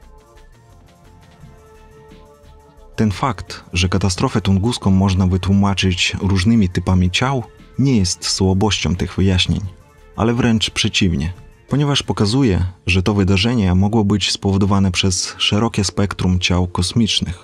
Ten fakt, że katastrofę tunguską można wytłumaczyć różnymi typami ciał, nie jest słabością tych wyjaśnień, ale wręcz przeciwnie, ponieważ pokazuje, że to wydarzenie mogło być spowodowane przez szerokie spektrum ciał kosmicznych.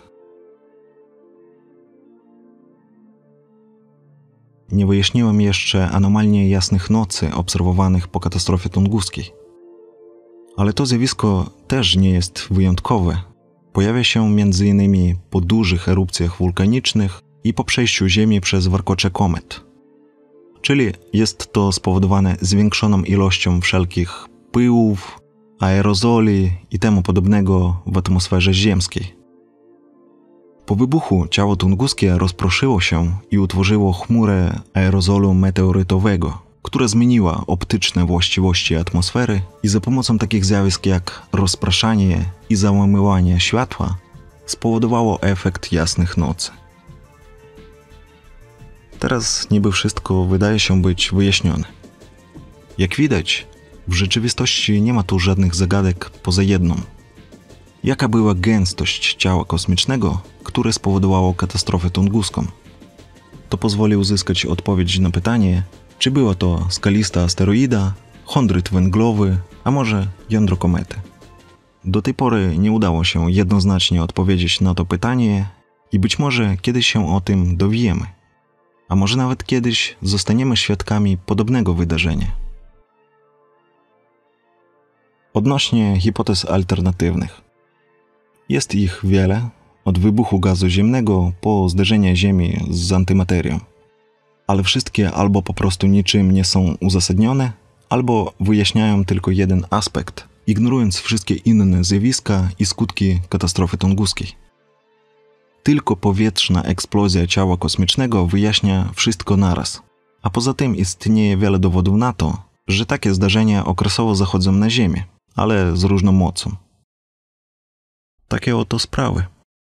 Nie wyjaśniłem jeszcze anomalii jasnych nocy obserwowanych po katastrofie tunguskiej. Ale to zjawisko też nie jest wyjątkowe. Pojawia się m.in. po dużych erupcjach wulkanicznych i po przejściu Ziemi przez warkocze komet. Czyli jest to spowodowane zwiększoną ilością wszelkich pyłów, aerozoli i temu podobnego w atmosferze ziemskiej. Po wybuchu ciało tunguskie rozproszyło się i utworzyło chmurę aerozolu meteorytowego, która zmieniła optyczne właściwości atmosfery i za pomocą takich zjawisk jak rozpraszanie i załamywanie światła spowodowało efekt jasnych nocy. Teraz niby wszystko wydaje się być wyjaśnione. Jak widać, w rzeczywistości nie ma tu żadnych zagadek poza jedną. Jaka była gęstość ciała kosmicznego, które spowodowało katastrofę tunguską? To pozwoli uzyskać odpowiedź na pytanie, czy była to skalista asteroida, chondryt węglowy, a może jądro komety. Do tej pory nie udało się jednoznacznie odpowiedzieć na to pytanie i być może kiedyś się o tym dowiemy. A może nawet kiedyś zostaniemy świadkami podobnego wydarzenia. Odnośnie hipotez alternatywnych. Jest ich wiele, od wybuchu gazu ziemnego po zderzenie Ziemi z antymaterią. Ale wszystkie albo po prostu niczym nie są uzasadnione, albo wyjaśniają tylko jeden aspekt, ignorując wszystkie inne zjawiska i skutki katastrofy tunguskiej. Tylko powietrzna eksplozja ciała kosmicznego wyjaśnia wszystko naraz, a poza tym istnieje wiele dowodów na to, że takie zdarzenia okresowo zachodzą na Ziemię, ale z różną mocą. Takie oto sprawy.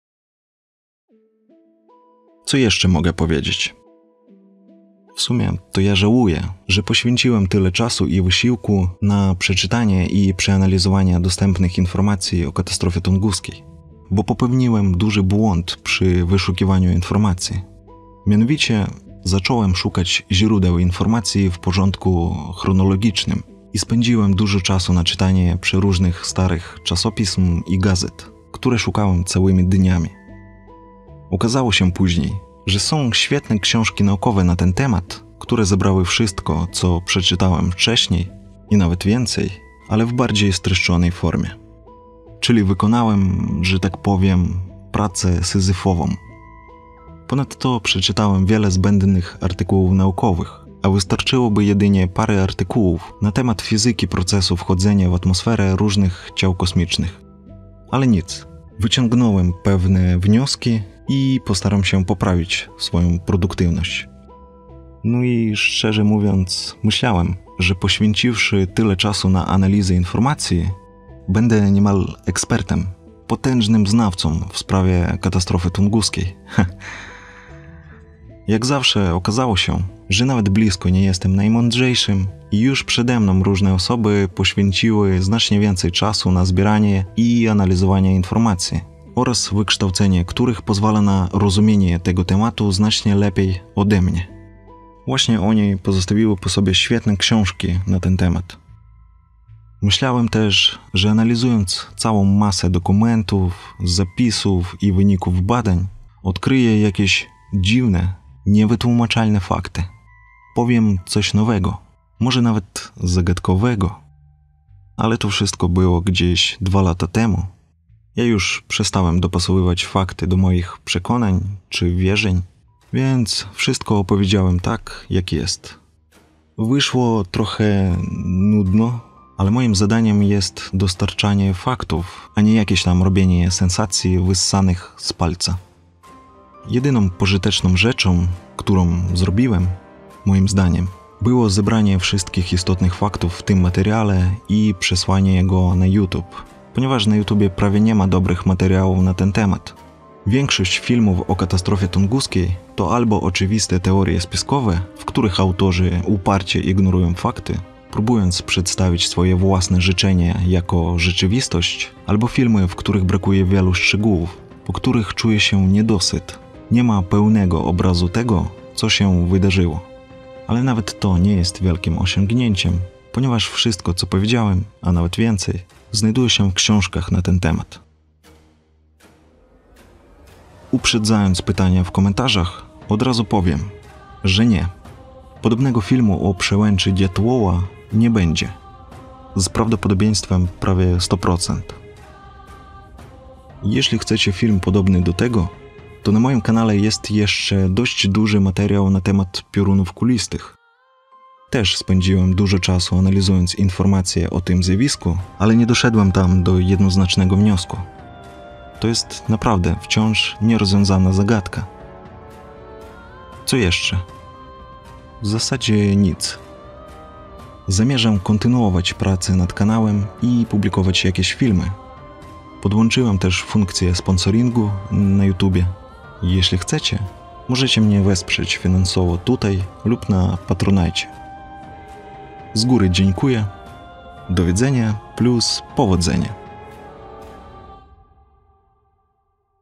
Co jeszcze mogę powiedzieć? W sumie to ja żałuję, że poświęciłem tyle czasu i wysiłku na przeczytanie i przeanalizowanie dostępnych informacji o katastrofie tunguskiej, bo popełniłem duży błąd przy wyszukiwaniu informacji. Mianowicie zacząłem szukać źródeł informacji w porządku chronologicznym i spędziłem dużo czasu na czytanie przeróżnych starych czasopism i gazet, które szukałem całymi dniami. Okazało się później, że są świetne książki naukowe na ten temat, które zebrały wszystko, co przeczytałem wcześniej i nawet więcej, ale w bardziej streszczonej formie. Czyli wykonałem, że tak powiem, pracę syzyfową. Ponadto przeczytałem wiele zbędnych artykułów naukowych, a wystarczyłoby jedynie parę artykułów na temat fizyki procesu wchodzenia w atmosferę różnych ciał kosmicznych. Ale nic, wyciągnąłem pewne wnioski i postaram się poprawić swoją produktywność. No i szczerze mówiąc, myślałem, że poświęciwszy tyle czasu na analizę informacji, będę niemal ekspertem, potężnym znawcą w sprawie katastrofy tunguskiej. Jak zawsze okazało się, że nawet blisko nie jestem najmądrzejszym i już przede mną różne osoby poświęciły znacznie więcej czasu na zbieranie i analizowanie informacji oraz wykształcenie, których pozwala na rozumienie tego tematu znacznie lepiej ode mnie. Właśnie oni pozostawiły po sobie świetne książki na ten temat. Myślałem też, że analizując całą masę dokumentów, zapisów i wyników badań, odkryję jakieś dziwne, niewytłumaczalne fakty. Powiem coś nowego, może nawet zagadkowego. Ale to wszystko było gdzieś 2 lata temu. Ja już przestałem dopasowywać fakty do moich przekonań czy wierzeń, więc wszystko opowiedziałem tak, jak jest. Wyszło trochę nudno, ale moim zadaniem jest dostarczanie faktów, a nie jakieś tam robienie sensacji wyssanych z palca. Jedyną pożyteczną rzeczą, którą zrobiłem, moim zdaniem, było zebranie wszystkich istotnych faktów w tym materiale i przesłanie go na YouTube, ponieważ na YouTubie prawie nie ma dobrych materiałów na ten temat. Większość filmów o katastrofie tunguskiej to albo oczywiste teorie spiskowe, w których autorzy uparcie ignorują fakty, próbując przedstawić swoje własne życzenia jako rzeczywistość, albo filmy, w których brakuje wielu szczegółów, po których czuje się niedosyt. Nie ma pełnego obrazu tego, co się wydarzyło. Ale nawet to nie jest wielkim osiągnięciem, ponieważ wszystko, co powiedziałem, a nawet więcej, znajduje się w książkach na ten temat. Uprzedzając pytania w komentarzach, od razu powiem, że nie. Podobnego filmu o przełęczy Diatłowa nie będzie. Z prawdopodobieństwem prawie 100%. Jeśli chcecie film podobny do tego, to na moim kanale jest jeszcze dość duży materiał na temat piorunów kulistych. Też spędziłem dużo czasu analizując informacje o tym zjawisku, ale nie doszedłem tam do jednoznacznego wniosku. To jest naprawdę wciąż nierozwiązana zagadka. Co jeszcze? W zasadzie nic. Zamierzam kontynuować pracę nad kanałem i publikować jakieś filmy. Podłączyłem też funkcję sponsoringu na YouTubie. Jeśli chcecie, możecie mnie wesprzeć finansowo tutaj lub na Patronite. Z góry dziękuję. Do widzenia plus powodzenia.